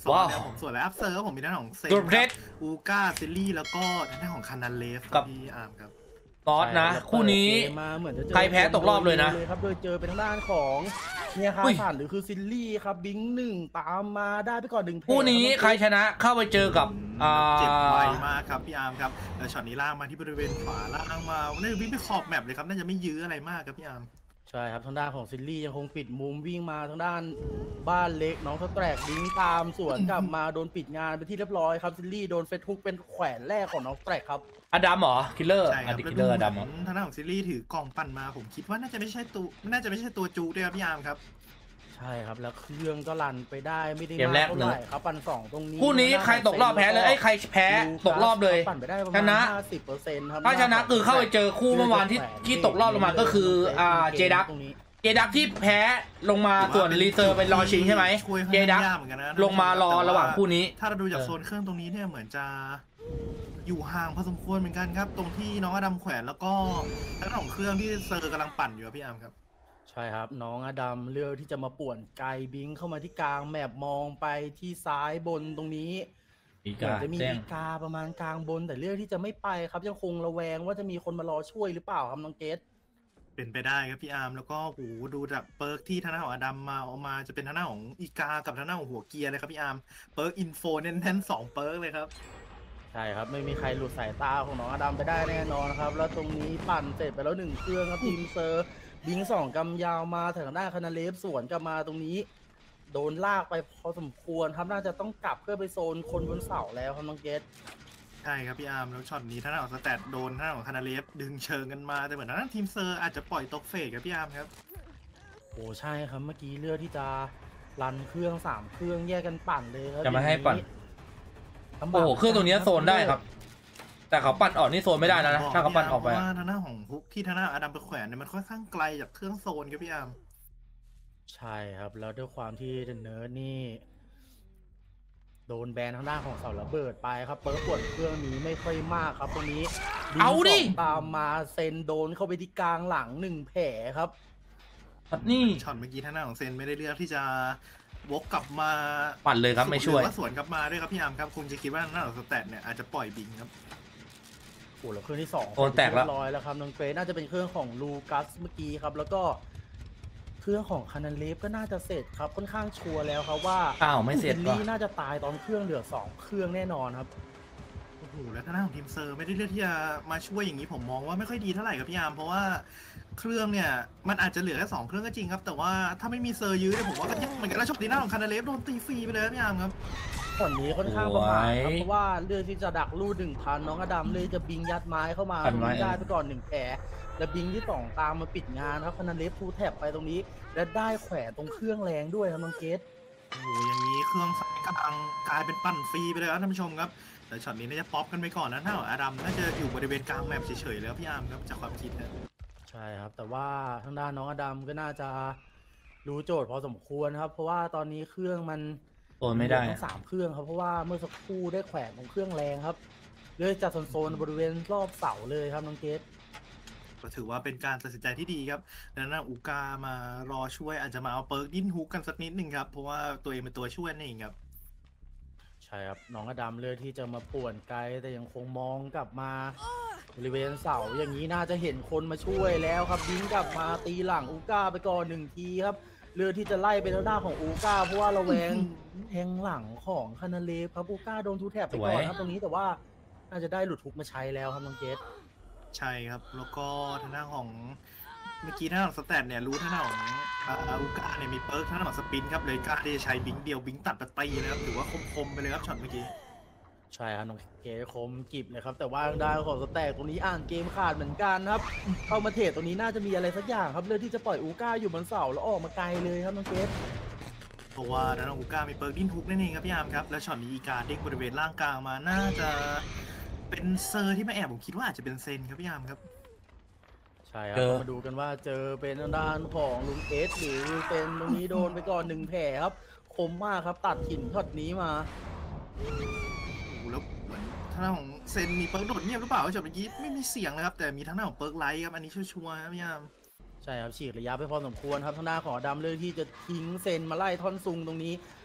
สองเนี่ยผมส่วนแล้วอัพเซอร์ผมมีด้านของเซนอูก้าซิลลี่แล้วก็ด้านของคานาเลฟกับพี่อาร์มครับตอสนะคู่นี้ใครแพ้ตกรอบเลยนะครับโดยเจอเป็นทางด้านของเนี่ยครับผ่านหรือคือซิลลี่ครับบิง1ตามมาได้ไปก่อน1คู่นี้ใครชนะเข้าไปเจอกับเจ็บไวมากครับพี่อาร์มครับแล้วช็อตนี้ล่างมาที่บริเวณขวาล่างมาน่าจะวิ่งไปขอบแมปเลยครับน่าจะไม่ยื้ออะไรมากครับพี่อาร์มใช่ครับทางด้านของซิลลี่ยังคงปิดมุมวิ่งมาทางด้านบ้านเล็กน้องสแตรกบิงตามสวนกลับมาโดนปิดงานไปที่เรียบร้อยครับซิลลี่โดนเฟสทุกเป็นแขวนแรกของน้องสแตรกครับอดัมเหรอคิลเลอร์ใช่ครับคิลเลอร์อดัมทางด้านของซิลลี่ถือกล่องปั่นมาผมคิดว่าน่าจะไม่ใช่ตัวจูด้วยครับพี่อาร์มครับใช่ครับแล้วเครื่องก็รันไปได้ไม่ได้มากเท่าไหร่ครับปั่น2ตรงนี้คู่นี้ใครตกรอบแพ้เลยใครแพ้ตกรอบเลยชนะ 50%ครับถ้าชนะคือเข้าไปเจอคู่เมื่อวานที่ตกรอบลงมาก็คือเจดักที่แพ้ลงมาส่วนรีเซอร์เป็นรอชิงใช่ไหมเจดักลงมารอระหว่างคู่นี้ถ้าเราดูจากโซนเครื่องตรงนี้เนี่ยเหมือนจะอยู่ห่างพอสมควรเหมือนกันครับตรงที่น้องอดัมแขวนแล้วก็ทั้งของเครื่องที่เซอร์กำลังปั่นอยู่พี่อาร์มครับใช่ครับน้องอดัมเลือกที่จะมาป่วนไกบิงเข้ามาที่กลางแมปมองไปที่ซ้ายบนตรงนี้จะมีอีกาประมาณกลางบนแต่เลือกที่จะไม่ไปครับยังคงระแวงว่าจะมีคนมารอช่วยหรือเปล่าครับน้องเกตเป็นไปได้ครับพี่อาร์มแล้วก็หูดูจากเปิร์กที่ทางด้านของอดัมมาออกมาจะเป็นทางด้านของอีกากับทางด้านของหัวเกียร์เลยครับพี่อาร์มเปิร์กอินโฟแน่นๆ2เปิร์กเลยครับใช่ครับไม่มีใครหลุดสายตาของน้องอดัมไปได้แน่นอนครับแล้วตรงนี้ปั่นเสร็จไปแล้ว1เครื่องครับทีมเซอร์บิง2กำยาวมาถึงด้านคานาเลฟสวนกลับมาตรงนี้โดนลากไปพอสมควรครับน่าจะต้องกลับเพื่อไปโซนคนบนเสาแล้วครับน้องเกตใช่ครับพี่อาร์มแล้วช็อตนี้ท่านของสแตทโดนท่านของคานาเลฟดึงเชิงกันมาแต่เหมือนนั้นทีมเซอร์อาจจะปล่อยตกเฟสครับพี่อาร์มครับโอ้ใช่ครับเมื่อกี้เลือกที่จะรันเครื่อง3เครื่องแยกกันปั่นเลยครับจะมาให้ปั่นโอ้เครื่องตรงนี้โซนได้ครับแต่เขาปั่นออกนี่โซนไม่ได้นะถ้าเขาปั่นออกไปทางหน้าของฮุกที่ทางหน้าอดัมไปแขวนเนี่ยมันค่อนข้างไกลจากเครื่องโซนครับพี่อาร์มใช่ครับแล้วด้วยความที่เนิร์ดนี่โดนแบนทางด้านของเสาระเบิดไปครับเปิร์กปวดเครื่องนี้ไม่ค่อยมากครับตรงนี้เอาดิตามมาเซนโดนเข้าไปที่กลางหลัง1แผลครับนี่ช็อตเมื่อกี้ทางหน้าของเซนไม่ได้เลือกที่จะวกกลับมาปั่นเลยครับไม่ช่วยว่าสวนกลับมาด้วยครับพี่อาร์มครับคงจะคิดว่าหน้าของสแตทเนี่ยอาจจะปล่อยบิงครับโอ้แล้วเครื่องที่2 โอนแตกแล้วร้อยแล้วครับน้องเกรซน่าจะเป็นเครื่องของลูกัสเมื่อกี้ครับแล้วก็เครื่องของคานาเลฟก็น่าจะเสร็จครับค่อนข้างชัวร์แล้วครับว่าไม่เสร็จนี่น่าจะตายตอนเครื่องเหลือ2เครื่องแน่นอนครับโอ้โหแล้วทางด้านของทีมเซอร์ไม่ได้เลือกที่จะมาช่วยอย่างนี้ผมมองว่าไม่ค่อยดีเท่าไหร่ครับพี่อาร์มเพราะว่าเครื่องเนี่ยมันอาจจะเหลือแค่2เครื่องก็จริงครับแต่ว่าถ้าไม่มีเซอร์ยื้อเนี่ยผมว่าก็เหมือนกันแล้วช็อตนี้หน้าของคานาเลฟโดนตีฟรีไปเลยพี่อาร์มครับคนนี้ค่อนข้างประมาทครับเพราะว่าเลือกที่จะดักลู่1,000น้องอดัมเลยจะบิงยัดไม้เข้ามาได้ไปก่อน1แผลและบิงที่2ตามมาปิดงานครับคานาเลฟทูแท็บไปตรงนี้และได้แขวนตรงเครื่องแรงด้วยครับน้องเกตโอ้โหอย่างนี้เครื่องสายกำลังกลายเป็นปั่นฟรีไปเลยครับท่านผู้ชมครับแต่ช็อตนี้น่าจะป๊อปกันไปก่อนนะถ้าอดัมน่าจะอยู่บริเวณกลางแมปเฉยๆแล้วพี่อาร์มครับจากความคิดนะใช่ครับแต่ว่าทางด้านน้องอดัมก็น่าจะรู้โจทย์พอสมควรครับเพราะว่าตอนนี้เครื่องมันโอนไม่ได้ทั้ง3เครื่องครับเพราะว่าเมื่อสักครู่ได้แขวนของเครื่องแรงครับเลยจัดโซนบริเวณรอบเสาเลยครับน้องเกตก็ถือว่าเป็นการตัดสินใจที่ดีครับแล้วนะอูกามารอช่วยอาจจะมาเอาเปิร์กดิ้นฮุกกันสักนิดนึงครับเพราะว่าตัวเองเป็นตัวช่วยนี่เองครับใช่ครับน้องอดัมเลือกที่จะมาป่วนไกลแต่ยังคงมองกลับมาบริเวณเสาอย่างนี้น่าจะเห็นคนมาช่วยแล้วครับยิงกลับมาตีหลังอูก้าไปก่อน1ทีครับเลือกที่จะไล่ไปทางด้านของอูก้าเพราะว่าระแวงแทงหลังของคานาเลฟครับอูก้าโดนทูแทบไปก่อนครับตรงนี้แต่ว่าน่าจะได้หลุดทุกมาใช้แล้วครับน้องเกตใช่ครับแล้วก็ทางด้านของเมื่อกี้ทางด้านของสแตทเนี่ยรู้ทางด้านของอูก้าเนี่ยมีเปิร์กทางด้านของสปินครับเลยกล้าที่จะใช้บิงเดียวบิงตัดไปตีนะครับถือว่าคมๆไปเลยครับช็อตเมื่อกี้ใช่ครับน้องเกตคมกิบเลยครับแต่ว่าด้านของสแตทตรงนี้อ่านเกมขาดเหมือนกันครับเข้ามาเทรดตรงนี้น่าจะมีอะไรสักอย่างครับเลือกที่จะปล่อยอูก้าอยู่บนเสาแล้วออกมาไกลเลยครับน้องเกตเพราะว่าทางด้านอูก้ามีเปิร์กดิ้นฮุกนั่นเองครับพี่อาร์มครับและช็อตนี้อีกาเด้งบริเวณล่างกลางมาน่าจะเป็นเซอร์ที่มาแอบผมคิดว่าอาจจะเป็นเซนครับพี่อาร์มครับใช่ครับมาดูกันว่าเจอเป็นด้านของลุงเอสหรือเป็นตรงนี้โดนไปก่อน1แผลครับคมมากครับตัดหินช็อตนี้มาโอ้แล้วเหมือนทางด้านของเซนมีเปิร์กโดดเงียบหรือเปล่าช็อตเมื่อกี้ไม่มีเสียงนะครับแต่มีทางด้านของเปิร์กไลท์ครับอันนี้ชัวร์ๆครับพี่อาร์มใช่ครับฉีกระยะไปพอสมควรครับทางด้านของดำเลยที่จะทิ้งเซนมาไล่ท่อนซุงตรงนี้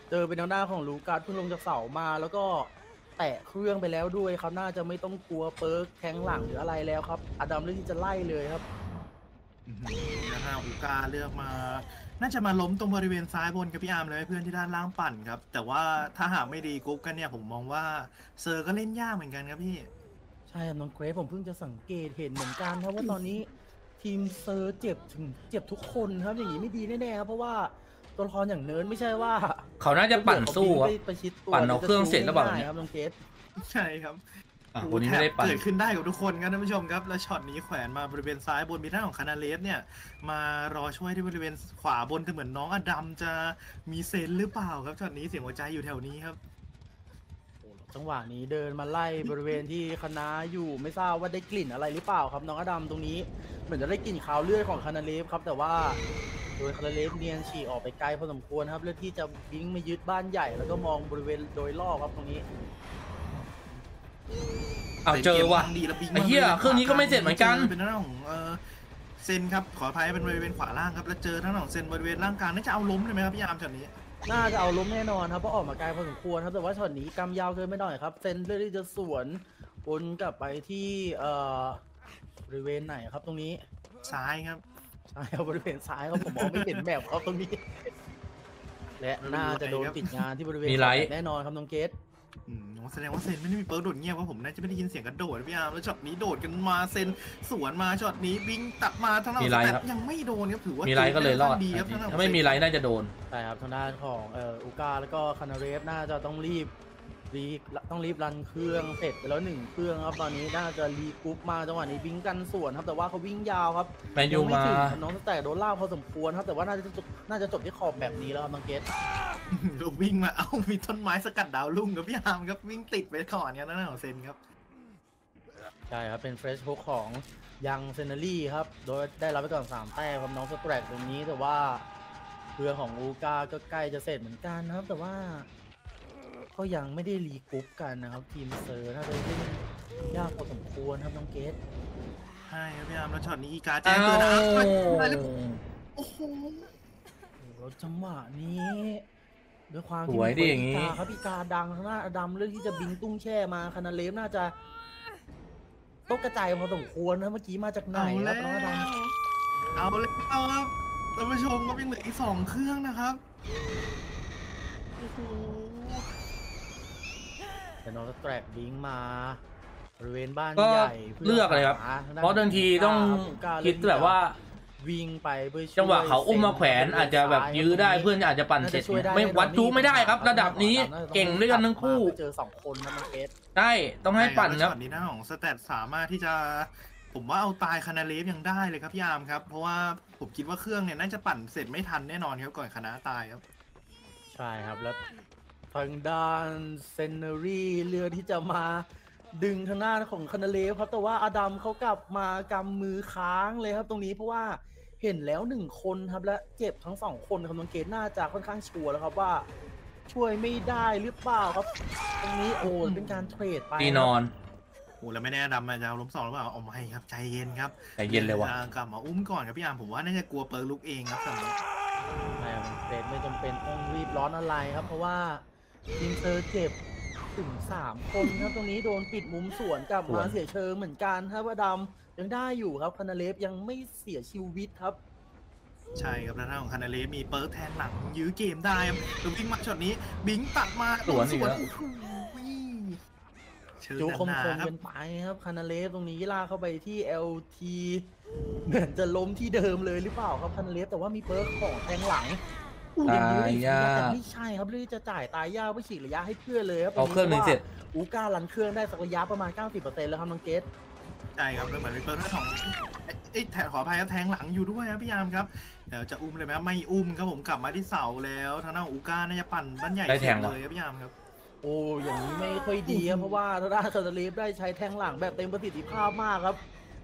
เจอเป็นทางด้านของลูกัสเพิ่งลงจากเสามาแล้วก็แตะเครื่องไปแล้วด้วยครับน่าจะไม่ต้องกลัวเปิร์กแทงหลังหรืออะไรแล้วครับอดัมเลือกที่จะไล่เลยครับนะฮะอูกาเลือกมา น่าจะมาล้มตรงบริเวณซ้ายบนกับพี่อาร์มเลยเพื่อนที่ด้านล่างปั่นครับ แต่ว่าถ้าหากไม่ดีกรุ๊ปกันเนี่ยผมมองว่าเซอร์ก็เล่นยากเหมือนกันครับพี่ใช่ครับน้องเกรซผมเพิ่งจะสังเกตเห็นเหมือนกันครับว่าตอนนี้ทีมเซอร์เจ็บทุกคนครับอย่างนี้ไม่ดีแน่ๆครับเพราะว่าตัวละครอย่างเนิร์ดไม่ใช่ว่าเขาน่าจะปั่นสู้ครับประชิดตัวปั่นเอาเครื่องเสร็จแล้วเปล่าเนี่ยครับน้องเกรซใช่ครับวันนี้ไม่ได้ปั่นเกิดขึ้นได้กับทุกคนครับท่านผู้ชมครับ แล้วช็อตนี้แขวนมาบริเวณซ้ายบนมีท่านของคานาเลสเนี่ย มารอช่วยที่บริเวณขวาบนแต่เหมือนน้องอดัมจะมีเซนหรือเปล่าครับช็อตนี้เสียงหัวใจอยู่แถวนี้ครับจังหวะนี้เดินมาไล่บริเวณที่คณะอยู่ไม่ทราบว่าได้กลิ่นอะไรหรือเปล่าครับน้องอดัมตรงนี้เหมือนจะได้กลิ่นคาวเลือดของคานาเลฟครับแต่ว่าโดยคานาเลฟเนียนฉีกออกไปไกลพอสมควรครับเลือกที่จะวิ่งมายึดบ้านใหญ่แล้วก็มองบริเวณโดยรอบครับตรงนี้เอาเจอว่ะดีแล้วบิ๊กไอ้เหี้ยเครื่องนี้ก็ไม่เสร็จเหมือนกันเป็นหน้าของเซนครับขออภัยเป็นบริเวณขวาล่างครับแล้วเจอทั้งของเซนบริเวณร่างกลางน่าจะเอาล้มเลยไหมครับพี่อาร์มช็อตนี้น่าจะเอาล้มแน่นอนครับเพราะออกมาไกลพอสมควรครับแต่ว่าช็อตนี้กำยาวเกินไปหน่อยครับเซนเลือกที่จะสวนวนกลับไปที่บริเวณไหนครับตรงนี้ซ้ายครับใช่ครับบริเวณซ้ายครับผมมองไม่เห็นแบบครับตรงนี้ และน่าจะโดนปิดงานที่บริเวณมีไลท์แน่นอนครับน้องเกตแสดงว่าเซนไม่ได้มีเปิร์กโดดเงียบว่าผมน่าจะไม่ได้ยินเสียงกระโดดนะพี่อาร์มแล้วช็อตนี้โดดกันมาเซนสวนมาช็อตนี้บิงตัดมาทั้งเรามีไลท์แต่ครับยังไม่โดนครับถือว่ามีไลท์ก็เลยรอดดีครับทั้งเราถ้าไม่มีไลท์น่าจะโดนใช่ครับทางด้านของอูกาแล้วก็คานาเรฟน่าจะต้องรีบรันเครื่องเสร็จไปแล้วหนึ่งเครื่องครับตอนนี้น่าจะรีกรุ๊ปมาจังหวะนี้บิงกันสวนครับแต่ว่าเขาวิ่งยาวครับแมนยูยังไถึงมาครับน้องสแต็กโดนล่ากพอสมควรครับแต่ว่าน่าจะจบที่ขอบแบบนี้แล้วครับน้องเกตลูกวิ่งมาเอ้ามีต้นไม้สกัดดาวลุ่งกับพี่อาร์มครับวิ่งติดไปก่อนเนี่ยนั่นของเซนครับใช่ครับเป็นเฟรชฮุกของยังเซนเนอรี่ครับโดยได้รับไปก่อน3แต้มครับน้องสแต็กตรงนี้แต่ว่าเครื่องของอูกาก็ใกล้จะเสร็จเหมือนกันนะครับแต่ว่าก็ยังไม่ได้รีกรุ๊ปกันนะครับทีมเซอร์น่าจะเล่นยากพอสมควรครับน้องเกตใช่ครับพี่อาร์มแล้วช็อตนี้อีกาแจ้งเตือนนะอะไรหรือโอ้โหแล้วจังหวะนี้ด้วยความสที่วยดิมีอย่างนี้นี้ครับอีกาดังทางหน้าอดัมเรื่องที่จะบิงตุ้งแช่มาคานาเลฟน่าจะตกกระจายพอสมควรนะเมื่อกี้มาจากไหนเอาคแล้รับวน้องอดัมเอาเลยเอาครับท่านผู้ชมก็ยังเหลืออีก2เครื่องนะครับโอ้โหแต่น้องสแตรกบิงมาบริเวณบ้านก็ใหญ่พื่เลือกเลยครับหทงด้นเพราะบางทีต้องอูกาคิดแบบว่าวิ่งไปเพื่อช่วยจังหวะเขาอุ้มมาแขวนอาจจะแบบยื้อได้เพื่อนอาจจะปั่นเสร็จไม่วัดจูไม่ได้ครับ ระดับนี้เก่งด้วยกันทั้งคู่เจอ2คนนะน้องเกตได้ต้องให้ปั่นแล้คว รับช็อตนี้หน้าของสแตทสามารถที่จะผมว่าเอาตายคานาเลฟยังได้เลยครับพี่อาร์มครับ เพราะว่าผมคิดว่าเครื่องเนี่ยน่าจะปั่นเสร็จไม่ทันแน่นอนครับก่อนคณะตายครับใช่ครับแล้วทางด้านเซนเนอรี่เรือที่จะมาดึงทางด้านของคานาเลฟครับแต่ว่าอดัมเขากลับมากำมือค้างเลยครับตรงนี้เพราะว่าเห็นแล้ว1คนครับและเจ็บทั้ง2คนครับน้องเกตน่าจะค่อนข้างชัวร์แล้วครับว่าช่วยไม่ได้หรือเปล่าครับตรงนี้โอ้เป็นการเทรดไปตีนอนโอ้แล้วไม่แน่ดำมาจะเอาล้มสองหรือเปล่าเอาไม่ครับใจเย็นครับใจเย็นเลยว่ะกลับมาอุ้มก่อนครับพี่อาร์มผมว่าน่าจะกลัวเปิร์กลุกเองครับสำหรับไม่ครับเกตไม่จำเป็นต้องรีบร้อนอะไรครับเพราะว่าทีมเซอร์เจ็บถึง3คนครับตรงนี้โดนปิดมุมสวนกลับมาเสียเชิงเหมือนกันครับว่าดำยังได้อยู่ครับคานาเลฟยังไม่เสียชีวิตครับใช่ครับแล้วหน้าของคานาเลฟมีเปิร์กแทนหลังยื้อเกมได้ครับแล้ววิ่งมาช็อตนี้บิงตัดมาสวนอีกแล้วโอ้โหเชิญจูคมหนาคมๆครับกันไปครับคานาเลฟตรงนี้ลากเข้าไปที่ LT เหมือนจะล้มที่เดิมเลยหรือเปล่าครับคานาเลฟแต่ว่ามีเปิร์กของแทงหลังตายยากแต่ไม่ใช่ครับเรื่องที่จะจ่ายตายยากไปฉีกระยะให้เพื่อนเลยครับเอาเครื่องหนึ่งเสร็จอูก้ารันเครื่องได้สักระยะประมาณ 90%แล้วครับน้องเกตใช่ครับแล้วเหมือนมีเปิร์กหน้าของขออภัยครับแทงหลังอยู่ด้วยครับพี่ยามครับเดี๋ยวจะอุ้มเลยไหมครับไม่อุ้มครับผมกลับมาที่เสาแล้วทางด้านของอูก้าน่าจะปั่นบ้านใหญ่ได้แทงเสร็จว่ะเลยครับพี่ยามครับโอ้อย่างนี้ไม่ค่อยดีครับเพราะว่าทางด้านคานาเลฟได้ใช้แทงหลังแบบเต็มประสิทธิภาพมากครับ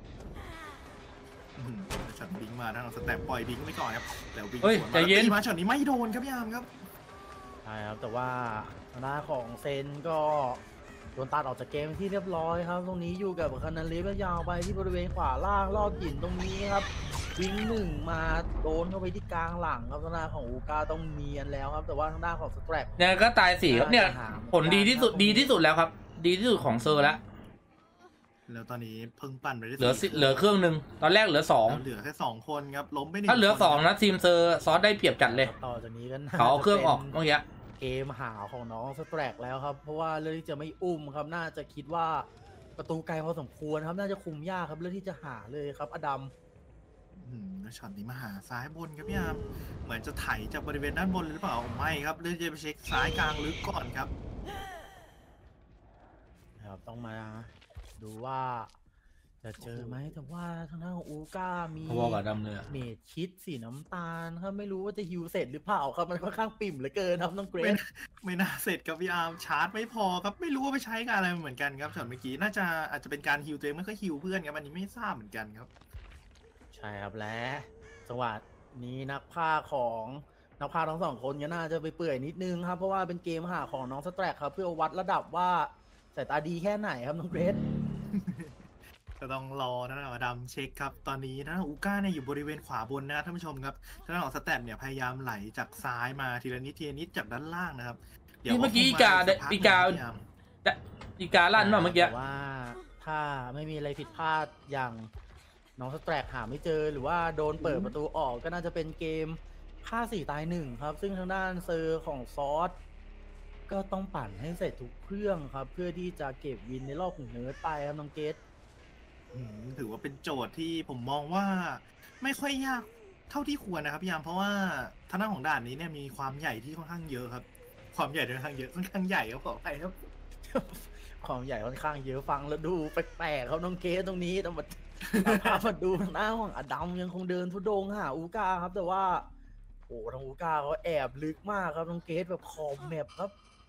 ช็อตบิงมาทางของสแตปปล่อยบิงไปก่อนครับแล้วบิงเฮ้ยสวนใจเย็นตีมาช็อตนี้ไม่โดนครับพี่ยามครับใช่ครับแต่ว่าทางด้านของเซนก็โดนตัดออกจากเกมที่เรียบร้อยครับ ตรงนี้อยู่กับคานาเลฟยาวไปที่บริเวณขวาล่างรอบหินตรงนี้ครับวิ่งหนึ่งมาโดนเข้าไปที่กลางหลังครับทางด้านของอูกาต้องเนียนแล้วครับแต่ว่าทางด้านของสแตรกเนี่ยก็ตาย4ครับเนี่ยผลดีที่สุดแล้วครับ ดีที่สุดของเซอร์แล้วแล้วตอนนี้เพิ่งปั่นไปได้เหลือเครื่องหนึ่งตอนแรกเหลือ2 เหลือแค่2 คนครับล้มไป1 ถ้าเหลือ2นะทีมเซอร์ซอสได้เปรียบจัดเลยต่อจากนี้ก็น่เขาเอาเครื่องออกเมื่อกี้เกมหาวของน้องสแตรกแล้วครับเพราะว่าเรื่องที่จะไม่อุ้มครับน่าจะคิดว่าประตูไกลพอสมควรครับน่าจะคุมยากครับเรื่องที่จะหาเลยครับอดัมแล้วช็อตนี้มาหาซ้ายบนครับพี่อาร์มเหมือนจะไถจากบริเวณด้านบนหรือเปล่าไม่ครับเลือกจะไปเช็คซ้ายกลางลึกก่อนครับครับต้องมาดูว่าจะเจอไหมแต่ว่าทางด้านของอูก้ามีพอๆกับดำเลยอะเมดคิดสีน้ำตาลครับไม่รู้ว่าจะฮิวเสร็จหรือเปล่าครับมันค่อนข้างปิ่มเหลือเกินครับน้องเกรซไม่น่าเสร็จครับพี่อาร์มชาร์จไม่พอครับไม่รู้ว่าไปใช้กับอะไรเหมือนกันครับช็อตเมื่อกี้น่าจะอาจจะเป็นการฮิวตัวเองไม่ค่อยฮิวเพื่อนครับอันนี้ไม่ทราบเหมือนกันครับใช่ครับและจังหวะนี้นักพากย์ทั้งสองคนก็น่าจะไปเปื่อยนิดนึงครับเพราะว่าเป็นเกมหาของน้องสแตรกครับเพื่อวัดระดับว่าสายตาดีแค่ไหนครับน้องเกรซก็ต้องรอนะดำเช็คครับตอนนี้นะอูก้าเนี่ยอยู่บริเวณขวาบนนะท่านผู้ชมครับทางด้านของสแตทเนี่ยพยายามไหลจากซ้ายมาทีละนิดจากด้านล่างนะครับนี่เมื่อกี้อีกาลั่นมาเมื่อกี้แต่ว่าถ้าไม่มีอะไรผิดพลาดอย่างน้องสแตรกหาไม่เจอหรือว่าโดนเปิดประตูออกก็น่าจะเป็นเกมฆ่า4 ตาย 1ครับซึ่งทางด้านเซอร์ของซอสก็ต้องปั่นให้เสร็จทุกเครื่องครับเพื่อที่จะเก็บวินในรอบของเนิร์ดไปครับน้องเกตถือว่าเป็นโจทย์ที่ผมมองว่าไม่ค่อยยากเท่าที่ควรนะครับพี่ยามเพราะว่าทางด้านของด่านนี้เนี่ยมีความใหญ่ที่ค่อนข้างเยอะครับความใหญ่ค่อนข้างเยอะค่อนข้างใหญ่ครับขอไปครับความใหญ่ค่อนข้างเยอะฟังแล้วดูแปลกๆครับน้องเกตตรงนี้แต่มาพามาดูทางหน้าของอดัมยังคงเดินทุดงหาอูกาครับแต่ว่าโอ้ทางอูกาเขาแอบลึกมากครับน้องเกตแบบขอบแมปครับ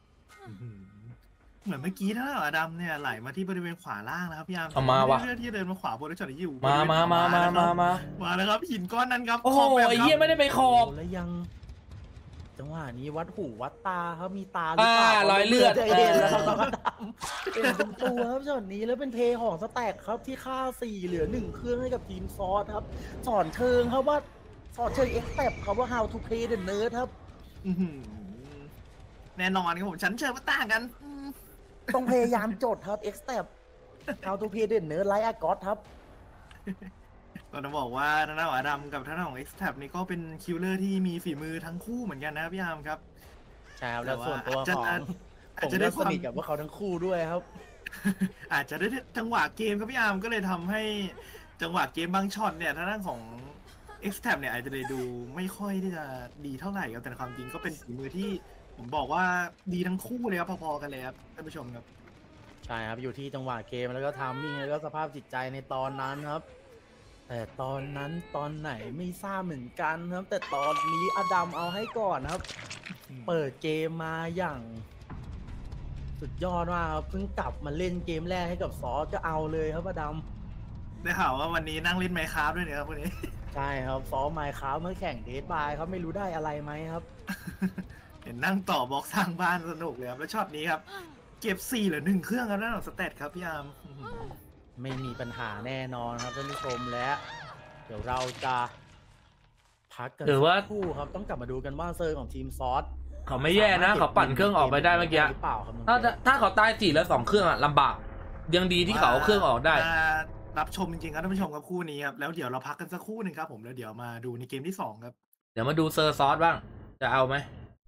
เหมือนเมื่อกี้นะอดัมเนี่ยไหลมาที่บริเวณขวาล่างนะครับพี่ยามเอามาวะเลือกที่จะเดินมาขวาบนแล้วจอดอยู่มามาแล้วครับหินก้อนนั้นครับโอ้โหขบแบบไอ้เหี้ยไม่ได้ไปขอบแล้วยังจังหวะนี้วัดหูวัดตาครับมีตาหรือเปล่ารอยเลือดจะเห็นแล้วครับน้องอดัมเป็นตัวครับช็อตนี้แล้วเป็นเพลย์ของสแต็กครับที่ฆ่า4เหลือ1เครื่องให้กับทีมซอสครับสอนเชิงครับว่าสอนเชิงเอ็กซ์แต็ครับว่า how to play the nerd ครับอื้อหือแน่นอนครับผมชั้นเชิญมาต่างกันต้องพยายามจดครับ X step how to play the nerd like a god ครับก็ต้องบอกว่าทางด้านของอดัมกับทางด้านของ X Tab นี่ก็เป็นคิลเลอร์ที่มีฝีมือทั้งคู่เหมือนกันนะครับพี่อาร์มครับใช่ครับแล้วส่วนตัวของอาผจมจะได้ก็คสวามนิทกับว่าเขาทั้งคู่ด้วยครับอาจจะได้จังหวะเกมครับพี่อาร์มก็เลยทำให้จังหวะเกมบางช็อตเนี่ยทางด้านของ X Tab เนี่ยอาจจะเลยดูไม่ค่อยที่จะดีเท่าไหร่ครับแต่ในความจริงก็เป็นฝีมือที่ผมบอกว่าดีทั้งคู่เลยครับพอๆกันเลยครับท่านผู้ชมครับใช่ครับอยู่ที่จังหวะเกมแล้วก็ทามมิ่งแล้วก็สภาพจิตใจในตอนนั้นครับ แต่ตอนนั้นตอนไหนไม่ทราบเหมือนกันครับ แต่ตอนนี้อดัมเอาให้ก่อนครับ เปิดเกมมาอย่าง สุดยอดมากครับเพิ่งกลับมาเล่นเกมแรกให้กับซอสก็เอาเลยครับอดัมได้ข่าวว่าวันนี้นั่งเล่นไมค์คราฟด้วยเนี่ยครับวันนี้ใช่ครับซ้อมไมค์ครับเมื่อแข่งเดทบายครับไม่รู้ได้อะไรไหมครับเห็นนั่งต่อบล็อกสร้างบ้านสนุกเลยครับแล้วช็อตนี้ครับเก็บ4เหลือ1เครื่องครับด้านของสเตตครับพี่อาร์มไม่มีปัญหาแน่นอนครับท่านผู้ชมและเดี๋ยวเราจะพักกันหรือว่าสักครู่ครับต้องกลับมาดูกันว่าเซอร์ของทีมซอสเขาไม่แย่นะเขาปั่นเครื่องออกไปได้เมื่อกี้หรือเปล่าครับน้องถ้าเขาตาย4แล้ว2เครื่องอะลำบากยังดีที่เขาเอาเครื่องออกได้รับชมจริงๆครับท่านผู้ชมครับคู่นี้ครับแล้วเดี๋ยวเราพักกันสักครู่หนึ่งครับผมแล้วเดี๋ยวมาดูในเกมที่2ครับเดี๋ยวมาดูเซอร์ซอสบ้าง จะเอาไหม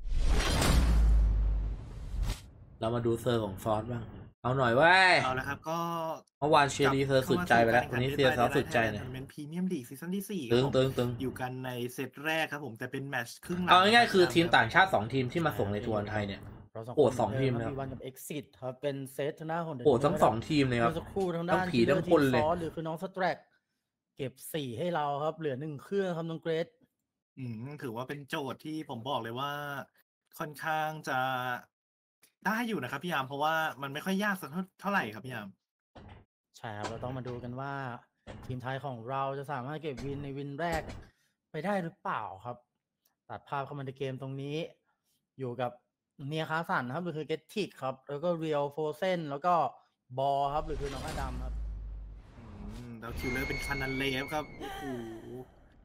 เรามาดูเซอร์ของซอสบ้าง เอาหน่อยเว้ยเอาละครับก็เมื่อวานเชียร์ดีเซอร์สุดใจไปแล้ววันนี้เซียร์ซอสสุดใจเนี่ยเป็นพรีเมียมลีกซีซั่นที่4 ตึงอยู่กันในเซตแรกครับผมแต่เป็นแมตช์ครึ่งหลังเอาง่ายๆคือทีมต่างชาติ2ทีมที่มาส่งในทัวร์ไทยเนี่ยเราโอ้สองทีมนะครับมีวันกับ Exit ครับเป็นเซตทางด้านของ The โอ้ทั้ง2ทีมเลยครับเมื่อสักครู่ทางด้านทั้งผีทั้งคนเลยทีมซอสหรือคือน้องสแตรกเก็บ4ให้เราครับเหลือ1เครื่องครับน้องเกรซถือว่าเป็นโจทย์ที่ผมบอกเลยว่าค่อนข้างจะได้อยู่นะครับพี่ยามเพราะว่ามันไม่ค่อยยากสักเท่าไหร่ครับพี่ยามใช่ครับเราต้องมาดูกันว่า ทีมไทยของเราจะสามารถเก็บวินในวินแรกไปได้หรือเปล่าครับ ตัดภาพเข้ามาในเกมตรงนี้ อยู่กับเนียคาสันครับหรือคือเกตติกครับ แล้วก็เรียลโฟเซนแล้วก็บอครับหรือคือน้องอดัมครับแล้วคิวเลอร์เป็นคานันเลฟครับโอ้โห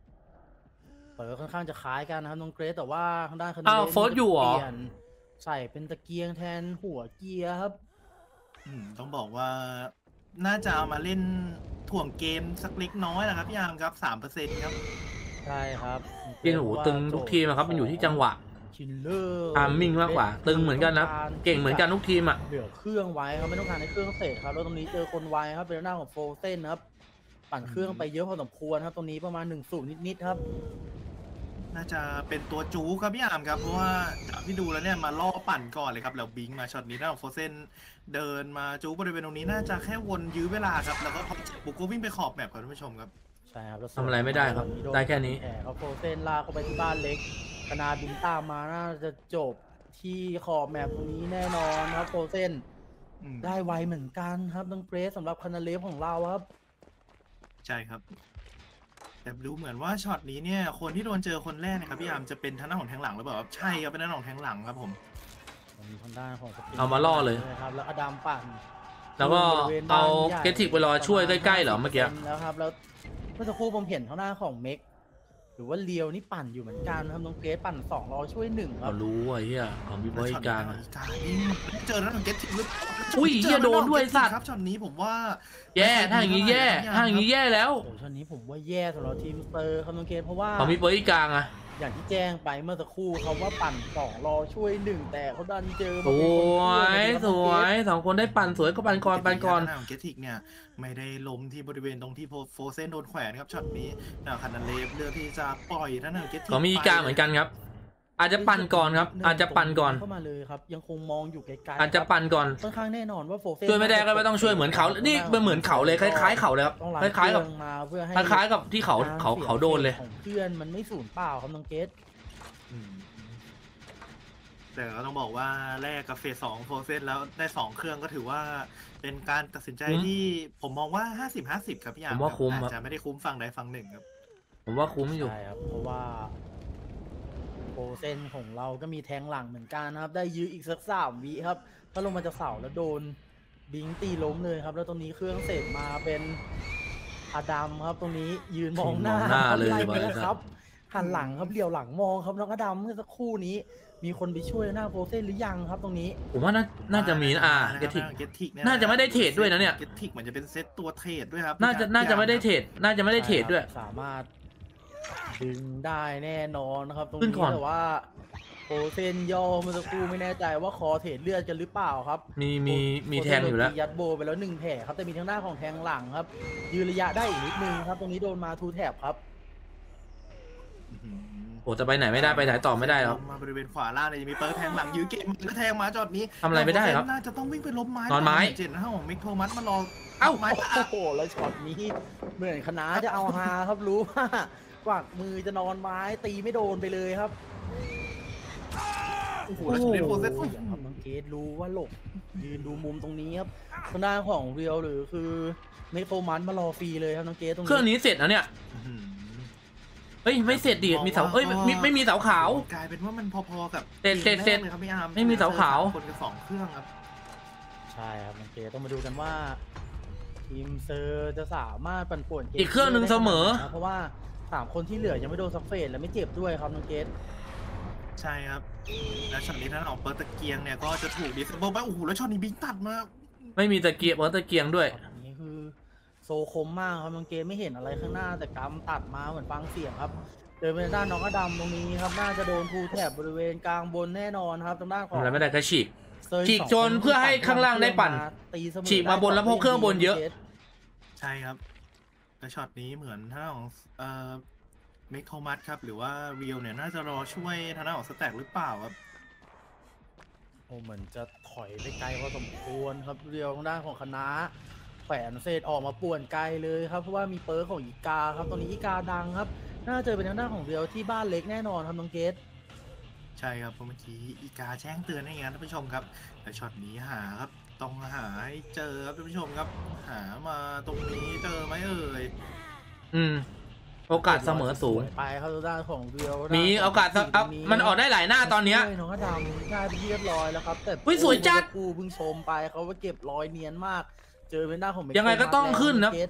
ปิดค่อนข้างจะคล้ายกันนะครับน้องเกรซแต่ว่าทางด้านอ้าวโฟร์อยู่เหรอเปลี่ยนใส่เป็นตะเกียงแทนหัวเกียร์ครับต้องบอกว่าน่าจะเอามาเล่นถ่วงเกมสักเล็กน้อยนะครับพี่อาร์มครับ 3%ครับใช่ครับเกียร์หูตึงทุกทีมครับมันอยู่ที่จังหวะคิลเลอร์อาร์มิ่งมากกว่าตึงเหมือนกันนะเก่งเหมือนกันทุกทีมอ่ะเหลือเครื่องไว้ครับไม่ต้องการให้เครื่องเสร็จครับแล้วตรงนี้เจอคนไวครับเป็นหน้าของโฟเซนครับปั่นเครื่องไปเยอะพอสมควรครับตรงนี้ประมาณ1-0นิดๆครับน่าจะเป็นตัวจูครับพี่อาร์มครับเพราะว่าจากที่ดูแล้วเนี่ยมาล่อปั่นก่อนเลยครับแล้วบิงมาช็อตนี้ด้านของโฟเซนเดินมาจูบริเวณตรงนี้น่าจะแค่วนยื้อเวลาครับแล้วก็บุกก็วิ่งไปขอบแมปครับท่านผู้ชมครับใช่ครับแล้วทำอะไรไม่ได้ครับได้แค่นี้แอบเขาโฟเซนลากเข้าไปที่บ้านเล็กคณาบินตามมาน่าจะจบที่ขอบแมปตรงนี้แน่นอนครับโฟเซนได้ไวเหมือนกันครับน้องเกรซสำหรับคานาเลฟของเราครับใช่ครับแต่ดูเหมือนว่าช็อตนี้เนี่ยคนที่โดนเจอคนแรกนะครับพี่อาร์มจะเป็นทางด้านของแทงหลังหรือเปล่าครับใช่ครับเป็นทางด้านของแทงหลังครับผมทางด้านของสปินเอามาล่อเลยครับแล้วอดัมปั่นแล้วก็เอาเกตติกไปรอช่วยใกล้ๆเหรอเมื่อกี้แล้วครับแล้วเมื่อสักครู่ผมเห็นทางด้านของเม็กหรือว่าเลียวนี่ปั่นอยู่เหมือนกันครับน้องเกรซปั่น2รอช่วย1ครัเราบรู้อ่ะเฮียของบีบอยกลางนี่เจอแล้วของเกตทิกหรือเปล่าอุ้ยเหี้ยโดนด้วยสัตว์ครับช็อตนี้ผมว่าแย่ถ้าอย่างงี้แย่ถ้าอย่างงี้แย่แล้วโอ้ช็อตนี้ผมว่าแย่สำหรับทีมเตอร์ครับน้องเกรซเพราะว่าของบีบอยกลางอ่ะอย่างที่แจ้งไปเมื่อสักครู่เขาว่าปั่น2รอช่วย1แต่เขาดันเจอสวยสวยสองคนได้ปั่นสวยก็ปั่นก่อนปั่นก่อนทางด้าของเกตทิกเนี่ยไม่ได้ล้มที่บริเวณตรงที่โฟเซนโดนแขวนครับช็อตนี้คันนันเลฟเลือกที่จะปล่อยท่านของเกตทิกเขามีอีกาเหมือนกันครับ อาจจะปั่นก่อนครับ อาจจะปั่นก่อนเข้ามาเลยครับยังคงมองอยู่ไกลๆอาจจะปั่นก่อนค่อนข้างแน่นอนว่าโฟเซนช่วยไม่ได้ก็ไม่ต้องช่วยเหมือนเขานี่เป็นเหมือนเขาเลยคล้ายๆเขาเลยครับต้องคล้ายๆกับมาเพื่อให้คล้ายๆกับที่เขาโดนเลยของเพื่อนมันไม่สูญเปล่าครับน้องเกตแต่ก็ต้องบอกว่าแรกกับเฟส2โฟเซนแล้วได้2เครื่องก็ถือว่าเป็นการตัดสินใจที่ผมมองว่า 50-50 ครับพี่อาร์ผมว่าคุ้มอาจจะไม่ได้คุ้มฝั่งใดฝั่งหนึ่งครับผมว่าคุ้มอยู่ใช่ครับเพราะว่าโฟเซนของเราก็มีแทงหลังเหมือนกันนะครับ ได้ยื้ออีกสัก3 วิครับก็ลงมาจากเสาแล้วโดนบิงตีล้มเลยครับ แล้วตรงนี้เครื่องเสร็จมาเป็นอดัมครับ ตรงนี้ยืนมองหน้ายืนมองหน้าเลยไไปว่ะแล้วครับหันหลังครับเหลียวหลังมองครับน้องอดัมเมื่อสักครู่นี้ มีคนไปช่วยหน้าโฟเซนหรือยังครับตรงนี้ผมว่าน่าจะมีนะเกติกเกตทิกน่าจะไม่ได้เทรดด้วยนะเนี่ยเกตทิกเหมือนจะเป็นเซตตัวเทรดด้วยครับน่าจะไม่ได้เทรดน่าจะไม่ได้เทรดด้วยสามารถดึงได้แน่นอนนะครับ ตรงขึ้นี้นก่อนแต่ว่าโฟเซนย่อเมื่อสักครู่ไม่แน่ใจว่าคอเทรดเลือดกันหรือเปล่าครับมีแทงอยู่แล้วโฟเซนโดนตียัดโบไปแล้ว1แผลครับแต่มีทางหน้าของแทงหลังครับ ยืนระยะได้อีกนิดนึงครับ ตรงนี้โดนมาทูแถบครับโอ้จะไปไหนไม่ได้ไปไหนต่อไม่ได้แล้วมาบริเวณขวาล่างเลยยังมีเปิร์แทงหลังยื้อเกมก็แทงมาจอดนี้ทำอะไรไม่ได้ครับน่าจะต้องวิ่งไปล้มไม้นอนไม้เจ็ดนะของมิกโทมัสมารอเอ้าไม้โอ้โหแล้วช็อตนี้เหมือนคณะจะเอาฮาครับรู้ว่ากวักมือจะนอนไม้ตีไม่โดนไปเลยครับโอ้โหแล้วช็อตนี้โฟเซตอย่างครับน้องเกตรู้ว่าหลบยืนดูมุมตรงนี้ครับทางด้านของเรียวหรือคือเมโทมันมารอฟรีเลยครับน้องเกตตรงนี้เครื่องนี้เสร็จแล้วเนี่ยเฮ้ยไม่เสร็จดิมีเสาเอ้ยไม่มีเสาขาวกลายเป็นว่ามันพอๆกับเสร็จกมแรกเลยครับพี่อาร์มไม่มีเสาขาวคนกับ2เครื่องครับใช่ครับน้องเกตต้องมาดูกันว่าทีมเซอร์จะสามารถปั่นป่วนเกมอีกเครื่องหนึ่งเสมอได้ขนาดไหนนะเพราะว่า3 คนที่เหลือยังไม่โดนซัฟเฟตและไม่เจ็บด้วยครับน้องเกตใช่ครับแล้วช็อตนี้ท่านออกเปิดตะเกียงเนี่ยก็จะถูกดิสเบิลไปโอ้โหแล้วช็อตนี้บิงตัดมาไม่มีตะเกียบตะเกียงด้วยอันนี้คือโซคมมากครับน้องเกตไม่เห็นอะไรข้างหน้าแต่กำตัดมาเหมือนฟังเสียงครับเดินไปด้านน้องอดัมตรงนี้ครับน่าจะโดนภูแถบบริเวณกลางบนแน่นอนครับทางด้านของทำอะไรไม่ได้แค่ฉีกเซอร์ฉีกโจนเพื่อให้ข้างล่างได้ปั่นตีเสมอฉีกมาบนแล้วพวกเครื่องบนเยอะใช่ครับแล้วช็อตนี้เหมือนท่านของเมคโทมัสครับหรือว่าเรียวเนี่ยน่าจะรอช่วยทางด้านของสแต็กหรือเปล่าครับโอ้เหมือนจะถอยไปไกลพอสมควรครับเรียวทางด้านของคณะแขวนเศษออกมาป่วนไกลเลยครับเพราะว่ามีเปิร์กของอีกาครับตอนนี้อีกาดังครับน่าจะเป็นทางด้านของเรียวที่บ้านเล็กแน่นอนครับน้องเกตใช่ครับเพราะเมื่อกี้อีกาแจ้งเตือนให้ไงท่านผู้ชมครับแต่ช็อตนี้หาครับต้องหาให้เจอครับท่านผู้ชมครับ หามาตรงนี้เจอไหมเอ่ยโอกาสเสมอสูงไปครับทางด้านของเรียวมีโอกาสมันออกได้หลายหน้าตอนเนี้ยช่วยน้องอดัมได้ไปเรียบร้อยแล้วครับแต่อุ๊ยสวยจัดกูเพิ่งชมไปเขาว่าเก็บรอยเนียนมาก เจอเป็นหน้าของยังไงก็ต้องขึ้นนะเกต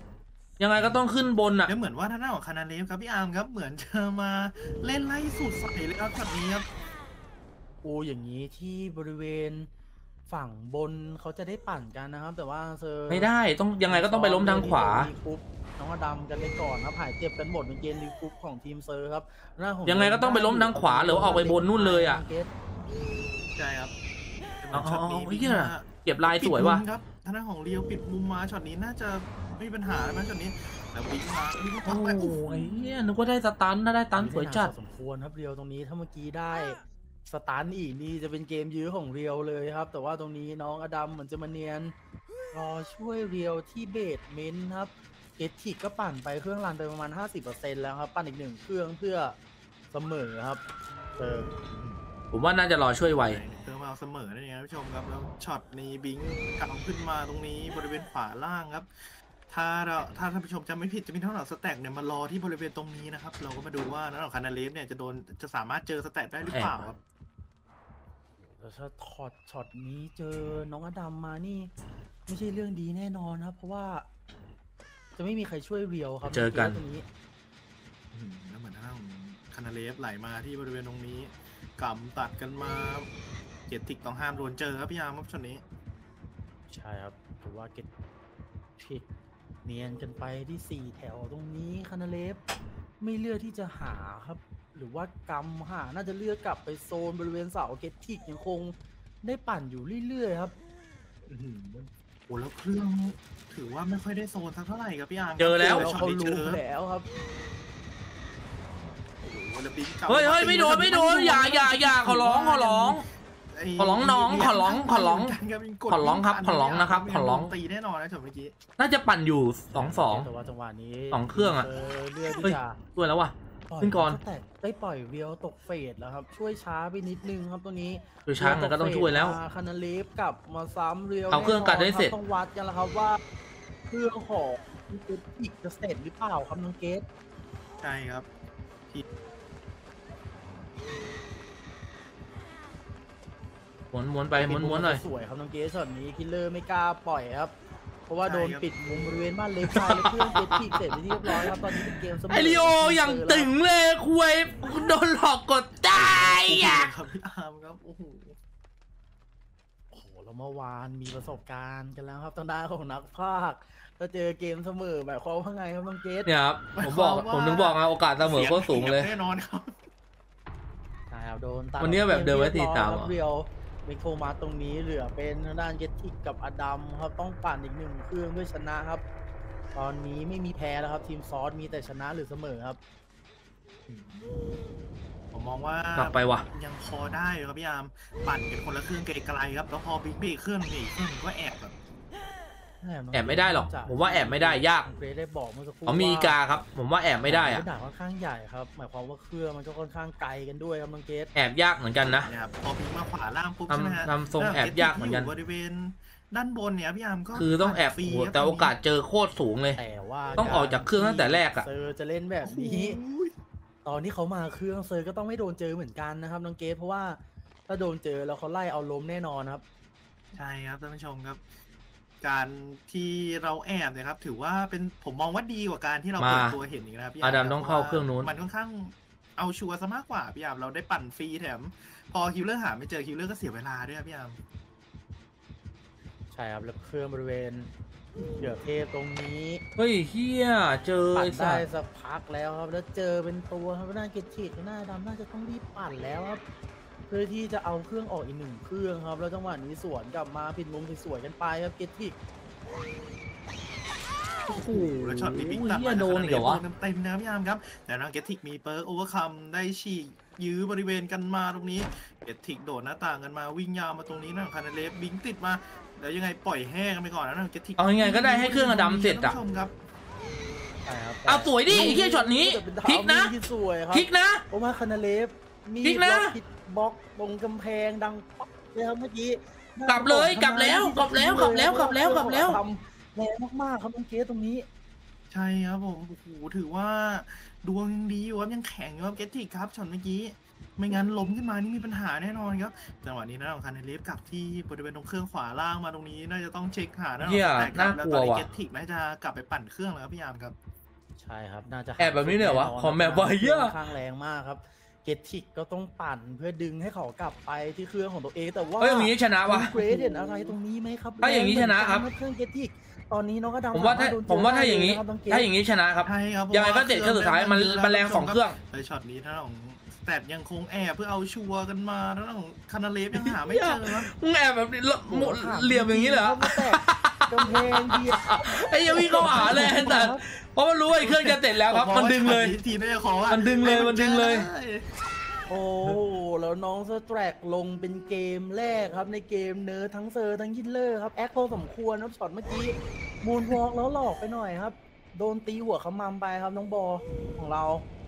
ยังไงก็ต้องขึ้นบนอ่ะแล้วเหมือนว่าทางด้านของคานาเลฟครับพี่อาร์มครับเหมือนจะมาเล่นไล่สูตรใส่เลยครับช็อตนี้ครับโอ้อย่างนี้ที่บริเวณฝั่งบนเขาจะได้ปั่นกันนะครับ แต่ว่าเซอร์ไม่ได้ต้องยังไงก็ต้องไปล้มทางขวารีกรุ๊ปน้องอดัมกันไปก่อนครับหายเจ็บกันหมดในเกมรีกรุ๊ปของทีมเซอร์ครับหน้าของยังไงก็ต้องไปล้มทางขวาหรือออกไปบนนู่นเลยอ่ะใช่ครับอ๋อช็อตนี้เหี้ยเก็บลายสวยว่ะปิดมุมครับทางด้านของเรียวปิดมุมมาช็อตนี้น่าจะไม่มีปัญหาแล้วมั้งช็อตนี้แล้วบิ๊กมาโอ้ไปโหไอ้เหี้ยนึกว่าได้สตันถ้าได้สตันสวยจัดสมควรครับเรียวตรงนี้ถ้าเมื่อกี้ได้สตันอีกนี่จะเป็นเกมยื้อของเรียวเลยครับ แต่ว่าตรงนี้น้องอดัมเหมือนจะมาเนียนรอช่วยเรียวที่เบสเมนต์ครับเกตทิกก็ปั่นไปเครื่องรันไปประมาณ 50% แล้วครับปั่นอีก1เครื่องเพื่อเสมอครับผมว่าน่าจะรอช่วยไวเติมเอาเสมอนั่นเองครับผู้ชมครับแล้วช็อตนี้บิงกลับขึ้นมาตรงนี้บริเวณขวาล่างครับถ้าท่านผู้ชมจำไม่ผิดจะมีเท่าไหร่สแต็กเนี่ยมารอที่บริเวณตรงนี้นะครับเราก็มาดูว่านักของคานาเลฟเนี่ยจะสามารถเจอสแต็กได้หรือเปล่าครับแล้วถ้าถอดช็อตนี้เจอน้องอดัมมานี่ไม่ใช่เรื่องดีแน่นอนครับ เพราะว่าจะไม่มีใครช่วยเรียวครับเจอกันตรงนี้แล้วเหมือนทางคานาเลฟไหลมาที่บริเวณตรงนี้กำตัดกันมาเกียรติกต้องห้ามโดนเจอครับพี่อาร์มครับช็อตนี้ใช่ครับถือว่าเก็ตผิดเนียนกันไปที่4แถวตรงนี้คานาเลฟไม่เลือกที่จะหาครับ หรือว่ากำหาน่าจะเลือกกลับไปโซนบริเวณเสาเกตทิกยังคงได้ปั่นอยู่เรื่อยๆครับโอ้แล้วเครื่องถือว่าไม่ค่อยได้โซนสักเท่าไหร่ครับพี่อาร์มเจอแล้วเขารู้แล้วครับเฮ้ยไม่โดนอย่าขอร้องน้องขอร้องนะครับขอร้องตีแน่นอนนะช็อตเมื่อกี้น่าจะปั่นอยู่แต่ว่าจังหวะนี้ 2เครื่องอะเลือกเฮ้ที่ยจะด้วยแล้วว่ะปล่อยขึ้นก่อนแต่ได้ปล่อยเรียวตกเฟสแล้วครับ ช่วยช้าไปนิดนึงครับตัวนี้คือช้างก็ต้องช่วยแล้วคานาเลฟกลับมาซ้ำเรียวเอาเครื่องกัดให้เสร็จต้องวัดกันแล้วครับว่าเครื่องของเกตอีกจะเสร็จหรือเปล่าครับน้องเกตใช่ครับม้วนไปม้วนหน่อยสวยครับน้องเกตช็อตนี้คิลเลอร์ไม่กล้าปล่อยครับ เพราะว่าโดนปิดมุมบริเวณบ้านเล็กชายและเครื่องเกตอีกเสร็จไปนที่เรียบร้อยครับตอนนี้เป็นเกมเสมอไอริโออย่างตึงเลยคุยโดนหลอกกดได้อ่ะครับพี่อาร์มครับโอ้โหโอ้โหแล้วเมื่อวานมีประสบการณ์กันแล้วครับทางด้านของนักพากย์ถ้าเจอเกมเสมอหมายความว่าไงครับน้องเกตเนี่ยครับผมถึงบอกไงโอกาสเสมอก็สูงเลยแน่นอนครับใช่ครับโดนตัดวันนี้แบบเดินไว้ตีตามเรียวมิโคมาตรงนี้เหลือเป็นทางด้านเกตทิกกับอดัมครับต้องปั่นอีก1เครื่องเพื่อชนะครับ ตอนนี้ไม่มีแพ้แล้วครับทีมซอสมีแต่ชนะหรือเสมอครับผมมองว่ากลับไปว่ะยังพอได้ครับพี่อาร์มปั่นกันคนละเครื่องไกลๆครับแล้วพอบิ๊กเบรกเครื่องนี่เครื่องก็แอบแบบแอบไม่ได้หรอกผมว่าแอบไม่ได้ยากเกรดได้บอกเมื่อสักครู่เขามีกาครับ ผมว่าแอบไม่ได้อะด่าค่อนข้างใหญ่ครับหมายความว่าเครื่องมันก็ค่อนข้างไกลกันด้วยครับน้องเกตแอบยากเหมือนกันนะนะครับพอบิ๊กมาขวาล่างปุ๊บทำใช่ไหมฮะทำทรงแอบยากเหมือนกันบริเวณด้านบนเนี่ยพี่อาร์มก็คือต้องแอบฟรีโอ้โหแต่โอกาสเจอโคตรสูงเลยแต่ว่าต้องออกจากเครื่องตั้งแต่แรกอะเซอร์จะเล่นแบบนี้โอ้ยตอนที่เขามาเครื่องเซอร์ก็ต้องไม่โดนเจอเหมือนกันนะครับน้องเกตเพราะว่าถ้าโดนเจอแล้วเขาไล่เอาล้มแน่นอนครับใช่ครับท่านผู้ชมครับ การที่เราแอบเนี่ยครับ ถือว่าเป็นผมมองว่าดีกว่าการที่เราเปิดตัวเห็นอีกนะครับพี่อาดัมต้องเข้าเครื่องนู้นมันค่อนข้างเอาชัวร์ซะมากกว่าพี่อาร์มเราได้ปั่นฟรีแถม พอคิวเลอร์หาไม่เจอคิวเลอร์ก็เสียเวลาด้วยครับพี่อาร์มใช่ครับแล้วเครื่องบริเวณเหลือเทพตรงนี้เฮ้ยเฮียเจอปั่ไอ้นสัได้สสักพักแล้วครับ แล้วเจอเป็นตัวครับหน้าเกตทิกหน้าดำน่าจะต้องรีบปั่นแล้วครับเพื่อที่จะเอาเครื่องออกอีก1เครื่องครับแล้วจังหวะนี้สวนกลับมาปิดมุมสวยๆกันไปครับเกตทิกโอ้โหแล้วช็อตที่บิ๊กตัดเฮียโดนอีกเหรอวะเต็มๆนะพี่อาร์มครับ แต่น้องเกตติกมีเปิร์กโอเวอร์คัมได้ฉีกยื้อบริเวณกันมาตรงนี้เกตติกโดดหน้าต่างกันมาวิ่งยาวมาตรงนี้นะคานาเลฟบิงติดมาแล้วยังไงปล่อยแห้กันไปก่อนนะน้องเกตติกเอายังไงก็ได้ให้เครื่องอดัมเสร็จอะท่านผู้ชมครับใช่ครับเอาสวยดิไอ้เฮียช็อตนี้พลิกนะที่สวยครับพลิกนะโอมาคานาเลฟมีพลิกนะบล็อกฮิตบล็อกตรงกำแพงดังป๊อกเลยครับเมื่อกี้กลับเลยกลับแล้วกลับแล้วกลับแล้วกลับแล้วกลับแล้วทำแรงมากๆครับน้องเกสตรงนี้ใช่ครับผมโอ้โหถือว่าดวงยังดีอยู่ครับยังแข็งอยู่ครับเกตติกครับช็อตเมื่อกี้ไม่งั้นล้มขึ้นมานี่มีปัญหาแน่นอนครับจังหวะนี้นะของคันเทลิฟกลับที่บริเวณตรงเครื่องขวาล่างมาตรงนี้น่าจะต้องเช็คหานะเหี้ยแต่ครับแล้วน่ากลัตวอนนี้ว่ะเกตทิกน่าจะกลับไปปั่นเครื่องแล้วครับพี่ยามครับใช่ครับน่าจะหาแอบแบบนี้เลยเหรอวะจุดขอแมปไว้เหี้ยค่อนข้างแรงมากครับเกตทิกก็ต้องปั่นเพื่อดึงให้เขากลับไปที่เครื่องของตัวเองแต่ว่าเอ้ยอย่างนี้ชนะวะเกรดเห็นอะไรตรงนี้ไหมครับถ้าอย่างนี้ชนะครับเครื่องเกตทิกตอนนี้น้องก็ดำผมว่าถ้าอย่างนี้ ถ้าอย่างนี้ชนะครับใช่ครับยังไงก็เด็ดเครื่องสุดท้ายมันแรงสองเครื่องในช็อตนี้ท่านของแต่ยังคงแอบเพื่อเอาชัวร์กันมาท่านของคานาเลฟยังหาไม่เจอครับมึงแอบแบบนี้เหลี่ยมอย่างนี้เหรอขามาแตกกำแพงเดียวไอ้ยังวิ่งเข้าหาเลยแต่เพราะมันรู้ว่าไอ้เครื่องจะเสร็จแล้วครับ มันดึงเลยทีน่าจะขอว่ามันดึงเลยมันดึงเลยโอ้โหแล้วน้องสแตรกลงเป็นเกมแรกครับในเกมเนิร์ดทั้งเซอร์ทั้งยินเลอร์ครับแอคพอสมควรครับช็อตเมื่อกี้มูนวอล์กแล้วหลอกไปหน่อยครับโดนตีหัวขมำไปครับน้องบอของเรา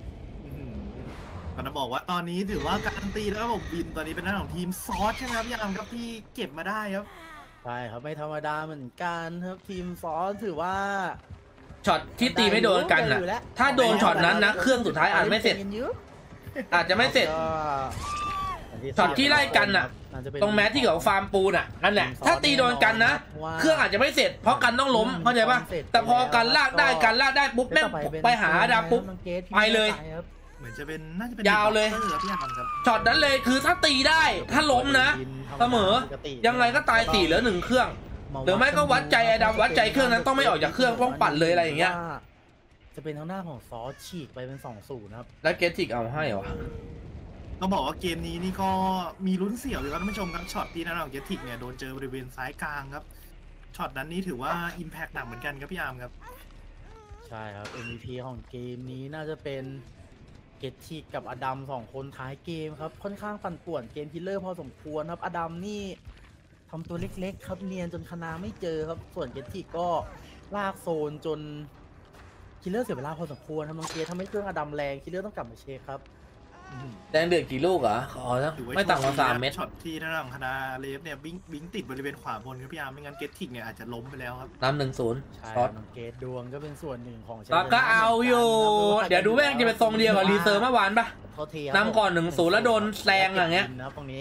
มันจะบอกว่าตอนนี้ถือว่าการันตีแล้วครับผมวินตอนนี้เป็นหน้าของทีมซอสใช่ไหมครับยามครับที่เก็บมาได้ครับใช่ครับไม่ธรรมดาเหมือนกันครับทีมฟอสถือว่าช็อตที่ตีไม่โดนกันนะถ้าโดนช็อตนั้นนะเครื่องสุดท้ายอาจไม่เสร็จ อาจจะไม่เสร็จ ช็อตที่ไล่กันน่ะ ตรงแมสที่เขาฟาร์มปูนอ่ะนั่นแหละถ้าตีโดนกันนะเครื่องอาจจะไม่เสร็จเพราะกันต้องล้มเข้าใจป่ะแต่พอกันลากได้ปุ๊บแม่งไปหาดำปุ๊บไปเลยเหมือนจะเป็นน่าจะเป็นยาวเลยด็กบ็อกเซอร์ครับพี่ยามครับช็อตนั้นเลยคือถ้าตีได้ถ้าล้มนะเสมอยังไงก็ตาย4เหลือ1เครื่อง หรือไม่ก็วัดใจไอ้ดำวัดใจเครื่องนั้นต้องไม่ออกจากเครื่องต้องปั่นเลยอะไรอย่างเงี้ยจะเป็นทางหน้าของซอสฉีกไปเป็น 2-0 นะครับแล้วเกตติกเอาให้เหรอต้องบอกว่าเกมนี้นี่ก็มีลุ้นเสี่ยวอยู่ครับท่านผู้ชมครับช็อตที่หน้าของเกตทิกเนี่ยโดนเจอบริเวณซ้ายกลางครับช็อตนั้นนี่ถือว่าอิมแพคหนักเหมือนกันครับพี่ยามครับใช่ครับ MVP ของเกมนี้น่าจะเป็นเกตทิกกับอดัม2 คนท้ายเกมครับ ค่อนข้างปั่นป่วนเกมคิลเลอร์พอสมควรครับอดัมนี่ทำตัวเล็กๆครับเนียนจนคณาไม่เจอครับ ส่วนเกตทิกก็ลากโซนจนคิลเลอร์เสียเวลาพอสมควรทำบางเกมทำให้เครื่องอดัมแรงคิลเลอร์ต้องกลับมาเช็คครับแดงเดือดกี่ลูกเหรอขอนะถือว่าไม่ต่ำกว่า3 เม็ดช็อตที่หน้าของคณาเลฟเนี่ยบิงติดบริเวณขวาบนครับพี่ยามไม่งั้นเกตทิกเนี่ยอาจจะล้มไปแล้วครับน้ำ1-0 ใช่ช็อตน้องเกตดวงก็เป็นส่วนหนึ่งของชัยชแล้นะวก็เอาอยู่ เดี๋ยวดูแม่งจะเป็นทรงเดียวกับรีเซอร์เมื่อวานปะเขาเทียนำก่อน1-0แล้วโดนแซงอย่างเงี้ยนะครับตรงนี้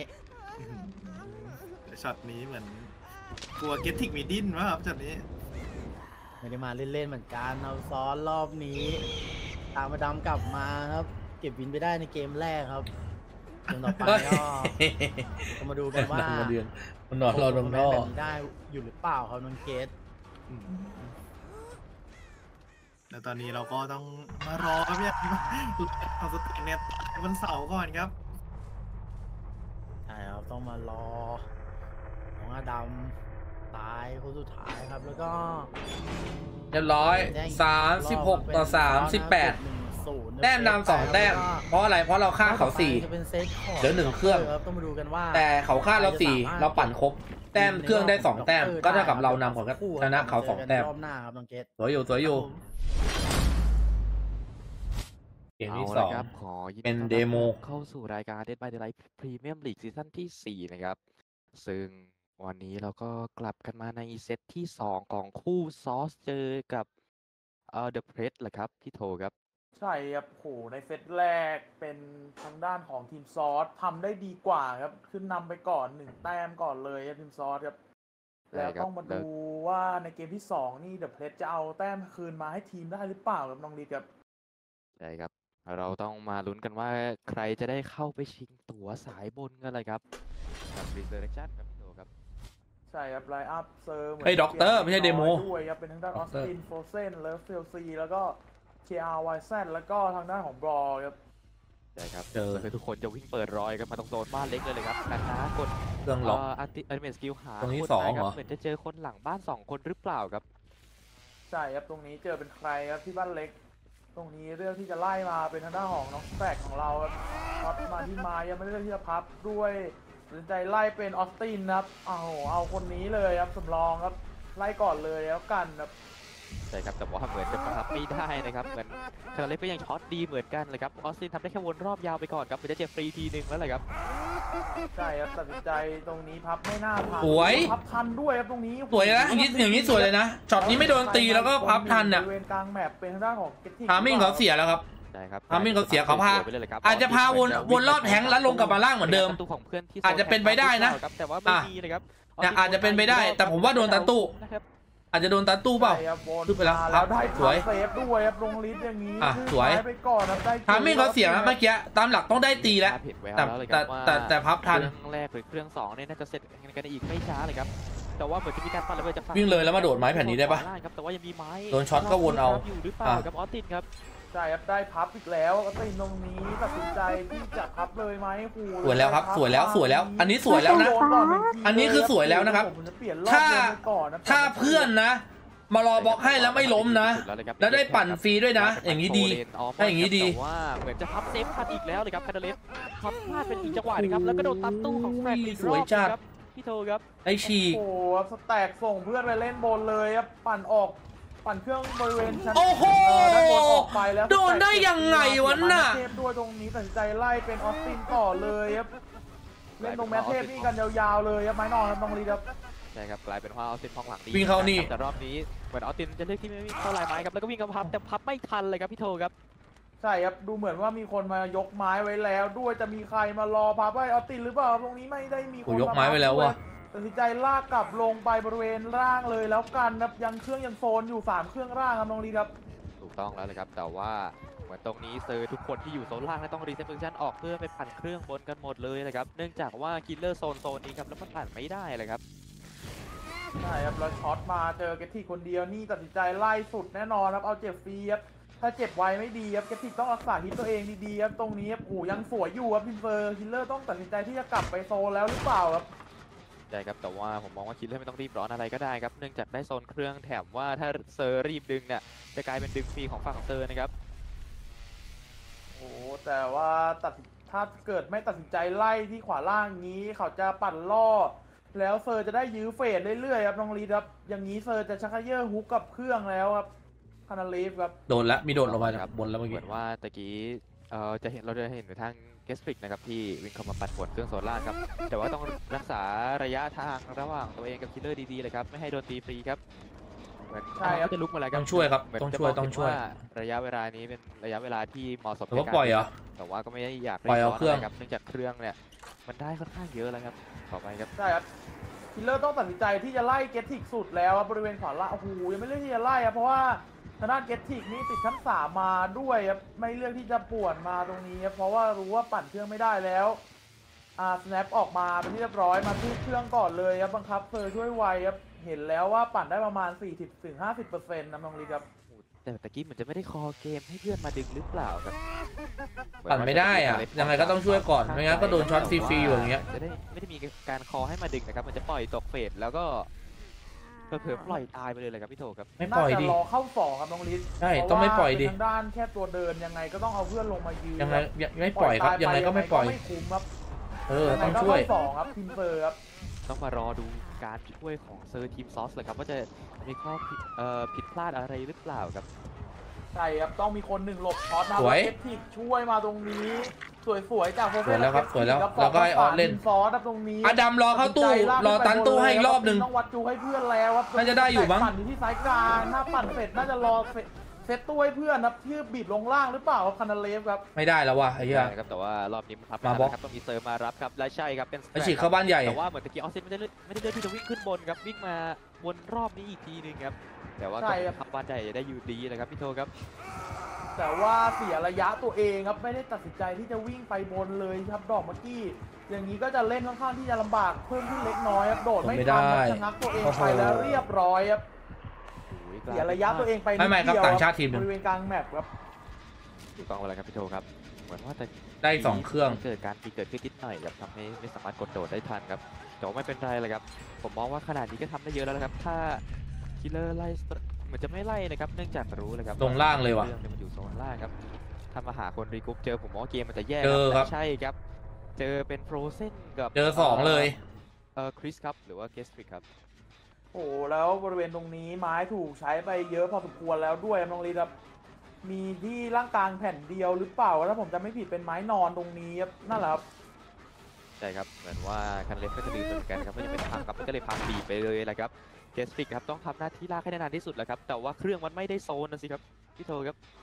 ช็อตนี้เหมือนกลัวเกตทิกมีดิ้นวะครับช็อตนี้ไม่ได้มาเล่นๆเหมือนกันเอาซ้อนรอบนี้ตามมาดำกลับมาครับ เก็บวินไปได้ในเกมแรกครับเกมต่อไปก็มาดูกันว่ามันนอนรอตรงท่อแบบนี้ได้อยู่หรือเปล่าครับน้องเกตแล้วตอนนี้เราก็ต้องมารอครับเนี่ยเอาสเตนเนี่ยวันเสาร์ก่อนครับใช่ครับต้องมารอน้องอดัมตายคนสุดท้ายครับแล้วก็เรียบร้อย36-38 แต้มนำ2 แต้มเพราะอะไรเพราะเราฆ่าเขา4 จะเป็นเซตของเหลือ1 เครื่องต้องมาดูกันว่าแต่เขาฆ่าเรา4เราปั่นครบแต้มเครื่องได้2 แต้มก็เท่ากับเรานำของชนะเขา2 แต้มรอบหน้าครับน้องเกตสวยอยู่เกมที่เอาละครับขอยินดีเป็นต้อรับเดโมเข้าสู่รายการ Dead by Daylight Premium League ซีซั่นที่ 4 นะครับ ซึ่งวันนี้เราก็กลับกันมาในเซตที่ 2 ของคู่ซอสเจอกับThe Press แหละครับพี่โทครับใช่ครับโหในเซตแรกเป็นทางด้านของทีมซอสทำได้ดีกว่าครับ ขึ้นนำไปก่อน1 แต้มก่อนเลยครับทีมซอสครับใช่แล้วครับต้องมาดูว่าในเกมที่ 2 นี่เดอะเพลสจะเอาแต้มคืนมาให้ทีมได้หรือเปล่าครับน้องลีครับใช่ครับ เราต้องมาลุ้นกันว่าใครจะได้เข้าไปชิงตั๋วสายบนกันเลยครับกับ Resurrection ครับพี่โทครับใช่ครับไลน์อัพเซอร์เหมือนเฮ้ยด็อกเตอร์ไม่ใช่เดโมด้วยครับเป็นทางด้านออสด็อกเตอร์ตินโฟเซนเลฟเฟลซีแล้วก็ KRYZ แล้วก็ทางด้านของบรอครับใช่ครับเจอคือทุกคนจะวิ่งเปิดรอยกันมาตรงโซนบ้านเล็กเลยครับคณะกดเครื่องล็อกอัลติเมทสกิลหาตรงนี้คนสองไปคเหรรัอเหมือนจะเจอคนหลังบ้าน2 คนหรือเปล่าครับใช่ครับตรงนี้เจอเป็นใครครับที่บ้านเล็ก ตรงนี้เรื่องที่จะไล่มาเป็นทางด้านของน้องแตกของเราครับพับมาที่มายังไม่ได้เลือกที่จะพับด้วยตัดสินใจไล่เป็นออสตินครับเอาคนนี้เลยครับสำรองครับไล่ก่อนเลยแล้วกันครับใช่ครับแต่ว่าเหมือนจะประทับไม่ได้นะครับเหมือนคาราเล็กก็ยังช็อตดีเหมือนกันเลยครับออสตินทำได้แค่วนรอบยาวไปก่อนครับเหมือนจะเจ็บฟรีทีนึงแล้วแหละครับใช่ครับตัดสินใจตรงนี้พับไม่น่าทันสวยพับทันด้วยครับตรงนี้สวยนะอย่างนี้สวยเลยนะช็อตนี้ไม่โดนตีแล้วก็พับทันอ่ะบริเวณกลางแมปเป็นทางด้านของเกตติ้งทามิ่งเขาเสียแล้วครับใช่ครับทามมิ่งเขาเสียเขาพาไปเลยเลยครับอาจจะพาวนรอบแทงแล้วลงกลับมาล่างเหมือนเดิมประตูของเพื่อนที่อาจจะเป็นไปได้นะแต่ว่าไม่มีนะครับเนี่ยอาจจะเป็นไปได้แต่ผมว่าโดนตันตู้นะครับอาจจะโดนตันตู้เปล่าใช่ครับบนขึ้นไปแล้วมาครับได้สวยเซฟด้วยครับลงลิสต์อย่างนี้อ่ะคือสวยไปก่อนครับได้ทามมิ่งเขาเสียนะเมื่อกี้ตามหลักต้องได้ตีแล้วเห็นแววแต่แล้วเลยคแต่รับว่าแต่พับทันเครื่องแรกหรือเครื่อง2เนี่ยน่าจะเสร็จกันอีกไม่ช้าเลยครับแต่ว่าเหมือนจะมีการปัดระเบิดจากฝั่วิ่งเลยแล้วมาโดดไม้แผ่นนี้ได้ปะครับแต่ว่ายังมีไม้โดนช็อตก็วนเอาอยู่หรือเปล่าครับออสตินครับใช่ครับได้พับอีกแล้วก็ตินตรงนี้ตัดสินใจที่จะพับเลยไหมครูสวยแล้วครับสวยแล้วสวยแล้ว อันนี้สวยแล้วนะโดก่หงทีอันนี้คือสวยแล้วนะครับผมจะเปลี่ยนรอบถ้าเกมไปก่อนนะถ้าเพื่อนนะ มารอบล็อกให้แล้วไม่ล้มนะ แล้วได้ปั่นฟรีด้วยนะ อย่างนี้ดีถ้าอย่างนี้ดีแต่ว่าเหมือนจะพับเซฟพัดอีกแล้วเลยครับคาร์เดเลสพับพลาดเป็นอีกจังหวะนะครับแล้วก็โดนตันตู้ของแฟรงค์อีกสวยจัดรอบหนึ่งครับพี่โทครับไอฉีกโอ้โหครับสแต็กส่งเพื่อนไปเล่นบนเลยครับปั่นออกปั่นเครื่องบริเวณชั้นโอ้โหด้านบนออกไปแล้วโดนได้ยังไงวะน่ะเทพด้วยตรงนี้ตัดสินใจไล่เป็นออสตินต่อเลยครับเล่นตรงแมทเทพนี่กันยาวๆเลยครับไม้นอนครับน้องลีครับใช่ครับกลายเป็นว่าออสตินพองหลังดีวิ่งเข้านี่แต่รอบนี้เหมือนออสตินจะเลือกที่ไม่วิ่งเข้าลายไม้ครับแล้วก็วิ่งกับพับแต่พับไม่ทันเลยครับพี่โทครับใช่ครับดูเหมือนว่ามีคนมายกไม้ไว้แล้ว ด้วยจะมีใครมารอพับไว้ออสตินหรือเปล่าตรงนี้ไม่ได้มีคนโอ้ยกไม้ไว้แล้วว่ะตัดสินใจลากกลับลงไปบริเวณล่างเลยแล้วกันครับยังเครื่องยังโซนอยู่3เครื่องล่างครับน้องลีครับถูกต้องแล้วเลยครับแต่ว่าเหมือนตรงนี้เซอร์ทุกคนที่อยู่โซนล่างต้องรีเซ็ตโพซิชันออกเพื่อไปปั่นเครื่องบนกันหมดเลยนะครับเนื่องจากว่าคิลเลอร์โซนนี้ครับแล้วมันปั่นไม่ได้เลยครับใช่ครับแล้วช็อตมาเจอเกตติคนเดียวนี่ตัดสินใจไล่สุดแน่นอนครับเอาเจ็บฟรีครับถ้าเจ็บไวไม่ดีครับเกตติต้องรักษาฮิตตัวเองดีๆครับตรงนี้ครับโอ้ยังสวยอยู่ครับพินเฟอร์คิลเลอร์ต้องตัดสินใจที่จะกลับไปโซนแล้วหรือเปล่าครับใช่ครับแต่ว่าผมมองว่าคิลเลอร์ไม่ต้องรีบร้อนอะไรก็ได้ครับเนื่องจากได้โซนเครื่องแถมว่าถ้าเซอร์รีบดึงเนี่ยจะกลายเป็นดึงฟรีของฝั่งเซอร์นะครับโอ้แต่ว่าถ้าเกิดไม่ตัดสินใจไล่ที่ขวาล่างนี้ เขาจะปั่นล่อ แล้วเซอร์จะได้ยื้อเฟดเรื่อยๆครับน้องลีดครับอย่างนี้เซอร์จะชักเยอร์ฮุกกับเครื่องแล้วครับคานาลีฟครับโดนแล้วมีโดดลงมาจากบนแล้วเมื่อเหกี้มือนว่าตะกี้เราจะเห็นทางเกสตริกนะครับที่วิ่งเข้ามาปั่นปวดเครื่องโซล่าครับแต่ว่าต้องรักษาระยะทางระหว่างตัวเองกับคิลเลอร์ดีๆเลยครับไม่ให้โดนตีฟรีครับเหมือนใช่ครับจะลุกมาแล้วครัต้องช่วยครับเหมืนต้องจะช่วยบกต้องช่วยาระยะเวลานี้เป็นระยะเวลาที่เหมาะสมแต่ว่าปล่อยเหรอแต่ว่าก็ไม่ได้อยากปล่อยเอาบเครื่องะไครับเนื่องจากเครื่องเนี่ยมันได้ค่อนข้างเยอะแล้วครับต่อไปครับใช่ครับคิลเลอร์ต้องตัดสินใจที่จะไล่เกตติกสุดแล้วครับบริเวณขวาล่างโอ้โหยังไม่เลือกที่จะไล่ครับเพราะว่าทางด้านเกตติกนี่ติดชั้น3มาด้วยครับไม่เลือกที่จะป่วนมาตรงนี้ครับเพราะว่ารู้ว่าปั่นเครื่องไม่ได้แล้วสแนปออกมาเป็นที่เรียบร้อยมาที่เครื่องก่อนเลยครับบังคับเซอร์ช่วยไวครับเห็นแล้วว่าปั่นได้ประมาณ 40-50%นะน้องลีครับแต่ตะกี้เหมือนจะไม่ได้คอเกมให้เพื่อนมาดึงหรือเปล่าครับปั่นไม่ได้อะยังไงก็ต้องช่วยก่อนไม่งั้นก็โดนช็อตฟรีๆอยู่อย่างเงี้ยจะได้ไม่ได้มีการคอให้มาดึงนะครับมันจะปล่อยตกเฟสแล้วก็เผลอๆปล่อยตายไปเลยเลยครับพี่โถครับไม่ปล่อยน่าดิจะรอเข้า2ครับน้องลิศใช่ต้องไม่ปล่อยดิเพราะว่าเป็นทางด้านแค่ตัวเดินยังไงก็ต้องเอาเพื่อนลงมายืนยังไงไม่ปล่อยครับยังไงก็ไม่ปล่อยไม่คุ้มครับต้องยังไงก็ช่วยเข้า2ครับพิมเฟอร์ครับต้องมารอดูการช่วยของเซอร์ทีมซอสเลยครับว่าจะมีข้อผิดพลาดอะไรหรือเปล่าครับใช่ครับต้องมีคนหนึ่งหลบช็อตนะสวยเอฟทิกช่วยมาตรงนี้ สวยๆจากโฟเฟสวยแล้วครับสวยแล้วแล้วก็ให้ออสเล่นซอสครับตรงนี้อดัมรอเข้าตู้รอตันตู้ให้อีกรอบหนึ่งต้องวัดจูให้เพื่อนแล้วครับน่าจะได้อยู่มั้งปั่นอยู่ที่ซ้ายกลางถ้าปั่นเสร็จน่าจะรอเซตตู้ให้เพื่อนครับที่บีบลงล่างหรือเปล่าครับคานาเลฟครับไม่ได้แล้วว่ะไอ้เหี้ยใช่ครับแต่ว่ารอบนี้มันพับมาบล็อกครับต้องมีเซอร์มารับครับและใช่ครับเป็นไอ้ฉีกเข้าบ้านใหญ่แต่ว่าเหมือนตะกี้ออสเซนไม่ได้เลือกที่จะวิ่งขึ้นบนครับวิ่งมาวนรอบนี้อีกทีหนึงครับแต่ว่าใช่ก็ครับพับบ้านใหญ่ได้อยู่ดีเลยครับพี่โทครับแต่ว่าเสียระยะตัวเองครับไม่ได้ตัดสินใจที่จะวิ่งไปบนเลยครับดอกเมื่อกี้อย่างนี้ก็จะเล่นค่อนข้างที่จะลำบากเพิ่มขึ้นเล็กน้อยครับโดดไม่ไม่ทัได้นครับชะงักตัวเองโอ้โหไปแล้วเรียบร้อยครับโอ้ยเสียระยะตัวเองไปนิดไม่ครับเดียวต่างชาติทีมหนึ่บงริเวณกลางแมปครับถูกต้องแล้วครับพี่โทครับเหมือนว่าจะได้2เครื่องเกิดการตีเกิดขึ้นนิดหน่อยครับทำให้ไม่สามารถกดโดดได้ทันครับแต่ว่าไม่เป็นไรเลยครับผมมองว่าขนาดนี้ก็ทำได้เยอะแล้วนะครับถ้าคิลเลอร์ไล่เหมือนจะไม่ไล่นะครับเนื่องจากรู้เลยครับลงล่างเลยว่ะเรื่องมันอยู่โซนล่างครับถ้ามาหาคนรีกรุ๊ปเจอผมว่าเกมมันจะแย่เจอครับแต่ใช่ครับเจอเป็นโฟรเซนกับเจอ2เลยคริสครับหรือว่าเกสตริกครับโอ้โหแล้วบริเวณตรงนี้ไม้ถูกใช้ไปเยอะพอสมควรแล้วด้วยครับน้องลีครับมีที่ร่างกลางแผ่นเดียวหรือเปล่าถ้าผมจะไม่ผิดเป็นไม้นอนตรงนี้ครับนั่นแหละครับใช่ครับเหมือนว่าคันเล็กก็จะดื้อเหมือนกันครับก็ยังไม่ได้พังครับก็เลยพังบีบไปเลยแหละครับเกสตริกครับต้องทำหน้าที่ลากให้ได้นานที่สุดแหละครับแต่ว่าเครื่องมันไม่ได้โซนนะสิครับพี่โทครับ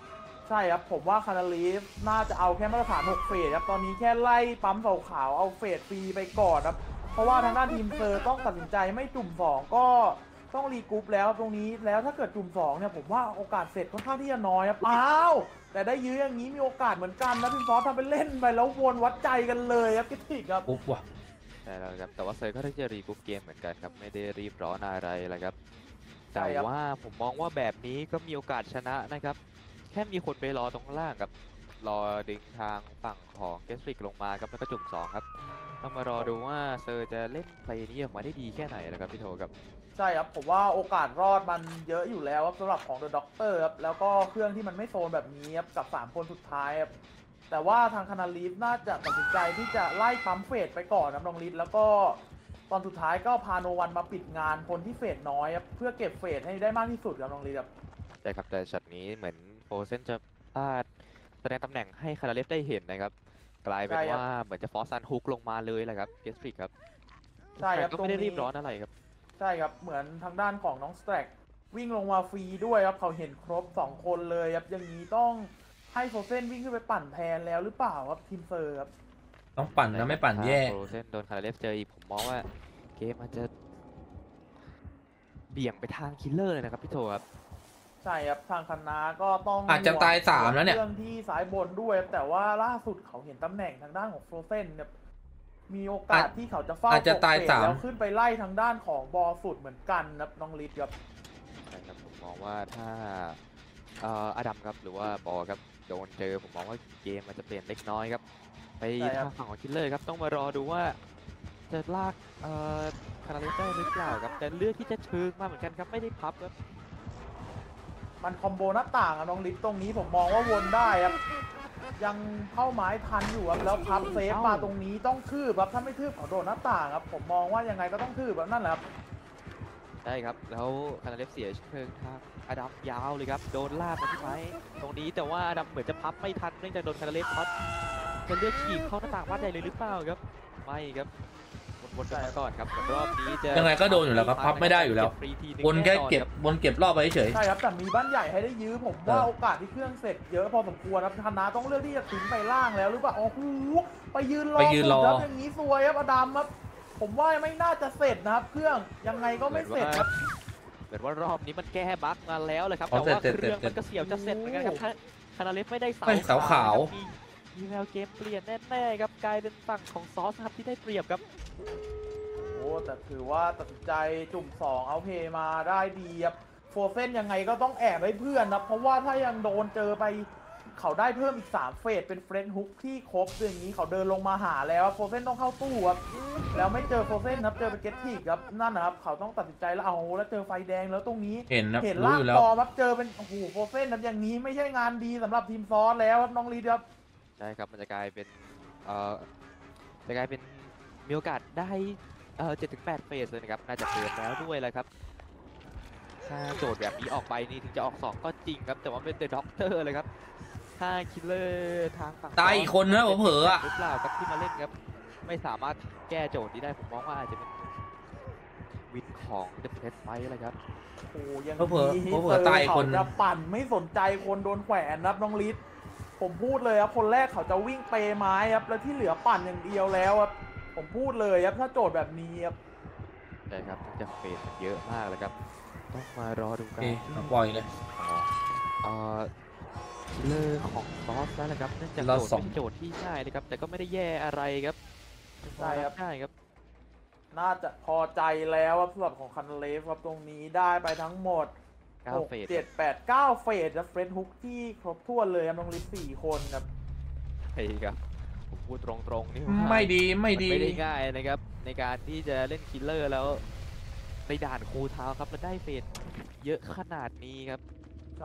ใช่ครับผมว่าคานาลีฟน่าจะเอาแค่มาตรฐาน6เฟสครับตอนนี้แค่ไล่ปั๊มเสาขาวเอาเฟสฟรีไปก่อนครับเพราะว่าทางด้านทีมเซอร์ต้องตัดสินใจไม่จุ่ม2ก็ต้องรีกรุ๊ปแล้วตรงนี้แล้วถ้าเกิดจุ่ม2เนี่ยผมว่าโอกาสเสร็จค่อนข้างที่จะน้อยครับอ้าวแต่ได้ยื้ออย่างนี้มีโอกาสเหมือนกันนะพิมฟอสทำเป็นเล่นไปแล้ววนวัดใจกันเลยครับกิตติกครับปุ๊บว่ะใช่แล้วครับแต่ว่าเซอร์ก็ได้จะรีกรุ๊ปเกมเหมือนกันครับไม่ได้รีบร้อนอะไรเลยครับใช่แต่ครับว่าผมมองว่าแบบนี้ก็มีโอกาสชนะนะครับแค่มีคนไปรอตรงล่างครับรอดึงทางฝั่งของเกสฟริกลงมาครับแล้วก็จุ่ม2ครับต้องมารอดูว่าเซอร์จะเล่นเพลย์นี้ออกมาได้ดีแค่ไหนนะครับพี่โทครับใช่ครับผมว่าโอกาสรอดมันเยอะอยู่แล้วครับสำหรับของเดอะด็อกเตอร์ครับแล้วก็เครื่องที่มันไม่โซนแบบนี้ครับกับ3คนสุดท้ายครับแต่ว่าทางคานาลีฟน่าจะตัดสินใจที่จะไล่ปั๊มเฟสไปก่อนครับน้องลิศแล้วก็ตอนสุดท้ายก็พาโนวันมาปิดงานคนที่เฟสน้อยครับเพื่อเก็บเฟสให้ได้มากที่สุดครับน้องลิศครับใช่ครับแต่ช็อตนี้เหมือนโฟเซนจะพลาดแสดงตำแหน่งให้คาราเลฟได้เห็นนะครับกลายเป็นใช่ครับว่าเหมือนจะฟอร์ซันฮุกลงมาเลยแหละครับเกสฟริกครับใช่ครับก็ไม่ได้ตรงนี้รีบร้อนอะไรครับใช่ครับเหมือนทางด้านของน้องสแตรกวิ่งลงมาฟรีด้วยครับเขาเห็นครบ2คนเลยครับอย่างนี้ต้องให้โฟเซนวิ่งขึ้นไปปั่นแทนแล้วหรือเปล่าครับทีมเซอร์ครับต้องปั่นนะไม่ปั่นแย่โฟเซนโดนคาราเลฟเจออีกผมมองว่าเกมมันจะเบี่ยงไปทางคิลเลอร์เลยนะครับพี่โทครับใช่ครับทางคณะก็ต้องอาจจะตาย3แล้วเนี่ยเรื่องที่สายบนด้วยครับแต่ว่าล่าสุดเขาเห็นตำแหน่งทางด้านของโฟเซนเนี่ยมีโอกาสที่เขาจะเฝ้าอาจจะตายปกเฟส 3 แล้วขึ้นไปไล่ทางด้านของบอลสุดเหมือนกันครับน้องลิศครับใช่ครับผมมองว่าถ้าอดัมครับหรือว่าบอลครับโดนเจอผมมองว่าเกมมันจะเปลี่ยนเล็กน้อยครับไปใช่ครัทาบงฝั่งของคิลเลอร์ครับต้องมารอดูว่าจะลากคาราเลฟได้หรือเปล่าครับแต่เลือกที่จะเชิงมาเหมือนกันครับไม่ได้พับครับมันคอมโบหน้าต่างอะน้องลิศตรงนี้ผมมองว่าวนได้ครับยังเข้าไม้ทันอยู่ครับแล้วพับเซฟมาตรงนี้ต้องทืบครับถ้าไม่ทืบเขาโดนหน้าต่างครับผมมองว่ายังไงก็ต้องทืบแบบนั่นแหละครับใช่ครับแล้วคานาเลฟเสียเชิงทางอดัมยาวเลยครับโดนลากมาที่ไม้ตรงนี้แต่ว่าอดัมเหมือนจะพับไม่ทันเนื่องจากโดนคานาเลฟพัดจะเลือกฉีกเข้าหน้าต่างบ้านใหญ่เลยหรือเปล่าครับไม่ครับวนๆกันมาก่อนครับแต่รอบนี้จะยังไงก็โดนอยู่แล้วครับพับไม่ได้อยู่แล้วฟรีทีนึงวนแค่น่นอนเก็บรับวนเก็บรอบไปเฉยใช่ครับแต่มีบ้านใหญ่ให้ได้ยื้อผมว่าโอกาสที่เครื่องเสร็จเยอะพอสมควรครับคณะต้องเลือกที่จะทิ้งไปล่างแล้วหรือเปล่าโอ้โหไปยืนรอไปยืนรอสุดครับอย่างนี้ซวยครับอดัมครับผมว่าไม่น่าจะเสร็จนะครับเครื่องยังไงก็ไม่เสร็จครับเหมือนว่ารอบนี้มันแก้บั๊กมาแล้วเลยครับอ๋อแต่ว่าเสร็จเครื่องเสร็มัจนก็เสียวจะเสร็จเหมือนกันครับถ้าคานาเลฟไม่ได้เสาเฮ้ยเสาขาวนะครับมีแววเกมเปลี่ยนแน่ๆครับกลายเป็นฝั่งของซอสนะครับที่ได้เปรียบครับโอ้แต่ถือว่าตัดสินใจจุ่ม2เอาเพย์มาได้ดีครับโฟเซนยังไงก็ต้องแอบให้เพื่อนนะเพราะว่าถ้ายังโดนเจอไปเขาได้เพิ่มอีก3เฟสเป็นเฟรนฮุกที่ครบอย่างนี้เขาเดินลงมาหาแล้วโฟเซนต้องเข้าตู้ครับแล้วไม่เจอโฟเซนครับเจอเป็นเกตทิกครับนั่นนะครับเขาต้องตัดสินใจแล้วเอาแล้วเจอไฟแดงแล้วตรงนี้เห็นนะเห็นรู้ลากอยู่แล้วต่อครับเจอเป็นโอ้โหโฟเซนครับอย่างนี้ไม่ใช่งานดีสำหรับทีมซอสแล้วครับน้องลีดครับใช่ครับมันจะกลายเป็นจะกลายเป็นมีโอกาสได้7-8เฟสเลยนะครับน่าจะเกินแล้วด้วยแหละครับถ้าโจทย์แบบนี้ออกไปนี่ถึงจะออก2ก็จริงครับแต่ว่าเป็นเดอะด็อกเตอร์เลยครับถ้าคิลเลอร์ทางฝั่งตายอีกคนนะผมเผลออ่ะหรือเปล่าครับที่มาเล่นครับไม่สามารถแก้โจทย์นี้ได้ผมมองว่าอาจจะเป็นวินของเดอะเพรสไปเลยครับโอ้ยังเผลอๆดีเผลอๆตายคนเขาจะปั่นไม่สนใจคนโดนแขวนครับน้องลิศผมพูดเลยครับคนแรกเขาจะวิ่งเปไม้ครับแล้วที่เหลือปั่นอย่างเดียวแล้วครับผมพูดเลยครับถ้าโจทย์แบบนี้ครับใช่ครับน่าจะเฟสเยอะมากเลยครับต้องมารอดูโอกัเคน ปล่อยเลยเลอร์ของซอสแล้วนะครับเนื่องจากรอโจทย์สองเป็นโจทย์ที่ง่ายนะครับแต่ก็ไม่ได้แย่อะไรครับใช่ครับง่ายครับน่าจะพอใจแล้วครับสำหรับของคันเลฟครับตรงนี้ได้ไปทั้งหมด 9 เฟส 6 7 8 9 เฟสครับเฟรนฮุกที่ครบถ้วนเลยครับน้องลิศ4 คนครับใช่ครับผมพูดตรงๆนี่ว่าไม่ดีไม่มันดีไม่ได้ง่ายนะครับในการที่จะเล่นคิลเลอร์แล้วในด่านคูลเท้าครับแล้วได้เฟสเยอะขนาดนี้ครับใช่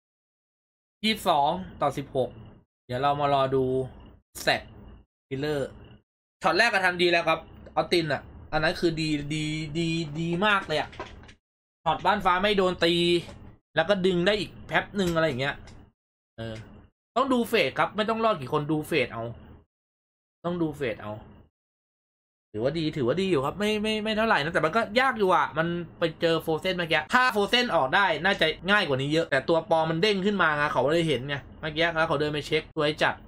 22-16 เดี๋ยวเรามารอดูแซกคิลเลอร์ช็อตแรกก็ทำดีแล้วครับเอาตินอ่ะ อันนั้นคือดีมากเลยอ่ะช็อตบ้านฟ้าไม่โดนตี แล้วก็ดึงได้อีกแป๊บหนึ่งอะไรอย่างเงี้ยต้องดูเฟสครับไม่ต้องรอดกี่คนดูเฟสเอา ต้องดูเฟสเอาถือว่าดีอยู่ครับไม่เท่าไหร่นะแต่มันก็ยากอยู่อ่ะมันไปเจอโฟเซนเมื่อกี้ถ้าโฟเซนออกได้น่าจะง่ายกว่านี้เยอะแต่ตัวปอมันเด้งขึ้นมาไงเขาเลยเห็นไงเมื่อกี้แล้วเขาเดินไปเช็คตัวจัด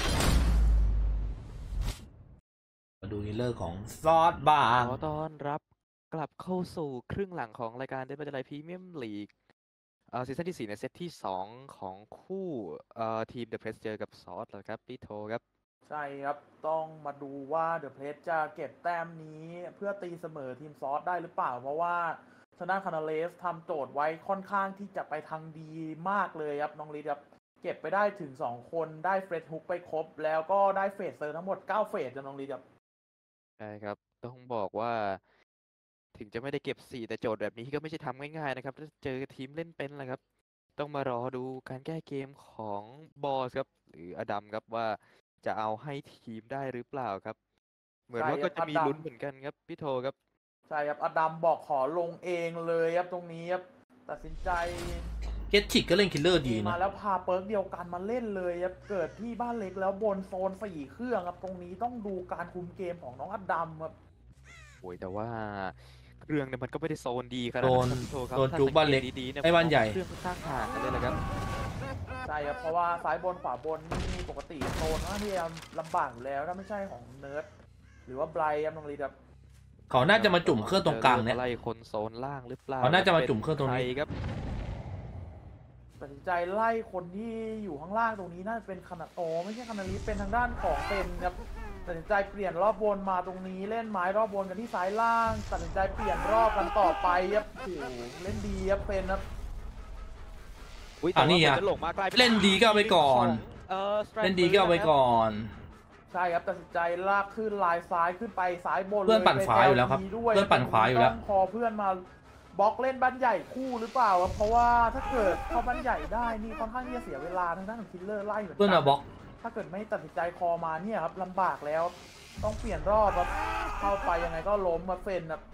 มาดูฮิลเลอร์ของซอสบาร์ขอต้อนรับกลับเข้าสู่ครึ่งหลังของรายการเดนบัตไลพรีเมียมลีกซีซั่นที่ 4 ในเซตที่ 2 ของคู่ทีมเดอะเพรสเจอกับซอสเหรอครับพี่โทครับใช่ครับต้องมาดูว่าเดอะเพลสจะเก็บแต้มนี้เพื่อตีเสมอทีมซอสได้หรือเปล่าเพราะว่าทางด้านคานาเลสทำโจทย์ไว้ค่อนข้างที่จะไปทางดีมากเลยครับน้องลิศครับเก็บไปได้ถึง2คนได้เฟรดฮุกไปครบแล้วก็ได้เฟสเซอร์ทั้งหมด9เฟสจะน้องลิศครับใช่ครับต้องบอกว่าถึงจะไม่ได้เก็บ4แต่โจทย์แบบนี้ก็ไม่ใช่ทำง่ายๆนะครับถ้าเจอทีมเล่นเป็นแหละครับต้องมารอดูการแก้เกมของบอสครับหรืออดัมครับว่าจะเอาให้ทีมได้หรือเปล่าครับเหมือนว่าก็จะมีลุ้นเหมือนกันครับพี่โทครับใช่ครับอดัมบอกขอลงเองเลยครับตรงนี้ครับตัดสินใจเกตชิกก็เล่นคิลเลอร์ดีนะมาแล้วพาเปิร์กเดียวกันมาเล่นเลยครับเกิดที่บ้านเล็กแล้วบนโซน4เครื่องครับตรงนี้ต้องดูการคุมเกมของน้องอดัมครับโอ้ยแต่ว่าเครื่องเนี่ยมันก็ไม่ได้โซนดีขนาดนั้นพี่โทครับโซนจูบ้านเล็กไอ้บ้านใหญ่เครื่องข้างห่างกันเลยแหละครับใช่ครับเพราะว่าซ้ายบนขวาบนนี่ปกติโซนน่าที่จะลำบากอยู่แล้วถ้าไม่ใช่ของเนิร์ดหรือว่าไบรท์ครับน้องลีครับเขาน่าจะมาจุ่มเครื่องตรงกลางเนี่ยไล่คนโซนล่างหรือเปล่าเขาน่าจะมาจุ่มเครื่องตรงนี้ครับตัดสินใจไล่คนที่อยู่ข้างล่างตรงนี้น่าจะเป็นคานาโตไม่ใช่คานาลิเป็นทางด้านของเป็นครับตัดสินใจเปลี่ยนรอบบนมาตรงนี้เล่นไม้รอบบนกันที่ซ้ายล่างตัดสินใจเปลี่ยนรอบกันต่อไปครับโอ้โหเล่นดีครับเป็นครับนี่อ่ะเล่นดีก็เอาไปก่อนเล่นดีก็เอาไปก่อนใช่ครับตัดสินใจลากขึ้นลายซ้ายขึ้นไปซ้ายบนเพื่อนปั่นขวาอยู่แล้วครับเพื่อนปั่นขวาอยู่แล้วพอเพื่อนมาบล็อกเล่นบ้านใหญ่คู่หรือเปล่าครับเพราะว่าถ้าเกิดเข้าบ้านใหญ่ได้นี่ค่อนข้างที่จะเสียเวลาทางด้านของคิลเลอร์ไล่เหมือนกันเพื่อนมาบล็อกถ้าเกิดไม่ตัดสินใจคอมาเนี่ยครับลำบากแล้วต้องเปลี่ยนรอบครับเข้าไปยังไงก็ล้มมาเฟนครับ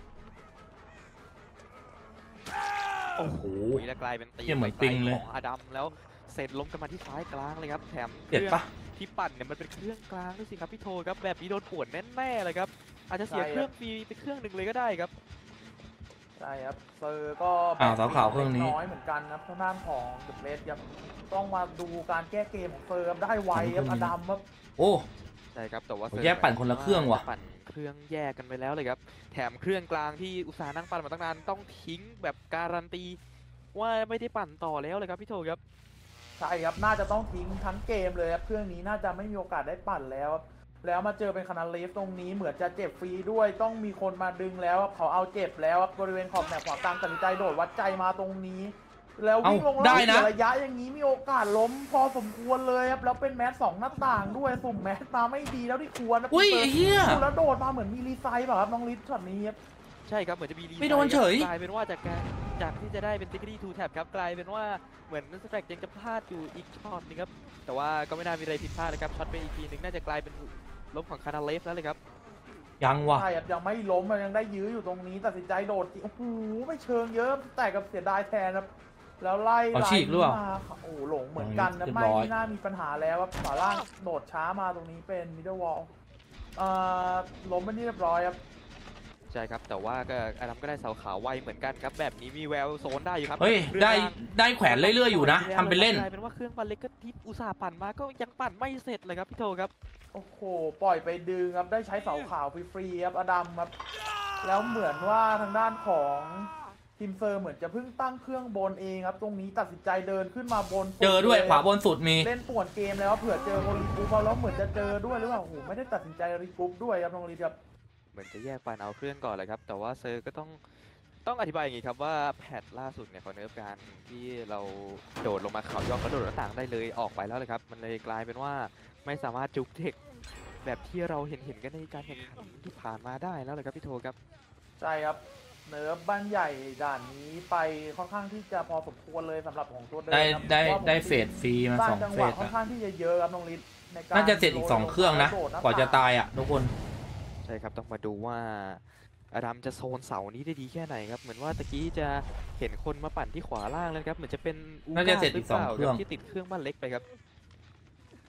โอ้โหแล้วกลายเป็นตีเหมือนปิงเลยของอดัมแล้วเสร็จล้มกันมาที่ซ้ายกลางเลยครับแถมเจ็บปะที่ปั่นเนี่ยมันเป็นเครื่องกลางด้วยสิครับพี่โทครับแบบนี้โดนปวดแน่ๆเลยครับอาจจะเสียเครื่องฟรีไปเครื่องหนึ่งเลยก็ได้ครับใช่ครับเซอร์ก็สาวขาวเครื่องนี้น้อยเหมือนกันครับทางด้านของเดอะเบสครับต้องมาดูการแก้เกมของเซอร์ครับได้ไวครับอดัมครับโอ้ใช่ครับแต่ว่าแยกปั่นคนละเครื่องว่ะปั่นเครื่องแยกกันไปแล้วเลยครับแถมเครื่องกลางที่อุตสาห์นั่งปั่นมาตั้งนานต้องทิ้งแบบการันตีว่าไม่ได้ปั่นต่อแล้วเลยครับพี่โทครับใช่ครับน่าจะต้องทิ้งทั้งเกมเลยครับเครื่องนี้น่าจะไม่มีโอกาสได้ปั่นแล้วแล้วมาเจอเป็นคานาเลฟตรงนี้เหมือนจะเจ็บฟรีด้วยต้องมีคนมาดึงแล้วเขาเอาเจ็บแล้วบริเวณขอบแหนบขวากลางตัดสินใจโดดวัดใจมาตรงนี้แล้ววิ่งลงได้นะระยะอย่างนี้มีโอกาสล้มพอสมควรเลยครับแล้วเป็นแมส2หน้าต่างด้วยสุ่มแมสมาไม่ดีแล้วที่ควรนะอุ้ยเฮียแล้วโดดมาเหมือนมีรีไซน์แบบครับน้องลิศช็อตนี้ครับใช่ครับเหมือนจะมีรีไซน์ไม่โดนเฉยกลายเป็นว่าจากที่จะได้เป็นซิกกี้ทูแท็บครับกลายเป็นว่าเหมือนสแต็กยังจะพลาดอยู่อีกช็อตนึงครับแต่ว่าก็ไม่น่ามีอะไรผิดพลาดเลยครับช็อตไปอีกทีนึงน่าจะกลายเป็นล้มของคานาเลฟแล้วเลยครับยังวะใช่ครับยังไม่ล้มมันยังได้ยื้ออยู่ตรงนี้ตัดสินใจโดดโอ้โหไม่เชิงเยอะแต่กับเสียดายแทนครับแล้วไล่มาโอ้หลงเหมือนกันนะไม่น่ามีปัญหาแล้วครับขวาล่างโดดช้ามาตรงนี้เป็นมิดเดิลวอลล้มไปนี่เรียบร้อยครับใช่ครับแต่ว่าก็อดัมก็ได้เสาขาวไวเหมือนกันครับแบบนี้มีแววโซนได้อยู่ครับเฮ้ยได้แขวนเรื่อยๆอยู่นะทำเป็นเล่นเป็นว่าเครื่องปั่นเล็กก็ที่อุตส่าห์ปั่นมาก็ยังปั่นไม่เสร็จเลยครับพี่โทครับโอ้โหปล่อยไปดึงครับได้ใช้เสาขาวฟรีๆครับอดัมครับแล้วเหมือนว่าทางด้านของทีมเซอร์เหมือนจะเพิ่งตั้งเครื่องบนเองครับตรงนี้ตัดสินใจเดินขึ้นมาบนเจอด้วยขวาบนสุดมีเล่นป่วนเกมแล้วเผื่อเจอโอลิกูพอแล้วเหมือนจะเจอด้วยหรือเปล่าโอ้โหไม่ได้ตัดสินใจรีกูปด้วยครับน้องลีครับเหมือนจะแยกปั่นเอาเครื่องก่อนเลยครับแต่ว่าเซอร์ก็ต้องอธิบายอย่างนี้ครับว่าแพทล่าสุดเนี่ยเขาเนิร์ฟการที่เราโดดลงมาเขาย่อมกระโดดหน้าต่างได้เลยออกไปแล้วเลยครับมันเลยกลายเป็นว่าไม่สามารถจุกเทคแบบที่เราเห็นกันในการแข่งขันที่ผ่านมาได้แล้วเลยครับพี่โทครับใช่ครับเนิร์ฟบ้านใหญ่ด่านนี้ไปค่อนข้างที่จะพอสมควรเลยสำหรับของตัวเดิมได้เฟสฟรีมา2เฟสค่อนข้างที่จะเยอะครับน้องลิศน่าจะเสร็จอีก2เครื่องนะกว่าจะตายอ่ะทุกคนใช่ครับต้องมาดูว่าอดัมจะโซนเสานี้ได้ดีแค่ไหนครับเหมือนว่าตะกี้จะเห็นคนมาปั่นที่ขวาล่างแล้วครับเหมือนจะเป็นน่าจะเสร็จอีก2เครื่องที่ติดเครื่องบ้านเล็กไปครับ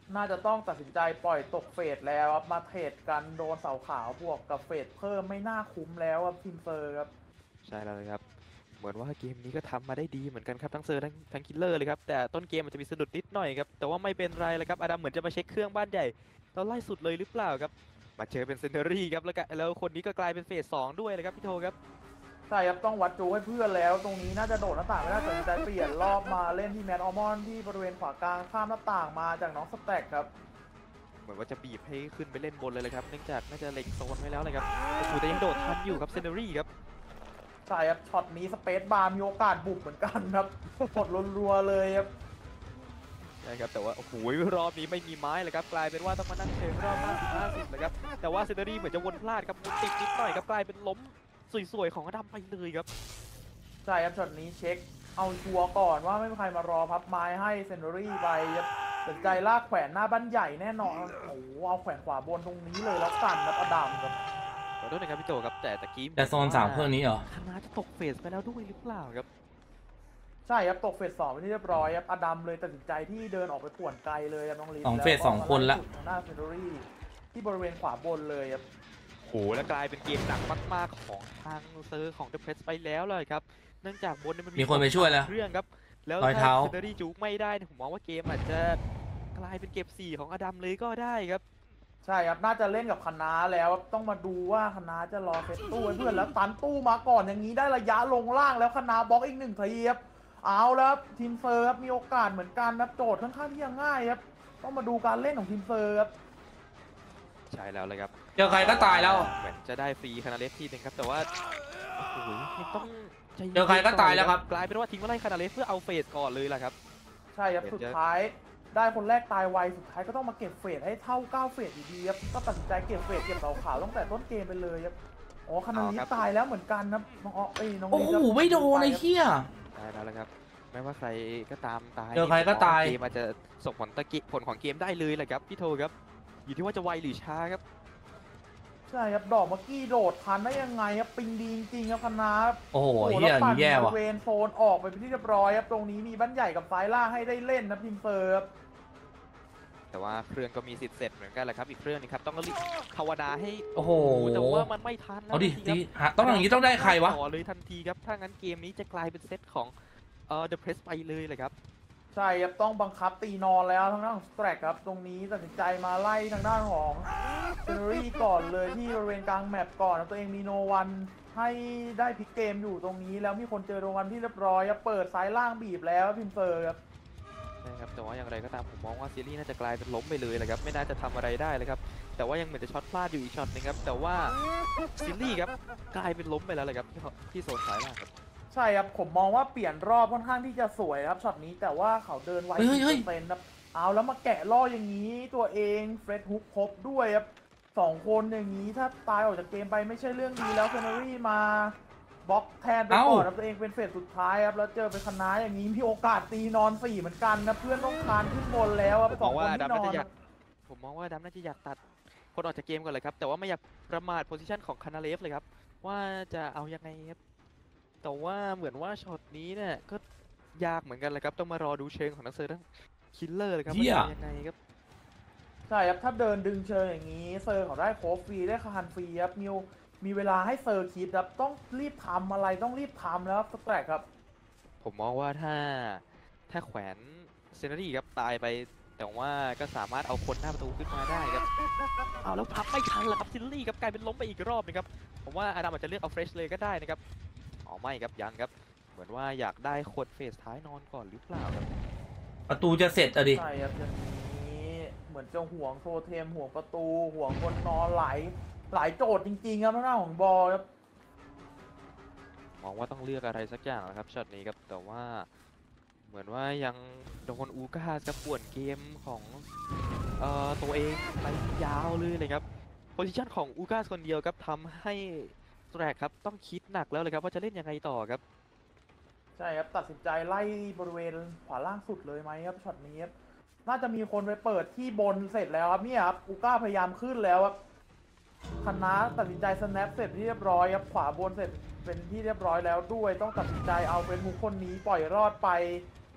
น่าจะต้องตัดสินใจปล่อยตกเฟสแล้วครับมาเทรดกันโดนเสาขาวบวกกับเฟสเพิ่มไม่น่าคุ้มแล้วครับทีมเซอร์ครับใช่แล้วเลยครับเหมือนว่าเกมนี้ก็ทำมาได้ดีเหมือนกันครับทั้งเซอร์ทั้งคิลเลอร์เลยครับแต่ต้นเกมมันจะมีสะดุดนิดหน่อยครับแต่ว่าไม่เป็นไรเลยครับอดัมเหมือนจะมาเช็คเครื่องบ้านใหญ่แล้วไล่สุดเลยหรือเปล่าครับมาเจอเป็นเซนเนอรี่ครับแล้วคนนี้ก็กลายเป็นเฟส2ด้วยเลยครับพี่โทครับใช่ครับต้องวัดจูให้เพื่อนแล้ว ตรงนี้น่าจะโดดหน้าต่างไม่ได้ตัดสินใจเปลี่ยนรอบมาเล่นที่แมตต์อัลมอนด์ที่บริเวณขวากลางข้ามหน้าต่างมาจากน้องสแต็กครับเหมือนว่าจะบีบให้ขึ้นไปเล่นบนเลยครับเนื่องจากน่าจะเล็งโซนไว้แล้วเลยครับโอ้โหแต่ยังโดดทันอยู่ครับเซนเนอรี่ครับใช่ครับช็อตนี้สเปซบาร์มีโอกาสบุกเหมือนกันครับกดรัวๆเลยครับใช่ครับแต่ว่าโอ้โหรอบนี้ไม่มีไม้เลยครับกลายเป็นว่าต้องมานั่งเชิงรอบ50เลยครับแต่ว่าเซนเนอรี่เหมือนจะวนพลาดครับวนติดนิดหน่อยครับกลายเป็นล้มสวยๆของอดัมไปเลยครับใช่ครับช็อตนี้เช็คเอาชัวร์ก่อนว่าไม่มีใครมารอพับไม้ให้เซนเนอรี่ไปครับตัดสินใจลากแขวนหน้าบ้านใหญ่แน่นอนโอ้โหเอาแขวนขวาบนตรงนี้เลยแล้วสั่นครับอดัมครับขอโทษนะครับพี่โจครับแต่ตะกี้แต่โซน3เครื่องนี้เหรอคณะจะตกเฟสไปแล้วด้วยหรือเปล่าครับใช่ครับตกเฟส2ไปที่เรียบร้อยครับอดัมเลยตัดสินใจที่เดินออกไปป่วนไกลเลยครับน้องลิน 2เฟส2คนละหน้าเซนเนอรี่ที่บริเวณขวาบนเลยครับโหแล้วกลายเป็นเกมหนักมากๆของทางเซอร์ของเดอะเพรสไปแล้วเลยครับเนื่องจากบนมันมีคนไปช่วยแล้วเครื่องครับแล้วรอยเท้าเซนเนอรี่จูกไม่ได้เนี่ยผมมองว่าเกมอาจจะกลายเป็นเกม4ของอดัมเลยก็ได้ครับใช่ครับน่าจะเล่นกับคณะแล้วต้องมาดูว่าคณะจะรอเซตตู้ให้เพื่อนแล้วตันตู้มาก่อนอย่างนี้ได้ระยะลงล่างแล้วคณะบล็อกอีก1 ทีครับเอาแล้วครับทีมเซอร์ครับมีโอกาสเหมือนกันครับโจทย์ค่อนข้างที่จะง่ายครับต้องมาดูการเล่นของทีมเซอร์ครับใช่แล้วเลยครับเจอใครก็ตายแล้วเหมือนจะได้ฟรีคานาเลสทีหนึงครับแต่ว่าโอ้โหยังต้องใจย็นเจอใครก็ตายแล้วครับกลายเป็นว่าทิ้งมาไล่คานาเลสเพื่อเอาเฟสก่อนเลยล่ะครับใช่ครับสุดท้ายได้คนแรกตายไวสุดท้ายก็ต้องมาเก็บเฟสให้เท่า9เฟสอยู่ดีครับก็ตัดสินใจเก็บเฟสเก็บเสาขาวตั้งแต่ต้นเกมไปเลยครับอ๋อคณะนี้ตายแล้วเหมือนกันนะน้องอ๋อน้องโอ้โหไม่โดนไอ้เหี้ยได้แล้วละครับไม่ว่าใครก็ตามตายเจอใครก็ตายเกมอาจจะส่งผลของเกมได้เลยแหละครับพี่โทครับอยู่ที่ว่าจะไวหรือช้าครับใช่ครับดอกเมื่อกี้โดดทันได้ยังไงครับปิงดีจริงๆครับคณะโอ้โหโอ้โหเหี้ยแล้วปั่นแย่บว่ะริเวณโซนออกไปเป็นที่เรียบร้อยครับตรงนี้มีบ้านใหญ่กับซ้ายล่างให้ได้เล่นนะทีมเซอร์ครับแต่ว่าเครื่องก็มีสิทธิ์เสร็จเหมือนกันแหละครับอีกเครื่องนึงครับต้องรีบภาวนาให้โอ้โหแต่ว่ามันไม่ทันนะเอาดิทีตีครับต้องอย่างนี้ต้องได้ใครวะต่อเลยทันทีครับถ้างั้นเกมนี้จะกลายเป็นเซตของThe Press ไปเลยเลยครับใช่ครับต้องบังคับตีนอนแล้วทางด้านของสแตรกครับตรงนี้ตัดสินใจมาไล่ทางด้านของเจเนอรี่ก่อนเลยที่บริเวณกลางแมปก่อนนะตัวเองมีโนวันให้ได้พลิกเกมอยู่ตรงนี้แล้วมีคนเจอโนวันที่เรียบร้อยครับเปิดซ้ายล่างบีบแล้วพิมเซอร์ครับใช่ครับแต่ว่าอย่างไรก็ตามผมมองว่าซีรีส์น่าจะกลายเป็นล้มไปเลยเลยครับไม่น่าจะทำอะไรได้เลยครับแต่ว่ายังเหมือนจะช็อตพลาดอยู่อีกช็อตหนึงครับแต่ว่าซีรีส์ครับกลายเป็นล้มไปแล้วเลยครับที่โซนซ้ายล่างครับใช่ครับผมมองว่าเปลี่ยนรอบค่อนข้างที่จะสวยครับช็อตนี้แต่ว่าเขาเดินไวเฮ้ยเฮ้ย 10%ครับเอาแล้วมาแกะล่ออย่างนี้ตัวเองเฟรดฮุกครบด้วยครับ2 คนอย่างนี้ถ้าตายออกจากเกมไปไม่ใช่เรื่องดีแล้วเฟนเนอรี่มาบล็อกแทนไปก่อนครับตัวเองเป็นเฟสสุดท้ายครับแล้วเจอไปคณะอย่างนี้มีโอกาสตีนอน4เหมือนกันนะเพื่อนต้องคานขึ้นบนแล้วครับผมสมออง งคว่านที่ดัมนอน่าน จะอคยารักบผมมองว่าดัมน่าจะอยากตัดคนออกจากเกมก่อนเลยครับแต่ว่าไม่อยากประมาทโพซิชันของคานาเลฟเลยครับว่าจะเอายังไงครับแต่ว่าเหมือนว่าช็อตนี้เนี่ยก็ยากเหมือนกันเลยครับต้องมารอดูเชิงของนักเซอร์ทั้งคิลเลอร์เลยครับว่าจะยังไงครับใช่ครับถ้าเดินดึงเชิงอย่างนี้เซอร์เขาได้โคฟฟรีได้คานฟรีครับมีเวลาให้เซอร์คิดครับต้องรีบทำอะไรต้องรีบทำแล้วครับสแตรกครับผมมองว่าถ้าแขวนเซนนารีครับตายไปแต่ว่าก็สามารถเอาคนหน้าประตูขึ้นมาได้ครับเอาแล้วพับไม่ทันแล้วครับซิลลี่ครับกลายเป็นล้มไปอีกรอบนึงครับผมว่าอาดัมอาจจะเลือกเอาเฟรชเลยก็ได้นะครับอ๋อไม่ครับยังครับเหมือนว่าอยากได้คนเฟสท้ายนอนก่อนหรือเปล่าครับประตูจะเสร็จอะดิใช่ครับอย่างนี้เหมือนจะห่วงโทเทมห่วงประตูห่วงคนนอนหลายโจทย์จริงๆครับทางด้านของบอลครับมองว่าต้องเลือกอะไรสักอย่างนะครับช็อตนี้ครับแต่ว่าเหมือนว่ายังโดนอูกาสครับป่วนเกมของตัวเองไปยาวเลยครับโพซิชันของอูกาสคนเดียวครับทำให้แทร็กครับต้องคิดหนักแล้วเลยครับว่าจะเล่นยังไงต่อครับใช่ครับตัดสินใจไล่บริเวณขวาล่างสุดเลยไหมครับช็อตนี้ครับน่าจะมีคนไปเปิดที่บนเสร็จแล้วครับเนี่ยครับอูก้าพยายามขึ้นแล้วครับคณะตัดสินใจสแนปเสร็จที่เรียบร้อยครับขวาบนเสร็จเป็นที่เรียบร้อยแล้วด้วยต้องตัดสินใจเอาเป็นมุกคนนี้ปล่อยรอดไป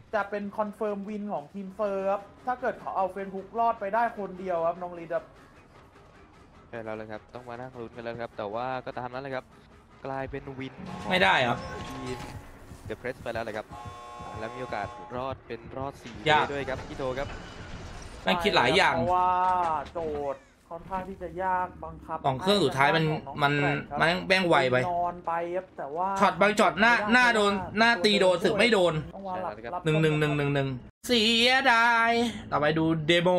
จะเป็นคอนเฟิร์มวินของทีมเฟอร์ครับถ้าเกิดเขาเอาเฟนฮุกรอดไปได้คนเดียวครับน้องลีดครับใช่แล้วเลยครับต้องมานั่งลุ้นกันแล้วครับแต่ว่าก็ตามนั้นเลยครับกลายเป็นวินไม่ได้ครับทีมเดอะเพรสไปแล้วเลยครับแล้วมีโอกาสรอดเป็นรอด4 ยากด้วยครับพี่โทครับไม่คิดหลายอย่างเพราะว่าโจทย์ค่อนข้างที่จะยากบังคับสองเครื่องสุดท้ายมันให้ทางด้าของมันน้องแบ่งไวไปนอนไปครับแต่ว่าช็อตบางช็อตหน้าโดนหน้าตีโดนสึกไม่โดนต้องวางหลักรับ 1-1-1-1-1เสียดายต่อไปดูเดโม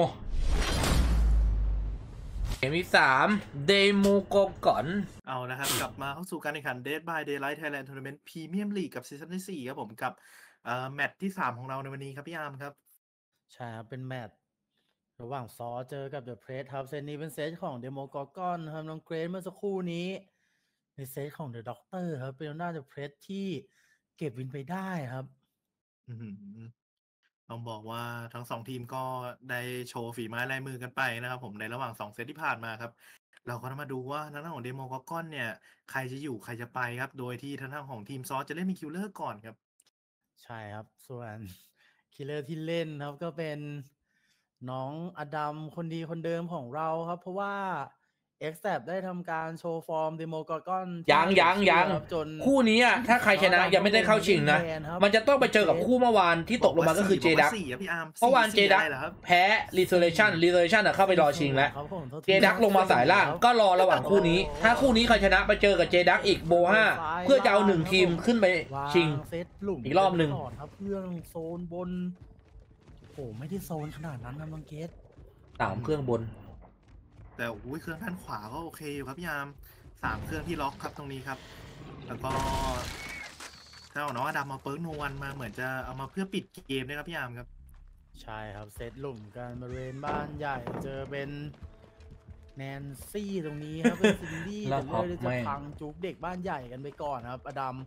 เกมที่3เดโมโกก่อนเอานะครับ กลับมาเข้าสู่การแข่งขัน Dead by Daylight Thailand Tournament Premium League กับซีซั่นที่4ครับผมกับแมตช์ที่3ของเราในวันนี้ครับพี่อาร์มครับใช่ครับเป็นแมตช์ระหว่างซอเจอกับเดอะเพรสครับเซตนี้เป็นเซตของเดโมกอร์กอนครับน้องเกรซเมื่อสักครู่นี้ในเซตของเดอะด็อกเตอร์ครับเป็นหน้าเดอะเพรสที่เก็บวินไปได้ครับอื้อหือต้องบอกว่าทั้ง2ทีมก็ได้โชว์ฝีไม้ลายมือกันไปนะครับผมในระหว่าง2เซตที่ผ่านมาครับเราก็ต้องมาดูว่าทางด้านของเดโมกอกอนเนี่ยใครจะอยู่ใครจะไปครับโดยที่ทางด้านของทีมซอสจะเล่นมีคิวเลอร์ก่อนครับใช่ครับ ส่วน คิลเลอร์ที่เล่นครับก็เป็นน้องอดัมคนดีคนเดิมของเราครับ เพราะว่า x t a b ได้ทำการโชว์ฟอร์มเดโมกอร์กอนยังจนคู่นี้อ่ะถ้าใครชนะยังไม่ได้เข้าชิงนะ มันจะต้องไปเจอกับคู่เมื่อวานที่ตกลงมาก็คือเจดัก เมื่อวานเจดักแพ้รีเซอร์ชันเข้าไปรอชิงแล้วครับผมโทษทีเจดักลงมาสายล่างก็รอระหว่างคู่นี้ ถ้าคู่นี้ใครชนะไปเจอกับเจดักอีกโบ5เพื่อจะเอา1ทีมขึ้นไปชิงวาเซตหลุมอีกรอบหนึ่งก่อนครับเพื่อนโซนบนโอ้ไม่ได้โซนขนาดนั้นนะน้องเกส 3 เครื่องบนแต่อุ้ยเครื่องด้านขวาก็โอเคอยู่ครับพี่อาร์ม3เครื่องที่ล็อกครับตรงนี้ครับ แล้วก็ถ้าเอาน้องอดัมมาเปิร์กโนวันมาเหมือนจะเอามาเพื่อปิดเกมด้วยครับพี่อาร์มครับใช่ครับเซตหลุมกันบริเวณบ้านใหญ่เจอเป็นแนนซี่ตรงนี้ครับ เป็นซินดี้แล้แต่วเลยไม่จะพังจุกเด็กบ้านใหญ่กันไปก่อนครับอดัม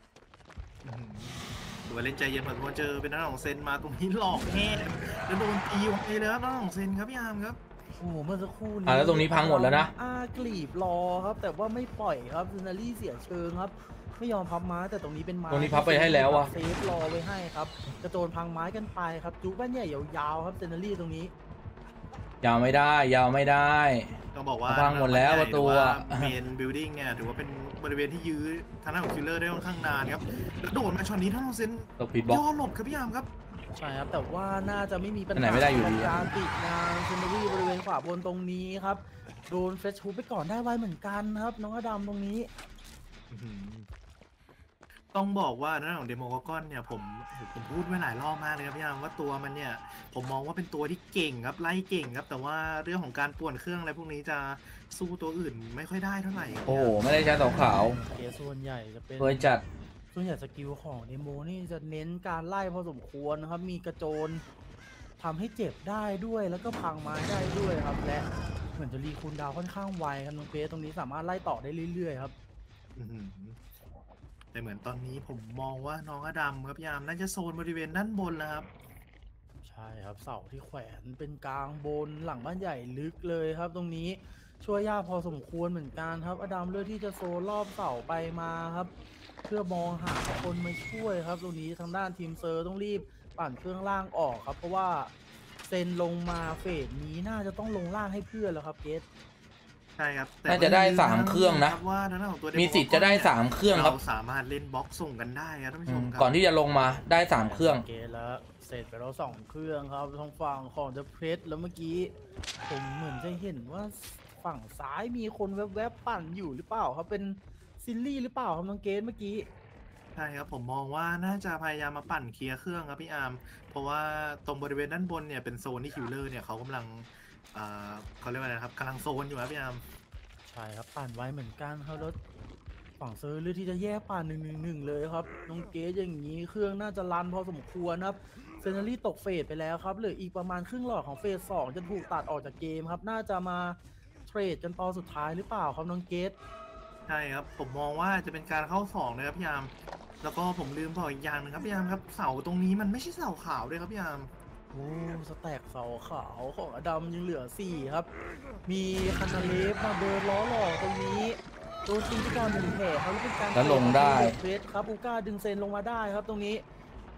ดูว่าเล่นใจเย็นเหมือนพอเจอเป็นน้าของเซนมาตรงนี้หลอกแห้แล้วโดนตีไว้เลยครับน้าของเซนครับพี่อาร์มครับโอ้โหเมื่อสักครู่นี้แล้วตรงนี้พังหมดแล้วนะกลีบรอครับ แต่ว่าไม่ปล่อยครับซินารี่เสียเชิงครับ ไม่ยอมพับไม้แต่ตรงนี้เป็นไม้ตรงนี้พับไปให้แล้วอะเซฟรอไว้ให้ครับกระโจนพังไม้กันไปครับจุกบ้านใหญ่ยาวๆครับซินารี่ตรงนี้ยาวไม่ได้ต้องบอกว่าพังหมดแล้วประตูอะเมนบิลดิ้งเนี่ยถือว่าเป็นบริเวณที่ยื้อทางด้านของคิลเลอร์ได้ค่อนข้างนานครับแล้วโดดมาช็อตนี้ท่านของเซนตกผิดบล็อกย่อหลบครับพี่อาร์มครับใช่ครับแต่ว่าน่าจะไม่มีปัญไหนหาไม่ได้อยู่ดีกับการปิดงานซินารี่บริเวณขวาบนตรงนี้ครับโดนเฟรชฮูไปก่อนได้ไวเหมือนกันครับน้องอดัมตรงนี้อื้อหือต้องบอกว่าทางด้านของเดโมกอกอนเนี่ยผมพูดไว้หลายรอบมากเลยครับพี่อาร์มว่าตัวมันเนี่ยผมมองว่าเป็นตัวที่เก่งครับไล่เก่งครับ แต่ว่าเรื่องของการป่วนเครื่องอะไรพวกนี้จะสู้ตัวอื่นไม่ค่อยได้เท่าไหร่ครับโอ้โหไม่ได้ใช้เสาขาวเกมส่วนใหญ่จะเป็นเคยจัดส่วนใหญ่สกิลของเดโมนี่จะเน้นการไล่พอสมควรนะครับ มีกระโจนทำให้เจ็บได้ด้วยแล้วก็พังไม้ได้ด้วยครับ และเหมือนจะรีคูลดาวน์ค่อนข้างไวครับน้องเกสตรงนี้สามารถไล่ต่อได้เรื่อยๆครับอื้อหือแต่เหมือนตอนนี้ผมมองว่าน้องอดัมครับพี่อาร์มน่าจะโซนบริเวณด้านบนแล้วครับใช่ครับเสาที่แขวนเป็นกลางบนหลังบ้านใหญ่ลึกเลยครับ ตรงนี้ช่วยยากพอสมควรเหมือนกันครับอดัมเลือกที่จะโซนรอบเสาไปมาครับ เพื่อมองหาคนมาช่วยครับ ตรงนี้ทางด้านทีมเซอร์ต้องรีบปั่นเครื่องล่างออกครับ เพราะว่าเซนลงมาเฟสนี้น่าจะต้องลงล่างให้เพื่อนแล้วครับเกสใช่ครับแต่น่าจะได้3เครื่องนะว่าทางด้านของตัวมีสิทธิ์จะได้3เครื่องครับเราสามารถเล่นบล็อกส่งกันได้ครับท่านผู้ชมครับก่อนที่จะลงมาได้3เครื่องเกสแล้วเสร็จไปแล้ว2เครื่องครับทางฝั่งของเดอะเพรสแล้วเมื่อกี้ผมเหมือนจะเห็นว่าฝั่งซ้ายมีคนแวบๆปั่นอยู่หรือเปล่าครับเป็นซิลลี่หรือเปล่าครับน้องเกสเมื่อกี้ใช่ครับผมมองว่าน่าจะพยายามมาปั่นเคลียร์เครื่องครับพี่อาร์มเพราะว่าตรงบริเวณด้านบนเนี่ยเป็นโซนที่คิวเลอร์เนี่ยเขากำลังเขาเรียกว่าอะไรนะครับกำลังโซนอยู่ครับพี่อาร์มใช่ครับปั่นไว้เหมือนกันครับแล้วฝั่งเซอร์เลือกที่จะแยกปั่น1-1เลยครับน้องเกสอย่างนี้เครื่องน่าจะรันพอสมควรครับเซนารี่ตกเฟสไปแล้วครับเหลืออีกประมาณครึ่งหลอดของเฟส2จะถูกตัดออกจากเกมครับน่าจะมาเทรดกันตอนสุดท้ายหรือเปล่าครับน้องเกสใช่ครับผมมองว่าจะเป็นการเข้าสองนะครับพี่อาร์มแล้วก็ผมลืมบอกอีกอย่างหนึงครับพี่อาร์มครับเสาตรงนี้มันไม่ใช่เสาขาวด้วยครับพี่อาร์มโอ้สแต็กเสาขาวของอดัมยังเหลือ4ครับมีคันนาเลฟมาเดินล้อหลอกตรงนี้โดนตีไปก่อน1แผลครับแล้วเป็นการแล้วลงได้เฟสครับอูก้าดึงเซนลงมาได้ครับตรงนี้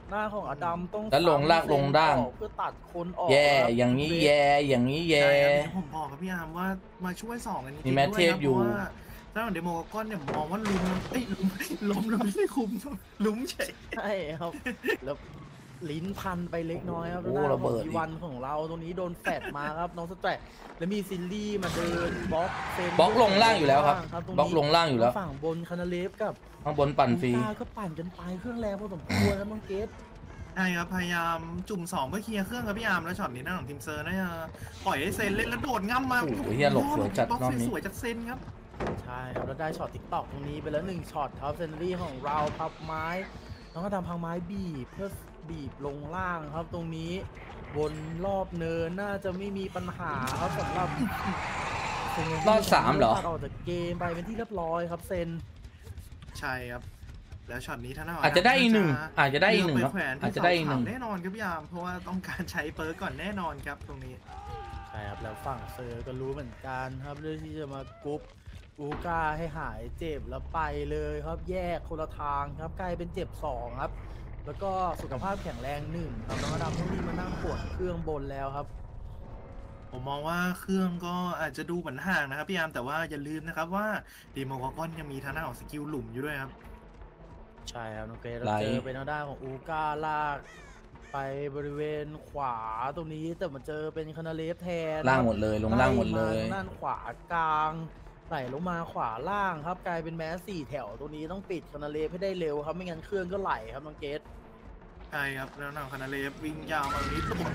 หน้าของอดัมต้องแล้วลงลากลงด้านออกเพื่อตัดคนออกแย่ครับอย่างนี้แย่อย่างนี้แย่ใช่ครับที่ผมบอกกับพี่อาร์มว่ามาช่วยสองอันนี้มีแมทเทพอยู่เพราะว่าถ้าเดโมก้อนเนี่ยผมมองว่าลุมเอ้ยล้มแล้วไม่ใช่คุมลุมเฉยใช่ครับ แล้วลิ้นพันไปเล็กน้อยครับโอ้หน้าระเบิดของอีวันของเราตรงนี้โดนแฟดมาครับน้องสแตรกแล้วมีซิลลี่มาเดินบล็อกเซนบล็อกลงล่างอยู่แล้วครับตรงบล็อกนี้ลงล่างอยู่แล้วฝั่งบนคานาเลฟกับข้างบนปั่นฟรีอูต้าก็ปั่นกันไปเครื่องแรงพอสมควรครับน้องเกตใช่ครับพยายามจุ่ม2เพื่อเคลียร์เครื่องครับพี่อาร์มแล้วช็อตนี้หน้าของทีมเซอร์น่าจะปล่อยให้เซนเล่นแล้วโดดง่ำมาโอ้โหเหี้ยหลบสวยจัดบล็อกรอบนี้สวยๆจากเซนครับใช่ครับแล้วได้ช็อตติ๊กตอกตรงนี้ไปแล้ว1ช็อตครับเซนรี่ของเราพับไม้น้องก็ทำพังไม้บีบเพื่อบีบลงล่างครับตรงนี้บนรอบเนินน่าจะไม่มีปัญหาครับสำหรับรอบ3เหรอตัดออกจากเกมไปเป็นที่เรียบร้อยครับเซนใช่ครับแล้วช็อตนี้ท่านอาจจะได้อีกหนึ่งอาจจะได้อีกหนึ่งเลืเนาะไปแขวนอาจที่จะได้อีกหนึ่งเสาขาวแน่นอนครับพี่อาร์มเพราะว่าต้องการใช้เปิร์กก่อนแน่นอนครับตรงนี้ใช่ครับแล้วฝั่งเซอร์ก็รู้เหมือนกันครับเรื่องที่จะมากรุ๊ปอูกาให้หายเจ็บแล้วไปเลยครับแยกคนละทางครับกลายเป็นเจ็บ2ครับแล้วก็สุขภาพแข็งแรง1ครับน้องอดัมต้องรีบมานั่งปวดเครื่องบนแล้วครับผมมองว่าเครื่องก็อาจจะดูเหมือนห่างนะครับพี่อาร์มแต่ว่าอย่าลืมนะครับว่าดีโมกอกอนยังมีทางด้านของสกิลหลุมอยู่ด้วยครับใช่ครับน้องเกรซไหลเจอเป็นทางด้านของอูกาลากไปบริเวณขวาตรงนี้แต่มาเจอเป็นคานาเลฟแทนล่างหมดเลยลงล่างหมดเลยไมาทางด้านขวากลางไหลลงมาขวาล่างครับกลายเป็นแม้4แถวตรงนี้ต้องปิดคานาเลฟให้ได้เร็วครับไม่งั้นเครื่องก็ไหลครับน้องเกรซใช่ครับแล้วนางคานาเลฟวิ่งยาวมาตรงนี้ตบ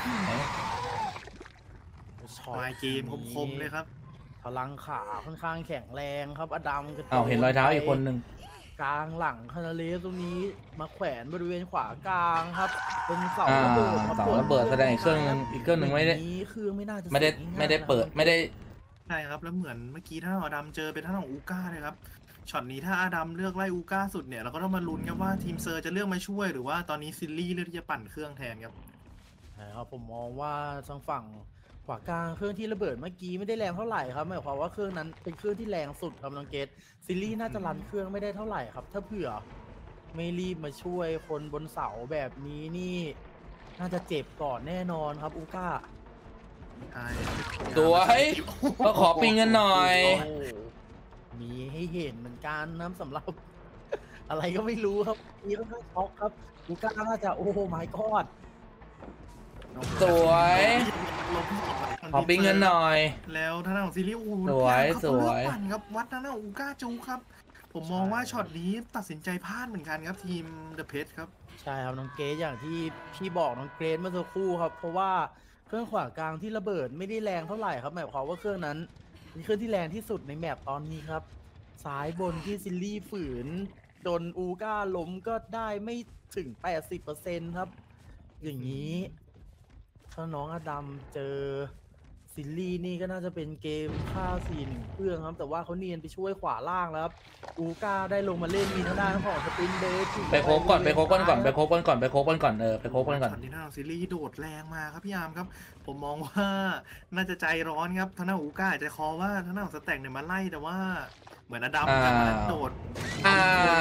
ช็อปลายเกมคมๆเลยครับพลังขาค่อนข้างแข็งแรงครับอดัมกระโดดอ้าวเห็นรอยเท้าอีกคนหนึ่งกลางหลังคานาเลฟตรงนี้มาแขวนบริเวณขวากลางครับเป็นเสาอ่าระเบิดครับเสาระเบิดแสดงอีกเครื่องหนึงอีกเครื่องหนึ่งไม่ได้อย่างนี้เครื่องไม่น่าจะไม่ได้เสร็จง่ายๆไม่ได้เปิดนะครับไม่ได้ใช่ครับแล้วเหมือนเมื่อกี้ถ้าอดัมเจอเป็นท่านของอูก้าเลยครับช็อตนี้ถ้าอาดัมเลือกไล่อูก้าสุดเนี่ยเราก็ต้องมาลุ้นครับว่าทีมเซอร์จะเลือกมาช่วยหรือว่าตอนนี้ซิลลี่เลือกที่จะปั่นเครื่องแทนครับใช่ครับผมมองว่าทางฝั่งขวากลางเครื่องที่ระเบิดเมื่อกี้ไม่ได้แรงเท่าไหร่ครับหมายความว่าเครื่องนั้นเป็นเครื่องที่แรงสุดครับน้องเกตซิลลี่น่าจะรันเครื่องไม่ได้เท่าไหร่ครับ ถ้าเผื่อไม่รีบมาช่วยคนบนเสาแบบนี้นี่น่าจะเจ็บก่อนแน่นอนครับอูก้าใช่สวยก็ขอปิงกันหน่อยโอ้มีให้เห็นเหมือนกันนะสำหรับ อะไรก็ไม่รู้ครับมีค่อนข้างช็อกครับอูก้าน่าจะโอ้โห my god สวย ขอปิงกันหน่อยแล้วท่านของซิลลี่อูสวยเขาสวยเลือกปั่นครับวัดท่านของอูก้าจูครับ ผมมองว่าช็อตนี้ตัดสินใจพลาดเหมือนกันครับทีมเดอะเพชครับใช่ครับน้องเกรซอย่างที่พี่บอกน้องเกรซเมื่อสักครู่ครับ เพราะว่าเครื่องขวากลางที่ระเบิดไม่ได้แรงเท่าไหร่ครับหมายความว่าเครื่องนั้นเป็นเครื่องที่แรงที่สุดในแมปตอนนี้ครับซ้ายบนที่ซิลลี่ฝืนโดนอูก้าล้มก็ได้ไม่ถึง 80%ครับ อย่างนี้ถ้าน้องอดัมเจอซิลลี่นี่ก็น่าจะเป็นเกมฆ่า4-1เครื่องครับ แต่ว่าเขาเนียนไปช่วยขวาล่างแล้วครับอูก้าได้ลงมาเล่นมีทางด้านของสปินเบสไปโคบก่อนไปโคบกันก่อนไปโคบกันก่อนไปโคบกันก่อนไปโคบกันก่อนช็อตนี้ท่านของซิลลี่โดดแรงมาครับพี่อาร์มครับ ผมมองว่าน่าจะใจร้อนครับท่านของอูก้าอาจจะคอว่าท่านของสแต็กเนี่ยมาไล่แต่ว่าเหมือนอดัมจะมาโดดอ้าว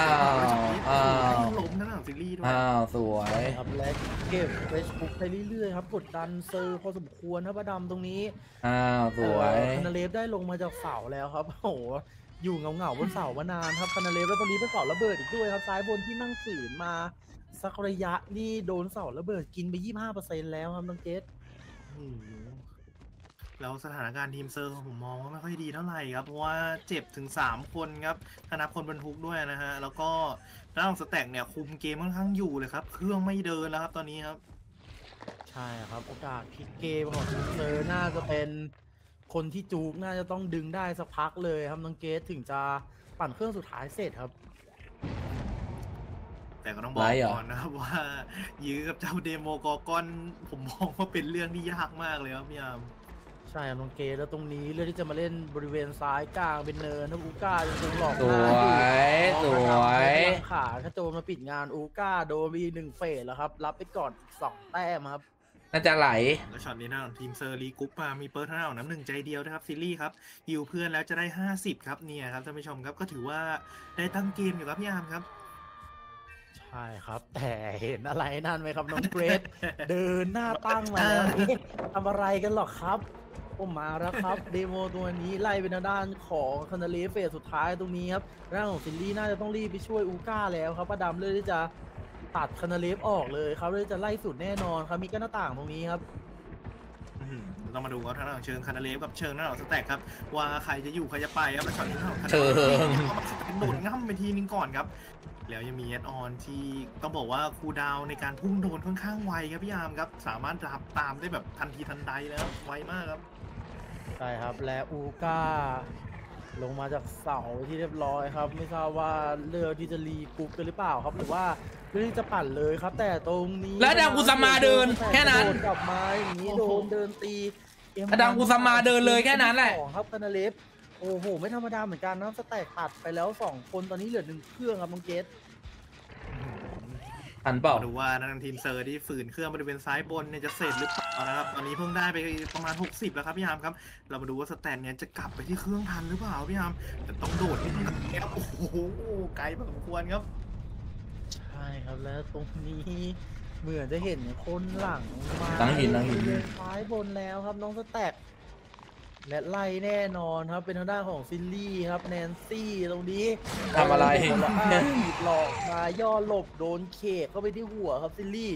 อ้าอ้าวล้มท่านของซิลลี่ด้วยอ้าวสวยครับและเก็บเฟซบุ๊กไปเรื่อยๆครับกดดันเซอร์พอสมควรครับอดัมตรงนี้อ้าวสวยคานาเลฟได้ลงมาจากเสาแล้วครับ โอ้โหอยู่เงาๆบนเสามานานครับคานาเลฟแล้วตรงนี้เป็นเสาระเบิดอีกด้วยครับซ้ายบนที่นั่งฝืนมาสักระยะนี่โดนเสาระเบิดกินไป 25%แล้วครับน้องเกตโอ้โหแล้วสถานการณ์ทีมเซอร์ผมมองว่าไม่ค่อยดีเท่าไหร่ครับ เพราะว่าเจ็บถึง 3 คนครับถ้านับคนบรรทุกด้วยนะฮะ แล้วก็ด้านของสแต็กเนี่ยคุมเกมค่อนข้างอยู่เลยครับ เครื่องไม่เดินแล้วครับตอนนี้ครับใช่ครับโอกาสพลิกเกมของทีมเซอร์น่าจะเป็นคนที่จูกน่าจะต้องดึงได้สักพักเลยครับน้องเกตถึงจะปั่นเครื่องสุดท้ายเสร็จครับแต่ก็ต้องบอกไลฟ์เหรอก่อนนะครับว่า ยื้อกับเจ้าเดโมกอกอนผมมองว่าเป็นเรื่องที่ยากมากเลยครับพี่อาร์มใช่ครับน้องเกตแล้วตรงนี้เลือกที่จะมาเล่นบริเวณซ้ายกลางเป็นเนินนะอูก้ายังคงหลอกสวยสวยขาถ้าโจมาปิดงานอูก้าโดนไปอีก1 เฟสแล้วครับ รับไปก่อนอีก2 แต้มครับน่าจะไหลแล้วช็อตนี้นะของทีมเซอร์รีกรุ๊ปมามีเปิร์ทหน้าของน้ำหนึ่งใจเดียวนะครับซิลลี่ครับฮิวเพื่อนแล้วจะได้ 50 ครับเนี่ยครับท่านผู้ชมครับก็ถือว่าได้ตั้งเกมอยู่ครับพี่อาร์มครับใช่ใช่ครับ แต่เห็นอะไรนั่นไหมครับน้องเกรซ เดินหน้าตั้งมาแล้วเอ๊ะทำอะไรกันหรอครับผมมาแล้วครับ เดโมตัวนี้ไล่เป็นทางด้านของคานาเลเฟสสุดท้ายตรงนี้ครับร่างของซิลลี่น่าจะต้องรีบไปช่วยอูก้าแล้วครับป้าดำเลยที่จะตัดคานาเลฟออกเลยครับเลยจะไล่สุดแน่นอนครับมีกั้นหน้าต่างตรงนี้ครับเรามาดูว่าทางด้านของเชิงคานาเลฟกับเชิงหน้าของสแต็กครับว่าใครจะอยู่ใครจะไปครับแล้วช็อตนี้ทางของคานาเชิเลฟงเอามาสแต็กโดดง่ำไปทีนึงก่อนครับแล้วยังมีแอดออนที่ต้องบอกว่าคูลดาวน์ในการพุ่งโดนค่อนข้างไวครับพี่ยามครับสามารถรับตามได้แบบทันทีทันใดแล้วไวมากครับใช่ครับและอูก้าลงมาจากเสาที่เรียบร้อยครับ ไม่ทราบว่าเลือกที่จะรีกรุ๊ปกันหรือเปล่าครับหรือว่าเลือกที่จะปั่นเลยครับ แต่ตรงนี้และอดัมกุสมาเดินแค่นั้นโดกลับมาอย่างนี้โดนเดินตีอดัมกุสมาเดินเลยแค่นั้นแหละของครับคานาเลฟโอ้โหไม่ธรรมดาเหมือนกันนะสแต็กตัดไปแล้ว2คนตอนนี้เหลือ1เครื่องครับน้องเกตทันเปล่ามาดูว่าทางทีมเซอร์ที่ฝืนเครื่องบริเวณซ้ายบนเนี่ยจะเสร็จหรือเปล่านะครับตอนนี้เพิ่งได้ไปประมาณ60แล้วครับพี่ยามครับเรามาดูว่าสแตนเนี่ยจะกลับไปที่เครื่องทันหรือเปล่าพี่ยามแต่ต้องโดดนิดนึงครับโอ้โหไกลพอสมควรครับใช่ครับแล้วตรงนี้เหมือนจะเห็นคนหลังมาหลังหินหลังหินซ้ายบนแล้วครับน้องสแต็กและไล่แน่นอนครับเป็นทางด้านของซิลลี่ครับแนนซี่ตรงนี้ทำอะไรถีบหลอกมาย่อหลบโดนเคกเข้าไปที่หัวครับซิลลี่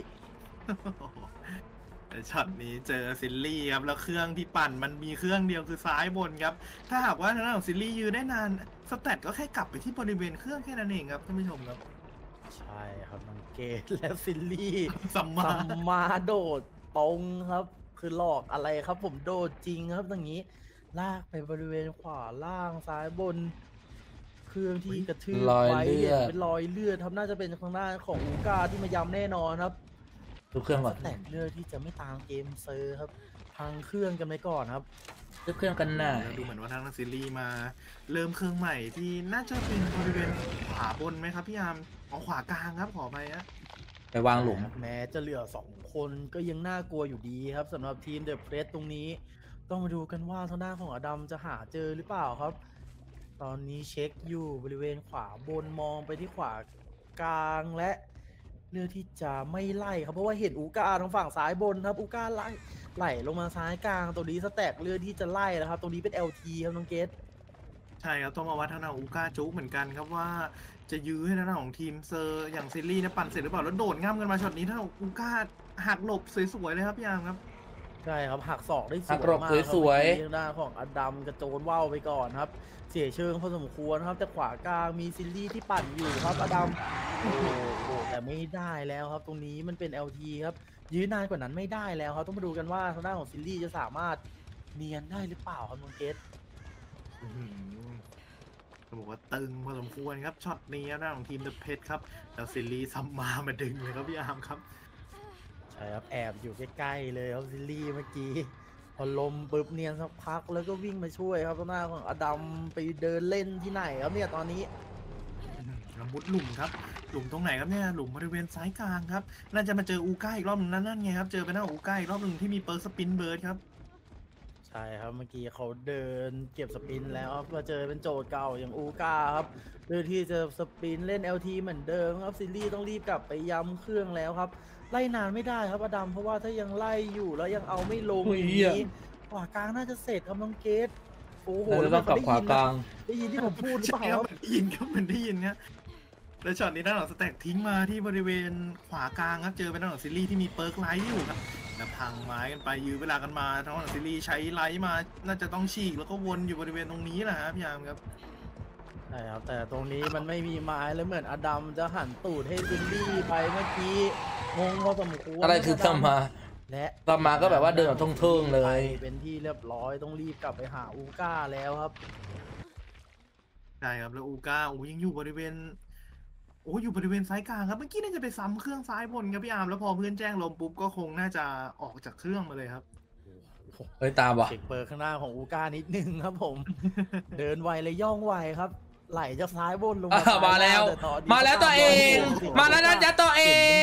แต่ช็อตนี้เจอซิลลี่ครับแล้วเครื่องที่ปั่นมันมีเครื่องเดียวคือซ้ายบนครับถ้าหากว่าทางด้านของซิลลี่ยืนได้นานสแตทก็แค่กลับไปที่บริเวณเครื่องแค่นั้นเองครับท่านผู้ชมครับใช่ครับน้องเกตและซิลลี่สัมมาสัมมาโดดตรงครับ คือหลอกอะไรครับผมโดดจริงครับอย่างนี้ ลากไปบริเวณขวาล่างซ้ายบน เครื่องที่กระทืบรอยไว้เลืเนี่ยอดเป็นรอยเลือดครับน่าจะเป็นทางด้านของอูกาที่มาย้ำแน่นอนครับทุกเครื่องก่อนแต่เลือกที่จะไม่ตามเกมเซอร์ครับพังเครื่องกันไปก่อนครับทุกเครื่องกันหน่าแล้วดูเหมือนว่าทางซิลลี่มาเริ่มเครื่องใหม่ที่น่าจะเป็นบริเวณขวาบนไหมครับพี่ยามเอาขวากลางครับขอไปฮะไปวางหลุมแม้จะเหลือ2คนก็ยังน่ากลัวอยู่ดีครับสำหรับทีมเดอะเพรสตรงนี้ ต้องมาดูกันว่าทางด้านของอดัมจะหาเจอหรือเปล่าครับ ตอนนี้เช็คอยู่บริเวณขวาบนมองไปที่ขวากลางและเลือกที่จะไม่ไล่ครับเพราะว่าเห็นอูกาทางฝั่งซ้ายบนครับอูกาไหลลงมาซ้ายกลางตัวนี้สแต็กเลือกที่จะไล่แล้วครับตรงนี้เป็น LT ครับน้องเกตใช่ครับต้องมาวัดทางด้านของอูก้าจุกเหมือนกันครับว่าจะยื้อให้ทางด้านของทีมเซอร์อย่างซิลลี่เนี่ยปั่นเสร็จหรือเปล่าแล้วโดดง่ำกันมาช็อตนี้ถ้าอูก้าหักหลบสวยๆเลยครับพี่ยามครับใช่ครับหักศอกได้สหัวยกหลบมากครับสวยๆเมื่อกี้ทางด้านของอดัมกระโจนว่าวไปก่อนครับ เสียเชิงพอสมควรครับแต่ขวากลางมีซิลลี่ที่ปั่นอยู่ครับอดัมโอ้โหแต่ไม่ได้แล้วครับ ตรงนี้มันเป็น LT ครับยื้อนานกว่านั้นไม่ได้แล้วครับต้องมาดูกันว่าทางด้านของซิลลี่จะสามารถเนียนได้หรือเปล่าครับน้องเกตอื้อหือต้องบอกว่าตึงพอสมควรครับช็อตนี้ทางด้านของทีมเดอะเพชรครับแล้วซิลลี่ซัมมาดึงเลยครับพี่ยามครับใช่ครับแอบอยู่ใกล้ๆเลยครับซิลลี่เมื่อกี้พอลมปุ๊บเนียนสักพักแล้วก็วิ่งมาช่วยครับทางด้านของอดัมไปเดินเล่นที่ไหนครับเนี่ยตอนนี้ละมุดหลุมครับหลุมตรงไหนครับเนี่ยหลุมบริเวณซ้ายกลางครับน่าจะมาเจออูก้าอีกรอบหนึงนั่นไงครับเจอไปหน้าอูก้าอีกรอบหนึ่งที่มีเปิร์กสปินเบิร์ดครับใช่ครับเมื่อกี้เขาเดินเก็บสปินแล้วครับมาเจอเป็นโจทย์เก่าอย่างอูกาครับเลือกที่จะสปินเล่น LT เหมือนเดิมครับซิลลี่ต้องรีบกลับไปย้ำเครื่องแล้วครับไล่นานไม่ได้ครับอดัมเพราะว่าถ้ายังไล่อยู่แล้วยังเอาไม่ลงอุ้ยอย่างเหี้ยนี้ขวากลางน่าจะเสร็จครับน้องเกตโอ้โหเราจะต้องกลับขวากลางได้ยินที่ผมพูดหรือเปใช่ล่าคครัรับบ มันได้ยินครับมันได้ยินครับแล้วช็อตนี้ด้านหลังสแต็กทิ้งมาที่บริเวณขวากลางครับเจอไปด้านหลังซิลลี่ที่มีเปิร์กไลท์อยู่ครับแล้วพังไม้กันไปยื้อเวลากันมาทางด้านหลังซิลลี่ใช้ไลท์มาน่าจะต้องฉีกแล้วก็วนอยู่บริเวณตรงนี้แหละครับพี่ยามครับใช่ครับแต่ตรงนี้มันไม่มีไม้แล้วเหมือนอดัมจะหันตูดให้ซิลลี่ไปเมื่อกี้งงพอสมควรอะไรคือซัมมาและซัมมาก็แบบว่าเดินแบบท่องๆเลยเป็นที่เรียบร้อยต้องรีบกลับไปหาอูก้าแล้วครับใช่ครับแล้วอูก้ายังอยู่บริเวณอยู่บริเวณซ้ายกลางครับเมื่อกี้น่าจะไปซ้ำเครื่องซ้ายบนครับพี่อาร์มแล้วพอเพื่อนแจ้งลมปุ๊บก็คงน่าจะออกจากเครื่องมาเลยครับเฮ้ยตามว่ะเช็คเปิดข้างหน้าของอูก้านิดนึงครับผม เดินไวเลยย่องไวครับ ไหลจากซ้ายบนลงมาซ้ายมาแล้วต่ตอนนี้มาแล้วตัวเอง มาแล้วนะจ๊ะตัวเอง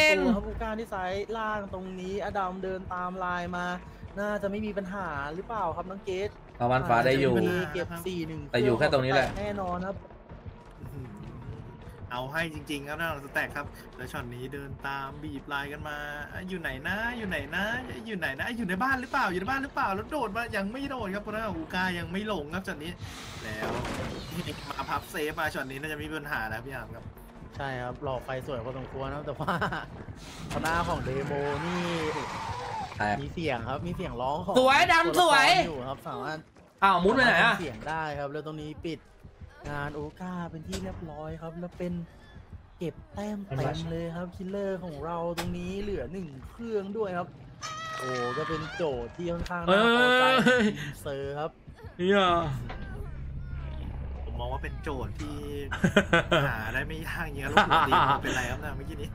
ห็นตัวครับอูก้าที่ซ้ายล่างตรงนี้อดัมเดินตามลายมา น่าจะไม่มีปัญหาหรือเปล่าครับน้องเกตตะวันฟ้าได้อยู่เก็บ4-1 แต่อยู่แค่ตรงนี้แหละแน่นอนครับเอาเอาให้จริงๆครับนะสแต็กครับแล้วช็อตนี้เดินตามบีบไลน์กันมาอยู่ไหนนะอยู่ไหนนะอยู่ไหนนะอยู่ในบ้านหรือเปล่าอยู่ในบ้านหรือเปล่าแล้วโดดมายังไม่โดดครับเพราะว่าอูกายังไม่ลงครับช็อตนี้แล้วมาพับเซฟมาช็อตนี้น่าจะมีปัญหาแล้วพี่อาร์มครับใช่ครับหลอกไฟสวยพอสมควรนะแต่ว่าหน้าของเดโมนี่มีเสียงครับมีเสียงร้องของสวยดำสวยอยู่ครับสามารถอ้าวมุดไปไหนอะเสียงได้ครับแล้วตรงนี้ปิดงานโอกาเป็นที่เรียบร้อยครับแล้วเป็นเก็บแต้มเต็มเลยครับคิลเลอร์ของเราตรงนี้เหลือ1เครื่องด้วยครับโอ้ก็เป็นโจทย์ที่ค่อนข้างน่าพอใจของทีมเซอร์ครับเนี่ยผมมองว่าเป็นโจทย์ที่ หาได้ไม่ยากอย่างเงี้ยลูกหัวดีเป็นไรครับนะเมื่อกี้นี้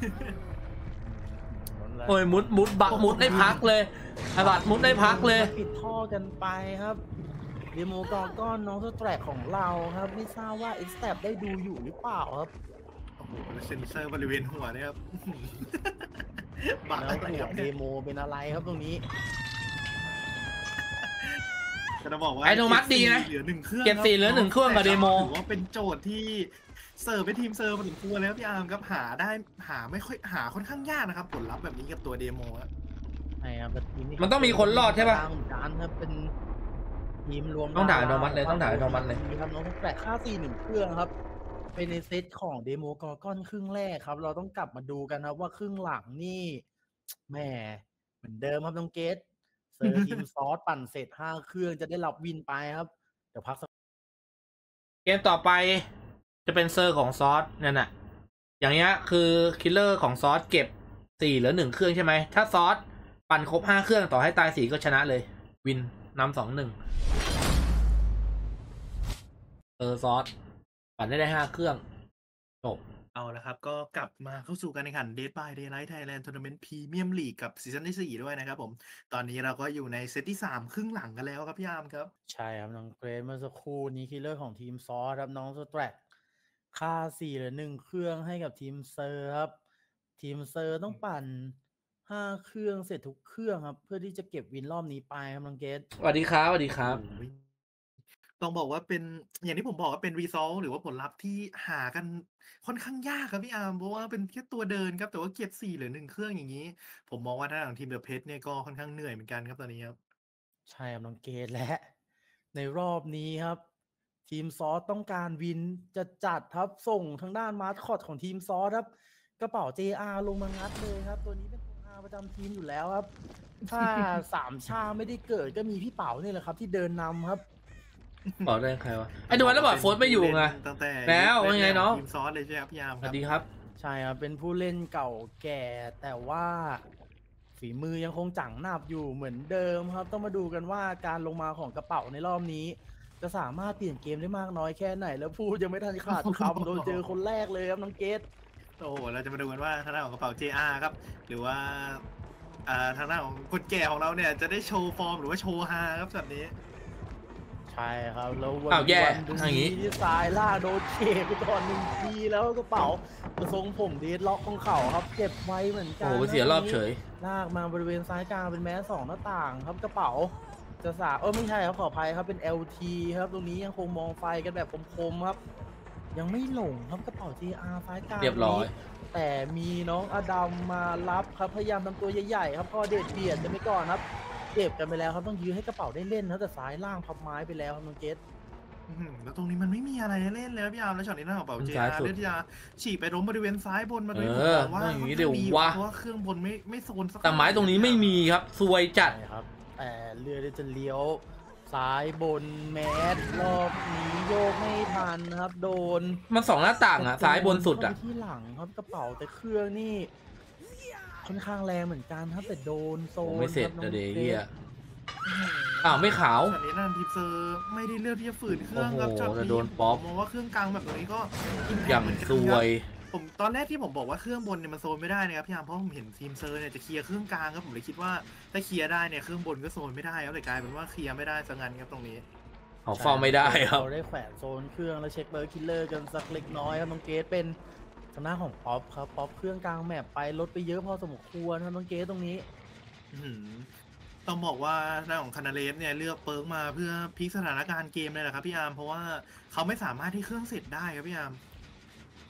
โอ้ยมุดบักมุดได้พักเลยไอ้บัตรมุดได้พักเลยปิดท่อกันไปครับเดโมกอก้อนน้องสแตรกของเราครับไม่ทราบว่าเอ็กซ์แตได้ดูอยู่หรือเปล่าครับโอ้โหแล้วเซ็นเซอร์บริเวณหัวเนี่ยครับ บักแล้วอะไรหัคว รับเดโมเป็นอะไรครับตรงนี้จะบอกว่าไอ้โทมัสดีนะเหลือ1เครื่องเก็บ4เหลือ1เครื่องกับเดโมถือว่าเป็นโจทย์ที่เสิร์ฟไปทีมเซิร์ฟพอสมควรแล้วพี่อาร์มครับหาไม่ค่อยหาค่อนข้างยากนะครับผลลัพธ์แบบนี้กับตัวเดโมครับใช่ครับแต่ทีมันต้องมีคนรอดใช่ปะเหมือนกันครับเป็นทีมรวมต้องถ่ายโทมัสเลยต้องถ่ายโทมัสเลยมีครับน้องแปะค่า4-1เครื่องครับ เป็นในเซตของเดโมกอก้อนครึ่งแรกครับ เราต้องกลับมาดูกันครับว่าครึ่งหลังนี่แหมเหมือนเดิมครับน้องเกตเซอร์ทีมซอสปั่นเสร็จ5เครื่องจะได้รับวินไปครับเดี๋ยวพักสักเกมต่อไปจะเป็นเซอร์ของซอสนั่นน่ะอย่างเงี้ยคือคิลเลอร์ของซอสเก็บ4เหลือ1เครื่องใช่ไหมถ้าซอสปั่นครบ5เครื่องต่อให้ตาย4ก็ชนะเลยวินนำ2-1ซอสปั่นได้5เครื่องจบเอาละครับก็กลับมาเข้าสู่การแข่งขัน Dead by Daylight Thailand Tournament Premium League กับซีซั่นที่4ด้วยนะครับผมตอนนี้เราก็อยู่ในเซตที่3ครึ่งหลังกันแล้วครับพี่อาร์มครับใช่ครับน้องเกรซเมื่อสักครู่นี้คิลเลอร์ของทีมซอสครับน้องสแตรกค่า4เหลือ1เครื่องให้กับทีมเซอร์ครับทีมเซอร์ต้องปั่น5เครื่องเสร็จทุกเครื่องครับเพื่อที่จะเก็บวินรอบนี้ไปครับน้องเกรซสวัสดีครับสวัสดีครับโอ้ยต้องบอกว่าเป็นอย่างที่ผมบอกว่าเป็น result หรือว่าผลลัพธ์ที่หากันค่อนข้างยากครับพี่อาร์มเพราะว่าเป็นแค่ตัวเดินครับแต่ว่าเก็บ4เหลือ1เครื่องอย่างนี้ ผมมองว่าทางทีมเดอะเพชรเนี่ยก็ค่อนข้างเหนื่อยเหมือนกันครับตอนนี้ครับใช่ครับน้องเกดและในรอบนี้ครับ ทีมซอสต้องการวินจะจัดครับส่งทางด้านมาสคอตของทีมซอสครับกระเป๋า JR ลงมางัดเลยครับ ตัวนี้เป็นตัวอาประจำทีมอยู่แล้วครับ ถ้า 3 ชาไม่ได้เกิดก็มีพี่เป๋าเนี่ยแหละครับ ที่เดินนำครับบอกได้ใครวะไอ้ดูแล้วบอกโฟร์ไม่อยู่ไงตั้งแต่แล้วว่าไงน้องทีมซอสเลยใช่ไหมครับพี่อาร์มสควัรับสดีครับใช่ครับเป็นผู้เล่นเก่าแก่แต่ว่าฝีมือยังคงจังหนับอยู่เหมือนเดิมครับ ต้องมาดูกันว่าการลงมาของกระเป๋าในรอบนี้ จะสามารถเปลี่ยนเกมได้มากน้อยแค่ไหน แล้วพูดยังไม่ทันขาดคำโดนเจอคนแรกเลยครับน้องเกตโอ้โหเราจะมาดูกันว่าทางด้านของกระเป๋า JR ครับ หรือว่าทางด้านของคนแก่ของเราเนี่ยจะได้โชว์ฟอร์มหรือว่าโชว์ฮาครับแบบนี้ใช่ครับแล้วอ้าวแย่ดูทางนี้ที่ซ้ายล่าโดนเคไปก่อน1 ทีแล้วกระเป๋ากระทรงผมเดดล็อกของเขาครับเก็บไว้เหมือนกัโอ้โหเสียรอบเฉยลากมาบริเวณซ้ายกลางเป็นแม้2หน้าต่างครับกระเป๋าจะไม่ใช่ครับขออภัยครับเป็น LT ครับตรงนี้ยังคงมองไฟกันแบบคมๆครับ ยังไม่หลงครับกระเป๋า GR ซ้ายกลางเรียบร้อยแต่มีน้องอดัมมารับครับพยายามทำตัวใหญ่ๆครับก็เด็ดเบียดกันไปก่อนครับเก็บกันไปแล้วครับต้องยื้อให้กระเป๋าได้เล่นครับแต่ซ้ายล่างพับไม้ไปแล้วครับน้องเกตอื้อหือแล้วตรงนี้มันไม่มีอะไรให้เล่นเลยครับพี่อาร์มแล้วช็อตนี้หน้าของเป๋าซ้าย JR สุดเลือกที่จะฉีกไปล้มบริเวณซ้ายบนมาด้วยเอผมอมองว่าอย่างนี้ค่เดี๋ยวข้างวะเพราะว่าเครื่องบนไม่โซนสักแต่ไม้ตรงนี้ไม่มีครับซวยจัดใช่ครับแต่เรือจะเลี้ยวซ้ายบนแมสรอบนี้โยกไม่ทันครับโดนมัน2หน้าต่างอ่ะซ้ายบนสุดอ่ะเข้าไปที่หลังครับกระเป๋าแต่เครื่องนี่ค่อนข้างแรงเหมือนกันครับแต่โดนโซโอ้นไม่เสร็จคบน้องเดี๋ยวกเฮียตอ้าวไม่ขาวช็อตนี้นั่นทีมเซอร์ไม่ได้เลือกที่จะฝืนเครื่องครับโอ้โหช็อตแต่นี้โดนป๊อปผมมองว่าเครื่องกลางแบบนี้ก็อย่างเหมือนกันซคว รับยผมตอนแรกที่ผมบอกว่าเครื่องบนเนี่ยมันโซนไม่ได้นะครับพี่อาร์มเพราะผมเห็นทีมเซอร์เนี่ยจะเคลียร์เครื่องกลางครับผมเลยคิดว่าถ้าเคลียร์ได้เนี่ยเครื่องบนก็โซนไม่ได้ครับเลยกลายเป็นว่าเคลียร์ไม่ได้ซะงั้นครับตรงนี้เขาเฝ้าไม่ได้ครับเราได้แขวนโซนเครื่องแล้วเช็คเบอร์คิลเลอร์กันสักเล็กน้อยครับน้องเกตเป็นทางหน้าของป๊อปครับป๊อปเครื่องกลางแมปไปลดไปเยอะพอสมควรครับน้องเกตตรงนี้อื้อหือต้องบอกว่าหน้าของคานาเลสเนี่ยเลือกเปิร์กมาเพื่อพลิกสถานการณ์เกมเลยแหละครับพี่อาร์มเพราะว่าเขาไม่สามารถที่เครื่องเสร็จได้ครับพี่อาร์ม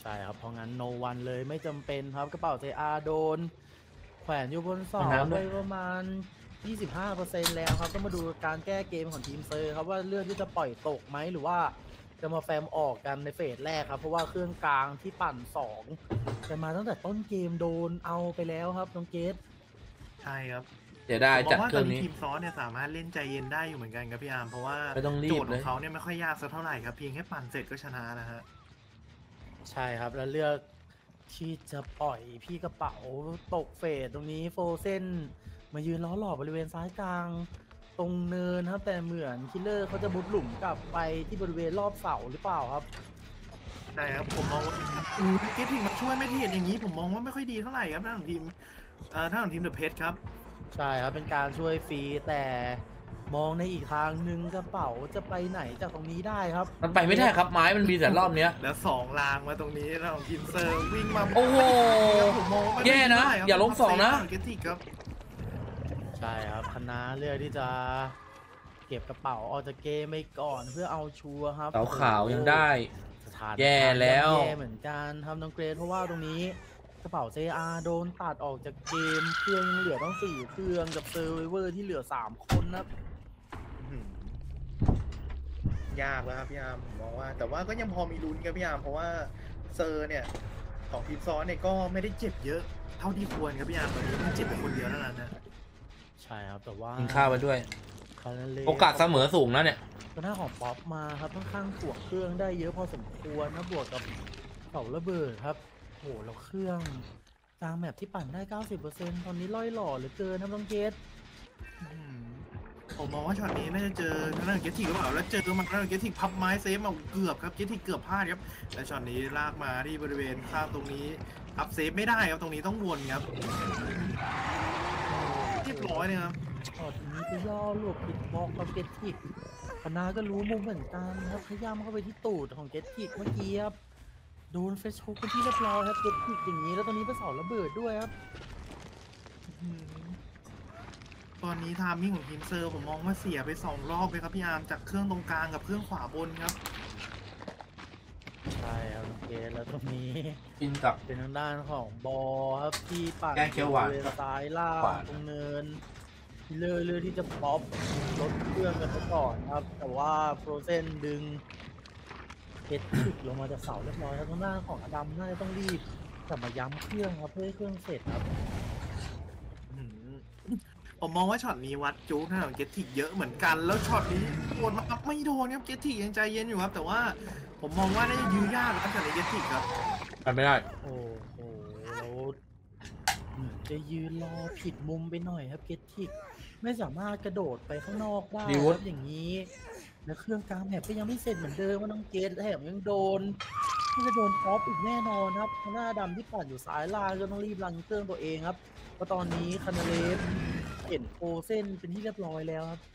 ช่ครับเพราะงั้นโนวันเลยไม่จำเป็นครับกระเป๋า JR โดนแขวนอยู่บนเสาไปประมาณ 25% แล้วครับต้องมาดูการแก้เกมของทีมเซอร์ครับว่าเลือกที่จะปล่อยตกไหมหรือว่าจะมาแฟมออกกันในเฟสแรกครับเพราะว่าเครื่องกลางที่ปั่น2แต่มาตั้งแต่ต้นเกมโดนเอาไปแล้วครับน้องเกตใช่ครับเดี๋ยวได้ผมจัดว่าเคตรื่ออน งนี้นี้ทีมซอสเนี่ยสามารถเล่นใจเย็นได้อยู่เหมือนกันครับพี่อาร์มเพราะว่าไม่ต้องรีบโจทย์ขเลอย งเขาเนี่ยไม่ค่อยยากสักเท่าไหร่ครับเพียงแค่ปั่นเสร็จก็ชนะนะฮะใช่ครับแล้วเลือกที่จะปล่อยพี่กระเป๋าตกเฟสตรงนี้โฟเซนมายืนล้อหล่อบริเวณซ้ายกลาง ตรงเนินครับแต่เหมือนคิลเลอร์เขาจะมุดหลุมกลับไปที่บริเวณรอบเสาหรือเปล่าครับใช่ครับผมมองว่าเกตถึงมาช่วยไม่ที่เห็นอย่างนี้ผมมองว่าไม่ค่อยดีเท่าไหร่ครับท่านของทีมท่านของทีมเดอะเพชรครับใช่ครับเป็นการช่วยฟรีแต่มองในอีกทางหนึ่งกระเป๋าจะไปไหนจากตรงนี้ได้ครับมันไปไม่ได้ครับไม้มันมีแต่รอบเนี้ยแล้ว2 รางมาตรงนี้ท่านของทีมเซอร์วิ่งมาโอ้โหผมมองว่าไม่แย่นะได้ครับอย่าลงสองนะเกตติครับใช่ครับคณะเลือกที่จะเก็บกระเป๋าออกจากเกมไปก่อนเพื่อเอาชัวร์ครับเสาขาวยังได้สถานแย่แล้วแย่เหมือนกันทำน้องเกรดเพราะว่าตรงนี้กระเป๋า JR โดนตัดออกจากเกมเครื่องยังเหลือต้อง4เครื่องกับเซอร์ไวเวอร์ที่เหลือ3คนนะครับยากแล้วครับพี่อาร์มผมมองว่าแต่ว่าก็ยังพอมีลุ้นครับพี่อาร์มเพราะว่าเซอร์เนี่ยของทีมซอสเนี่ยก็ไม่ได้เจ็บเยอะเท่าที่ควรครับพี่อาร์มตอนนี้มันเจ็บไปคนเดียวเท่านั้นนะใช่ครับแต่ว่ากินข้าวไปด้วยคาร์เลโอกาสเสมอสูงนะเนี่ยหน้าของป๊อปมาครับค่อนข้างถ่วงเครื่องได้เยอะพอสมควรนะบวกกับเสาระเบิดครับโหแล้วเครื่องกลางแมปที่ปั่นได้ 90%ตอนนี้ล่อยหล่อเหลือเกินนะน้องเกตผมมองว่าช็อตนี้น่าจะเจอทางด้านเกตติกหรือเปล่าแล้วเจอมาทางด้านเกตติกพับไม้เซฟมาเกือบครับเกตติกเกือบพลาดครับและช็อตนี้ลากมาที่บริเวณข้างตรงนี้พับเซฟไม่ได้ครับตรงนี้ต้องวนครับเรียบร้อยเลยครับช็อตนี้จะย่อหลบปิดบล็อกกับเกตติกคณะก็รู้มุมเหมือนกันครับพยายามเข้าไปที่ตูดของเกตติกเมื่อกี้ครับโดนเฟชฮุกเป็นที่เรียบร้อยครับเกตติกอย่างนี้แล้วตอนนี้เป็นเสาระเบิดด้วยครับตอนนี้ไทามมิ่งของทีมเซอร์ผมมองว่าเสียไป2 รอบเลยครับพี่อาร์มจากเครื่องตรงกลางกับเครื่องขวาบนครับใช่ครับน้องเกตแล้วตรงนี้กินกับเป็นทางด้านของบอครับที่ปั่นแกงเขียวหวานบริเซ้ายล่างหวานตรงเนินเลือที่จะป๊อปรถเครื่องกันไปก่อนครับ แต่ว่าโปรเซนดึงเฮดทิกลงมาจากเสาเรียบร้อยแล้วทางด้านของอดัมน่าจะต้องรีบกลับมาย้ำเครื่องครับเพื่อให้เครื่องเสร็จครับผมมองว่าช็อตนี้วัดจู๊ทางของเกตติกเยอะเหมือนกันแล้วช็อตนี้โดนมาไม่โดนครับเกตติกยังใจเย็นอยู่ครับแต่ว่าผมมองว่าน่าจะยื้อยากนะช็อตนี้เกตติกครับกันไม่ได้โอ้โหแล้วเหมือนจะยืนรอผิดมุมไปหน่อยครับเกตทิกไม่สามารถกระโดดไปข้างนอกได้ดีควุฒรับอย่างนี้ แล้วเครื่องกลางแมปก็ยังไม่เสร็จเหมือนเดิมว่าน้องเกตแถมยังโดนที่จะโดนท็อปอีกแน่นอนครับหน้าดำที่ปั่นอยู่ซ้ายล่างก็ต้องรีบรันเครื่องตัวเองครับเพราะตอนนี้คานาเลฟเห็นโอเส้นเป็นที่เรียบร้อยแล้วครับ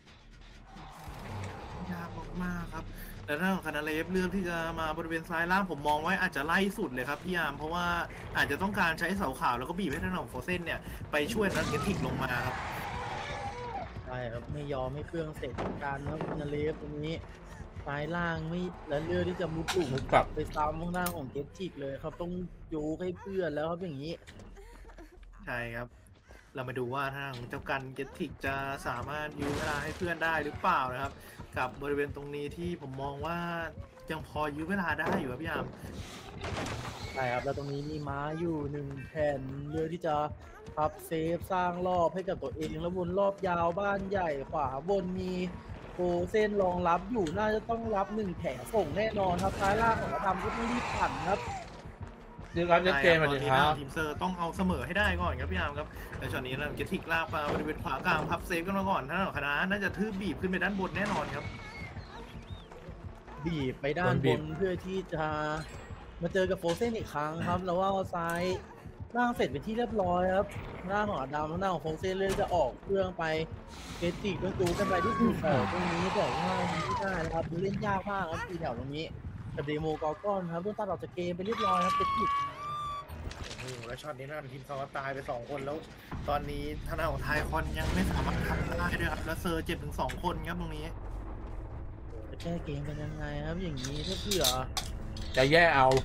ยากมากๆครับแต่ถ้าของคานาเลฟเลือกที่จะมาบริเวณซ้ายล่างผมมองว่าอาจจะไล่สุดเลยครับพี่อาร์มเพราะว่าอาจจะต้องการใช้เสาขาวแล้วก็บีบให้ทางของโฟเซนเนี่ยไปช่วยนักเกตติกลงมาครับใช่ครับไม่ยอมให้เครื่องเสร็จการครับคานาเลฟตรงนี้ซ้ายล่างไม่และเลือกที่จะมุดหลุมมุดกลับไปซ้ำข้างหน้าของเกตจิกเลยครับต้องโยกให้เพื่อนแล้วครับอย่างนี้ใช่ครับ เรามาดูว่าทางเจ้ากันเกตติกจะสามารถยื้อเวลาให้เพื่อนได้หรือเปล่านะครับ กับบริเวณตรงนี้ที่ผมมองว่ายังพอยื้อเวลาได้อยู่ครับพี่อาร์มใช่ครับแล้วตรงนี้มีม้าอยู่1 แผ่นเลือกที่จะพับเซฟสร้างรอบให้กับตัวเองแล้ววนรอบยาวบ้านใหญ่ขวาบนมีโกเส้นรองรับอยู่น่าจะต้องรับ1 แถส่งแน่นอนครับซ้ายล่างของอดัมก็ต้องรีบปั่นครับดีครับเล่นเกมมาดีครับทีมเซอร์ต้องเอาเสมอให้ได้ก่อนครับพี่อาร์มครับแต่ช็อตนี้เราเกตติกลากมาบริเวณขวากลางพับเซฟกันมาก่อนถ้าของคณะน่าจะทืบบีบขึ้นไปด้านบนแน่นอนครับบีบไปด้านโดนบีบบ นเพื่อที่จะมาเจอกับโฟเซนอีกครั้งครับ แล้วว่าซ้ายล่างเสร็จเป็นที่เรียบร้อยครับหน้าของอดัมหน้าของโฟเซนเลยจะออกเครื่องไปเกตติกก็จูกันไปที่4 แถวตรงนี้แต่ว่าไม่ได้นะครับดูเล่นยากมากครับ4 แถวตรงนี้กับเดโมกอลก้อนครับโดนตัดออกจากเกมไปเรียบร้อยครับเกตติกโอ้โหแล้วช็อตนี้นะทีมเขาตายไป2 คนแล้ว ตอนนี้ทางด้านของไทคอนยังไม่สามารถทำได้ด้วยครับแล้วเซอร์เจ็บถึง2 คนครับตรงนี้จะแก้เกมกันยังไงครับอย่างนี้ถ้าเผื่อจะแย่เอาผม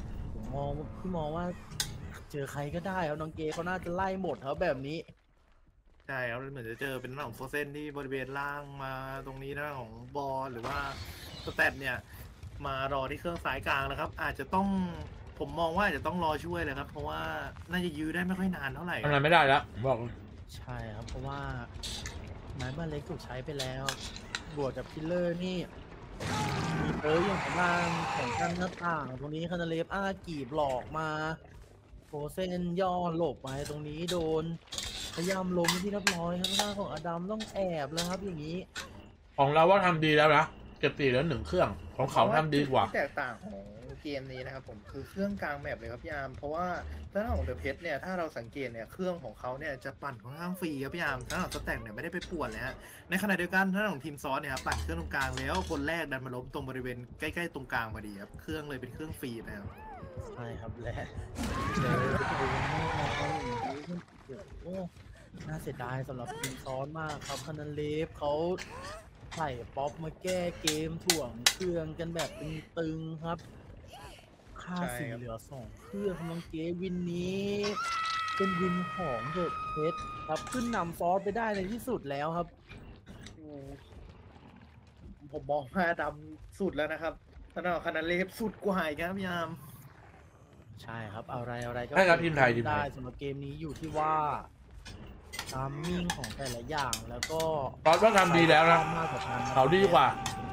พี่มองว่าเจอใครก็ได้ครับน้องเกเขาน่าจะไล่หมดครับแบบนี้ใช่ครับเหมือนจะเจอเป็นหน้าของโฟเซนที่บริเวณล่างมาตรงนี้หน้าของบอลหรือว่าสแตทเนี่ยมารอที่เครื่องสายกลางนะครับ อาจจะต้องผมมองว่าอาจจะต้องรอช่วยเลยครับ เพราะว่าน่าจะยื้อได้ไม่ค่อยนานเท่าไหร่ทำอะไรไม่ได้แล้วบอกใช่ครับเพราะว่าไม้บ้านเล็กถูกใช้ไปแล้ว บวกกับคิลเลอร์นี่มีเปิร์กอย่างของบ้านของกันหน้าต่างตรงนี้คานาเลฟกีบหลอกมาโฟเซนย่อหลบไปตรงนี้โดนพยายามล้มที่เรียบร้อยครับหน้าของอดัมต้องแอบแล้วครับอย่างนี้ของเราว่าทำดีแล้วนะเก็บ4 แล้ว 1 เครื่องของเขาทำดีกว่าที่แตกต่างของเกมนี้นะครับผมคือเครื่องกลางแมปเลยครับพี่อาร์มเพราะว่าด้านของเดอะเพชเนี่ยถ้าเราสังเกตเนี่ยเครื่องของเขาเนี่ยจะปั่นค่อนข้างฟรีครับพี่อาร์มด้านของสแต็กเนี่ยไม่ได้ไปป่วนเลยฮะในขณะเดียวกันด้านของทีมซอสเนี่ยครับปั่นเครื่องตรงกลางแล้วคนแรกดันมาล้มตรงบริเวณใกล้ๆตรงกลางพอดีครับเครื่องเลยเป็นเครื่องฟรีนะครับใช่ครับและเจอตัวนี้นะครับโอ้น่าเสียดายสำหรับทีมซ้อนมากครับคานาเลฟเขาใส่ป๊อปมาแก้เกมถ่วงเครื่องกันแบบตึงๆครับ ค่าใช่สี่ครับเหลือ2เครื่องน้องเกวินนี้ เป็นวินของเดอะเพชรครับขึ้นนำซอสไปได้ในที่สุดแล้วครับผมมองว่าดำสุดแล้วนะครับด้านของคานาเลฟสุดกว่าอีกครับพี่อาร์มใช่ครับอะไรก็ใช่ครับเกิดทีมไทยขึ้นทีมไทยได้สำหรับเกมนี้อยู่ที่ว่าทามมิ่งของแต่ละอย่างแล้วก็ตอนว่าทำดีแล้วนะมากกว่านั้นนะเขาดีกว่า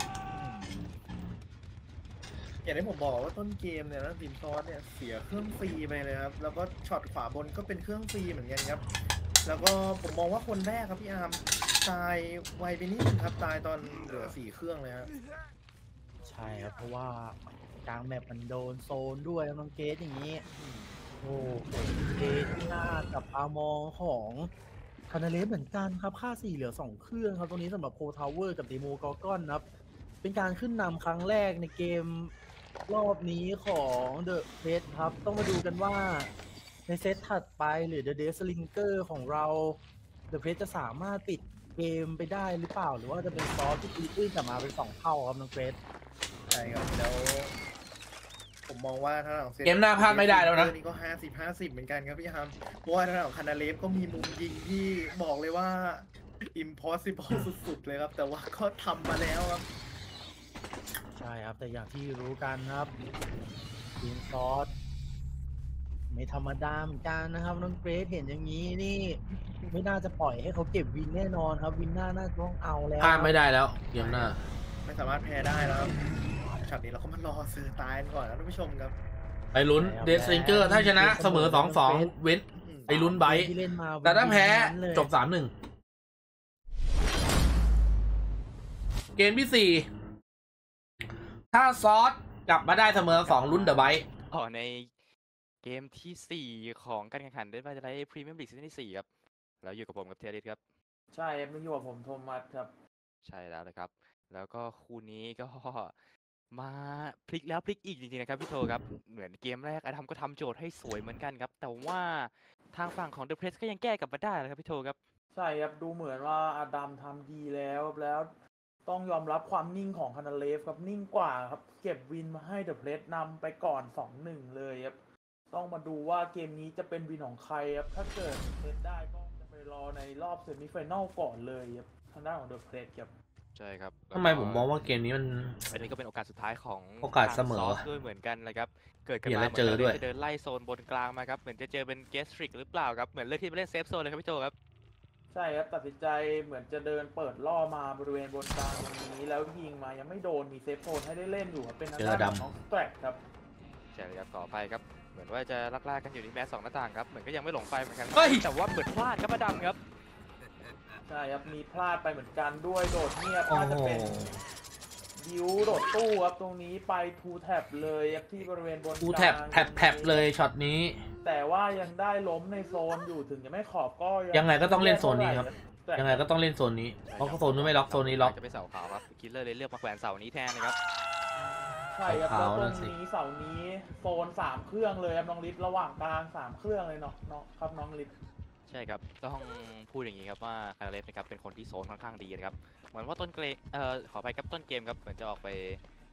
อย่างที่ผมบอกว่าต้นเกมเนี่ยนะทีมซอสเนี่ยเสียเครื่องฟรีไปเลยครับแล้วก็ช็อตขวาบนก็เป็นเครื่องฟรีเหมือนกันครับ แล้วก็ผมมองว่าคนแรกครับพี่อาร์มตายไวไปนิดนึงครับตายตอนเหลือ4 เครื่องเลยครับใช่ครับเพราะว่ากลางแมปมันโดนโซนด้วยน้องเกสอย่างนี้ โอ้เกสที่หน้ากับอามองของคานาเลฟเหมือนกันครับค่า4เหลือ2เครื่องครับตรงนี้สำหรับโคทาวเวอร์กับเดโมกอร์กอนครับ เป็นการขึ้นนำครั้งแรกในเกมรอบนี้ของเดอะเพชครับ ต้องมาดูกันว่าในเซตถัดไปหรือ The Death Slinger ของเราเดอะเพชจะสามารถปิดเกมไปได้หรือเปล่า หรือว่าจะเป็นซอสที่ตีตื้นกลับมาเป็น2 เท่าครับน้องเกรซใช่ครับแล้วผมมองว่าถ้าของเกมหน้าพลาดไม่ได้แล้วนะนี่ก็50-50เหมือนกันครับพี่อาร์มเพราะว่าถ้าของคานาเลฟก็มีมุมยิงที่บอกเลยว่า impossible สุดๆเลยครับ แต่ว่าก็ทำมาแล้วครับใช่ครับ แต่อย่างที่รู้กันครับทีมซอสไม่ธรรมดาเหมือนกันนะครับน้องเกรซเห็นอย่างนี้นี่ไม่น่าจะปล่อยให้เขาเก็บวินแน่นอนครับ วินหน้าน่าจะต้องเอาแล้วพลาดไม่ได้แล้วเกมหน้าไม่สามารถแพ้ได้แล้วครับช็อตนี้เราก็มารอซื้อตายกันก่อนนะท่านผู้ชมครับไปลุ้นเดสซิงเกอร์ถ้าชนะเสมอ 2-2 เว้นไปลุ้นไบท์ที่เล่นมาแต่ถ้าแพ้วินนั้นเลยจบ 3-1 เกมที่ 4 ถ้าซอสกลับมาได้เสมอ 2 ลุ้นเดอะไบท์ในเกมที่ 4 ของการแข่งขันเดนมาร์กไลท์พรีเมียมลีกซีซั่นที่ 4 ครับ แล้วอยู่กับผมกับเทียริสครับใช่ครับนี่อยู่กับผมโทมัสครับใช่แล้วนะครับ แล้วก็คู่นี้ก็มาพลิกแล้วพลิกอีกจริงๆนะครับพี่โทครับ เหมือนเกมแรกอดัมก็ทำโจทย์ให้สวยเหมือนกันครับ แต่ว่าทางฝั่งของเดอะเพรสก็ยังแก้กลับมาได้นะครับพี่โทครับใช่ครับดูเหมือนว่าอาดัมทำดีแล้วครับแล้วต้องยอมรับความนิ่งของคานาเลฟครับนิ่งกว่าครับเก็บวินมาให้เดอะเพลสนำไปก่อน 2-1 เลยครับต้องมาดูว่าเกมนี้จะเป็นวินของใครครับถ้าเกิดเดอะเพลสได้ก็จะไปรอในรอบเซมิไฟแนลก่อนเลยครับทางด้านของเดอะเพลสครับใช่ครับทำไมผมมองว่าเกมนี้มันอันนี้ก็เป็นโอกาสสุดท้ายของโอกาสเสมอทางซด้วยเหมือนกันนะครับ เกิดกันเห็นมาแล้วเหมือนเจอด้วยจะเดินไล่โซนบนกลางมาครับ เหมือนจะเจอเป็นเกสทริกหรือเปล่าครับ เหมือนเลือกที่จะเล่นเซฟโซนเลยครับพี่โจครับใช่ครับตัดสินใจเหมือนจะเดินเปิดล่อมาบริเวณบนกลางตรงนี้แล้วยิงมายังไม่โดนมีเซฟโซนให้ได้เล่นอยู่ครับเป็นทางด้านของน้องสแตรกครับใช่เลยครับต่อไปครับ เหมือนว่าจะลักลากกันอยู่ที่แมส2หน้าต่างครับ เหมือนก็ยังไม่หลงไฟเหมือนกันครับเฮ้ยแต่ว่าเปิดพลาดครับมาดำครับใช่ครับมีพลาดไปเหมือนกันด้วยโดดเงียบโอ้น่าจะโหเป็นดิวโดดตู้ครับตรงนี้ไปทูแท็บเลยครับที่บริเวณบนกูกลางแท็บเลยช็อตนี้แต่ว่ายังได้ล้มในโซนอยู่ถึงจะไม่ขอบก็ยังไงก็ต้องเล่นโซนนี้ครับแต่ยังไงก็ต้องเล่นโซนนี้ เพราะโซนนู้นไม่ล็อกโซนนี้ล็อกจะไปเสาขาวครับคิลเลอร์เลยเลือกมาแขวนเสานี้แทนนะครับใช่ครับขาวๆแล้วตรนั่งนสินี้เสานี้โซน3เครื่องเลยครับน้องลิศระหว่างกลาง3เครื่องเลยเนาะครับน้องลิศใช่ครับ ต้องพูดอย่างนี้ครับว่าคาราเลฟนะครับเป็นคนที่โซนค่อนข้างดีนะครับ เหมือนว่าต้นเกมขอไปครับต้นเกมครับเหมือนจะออกไป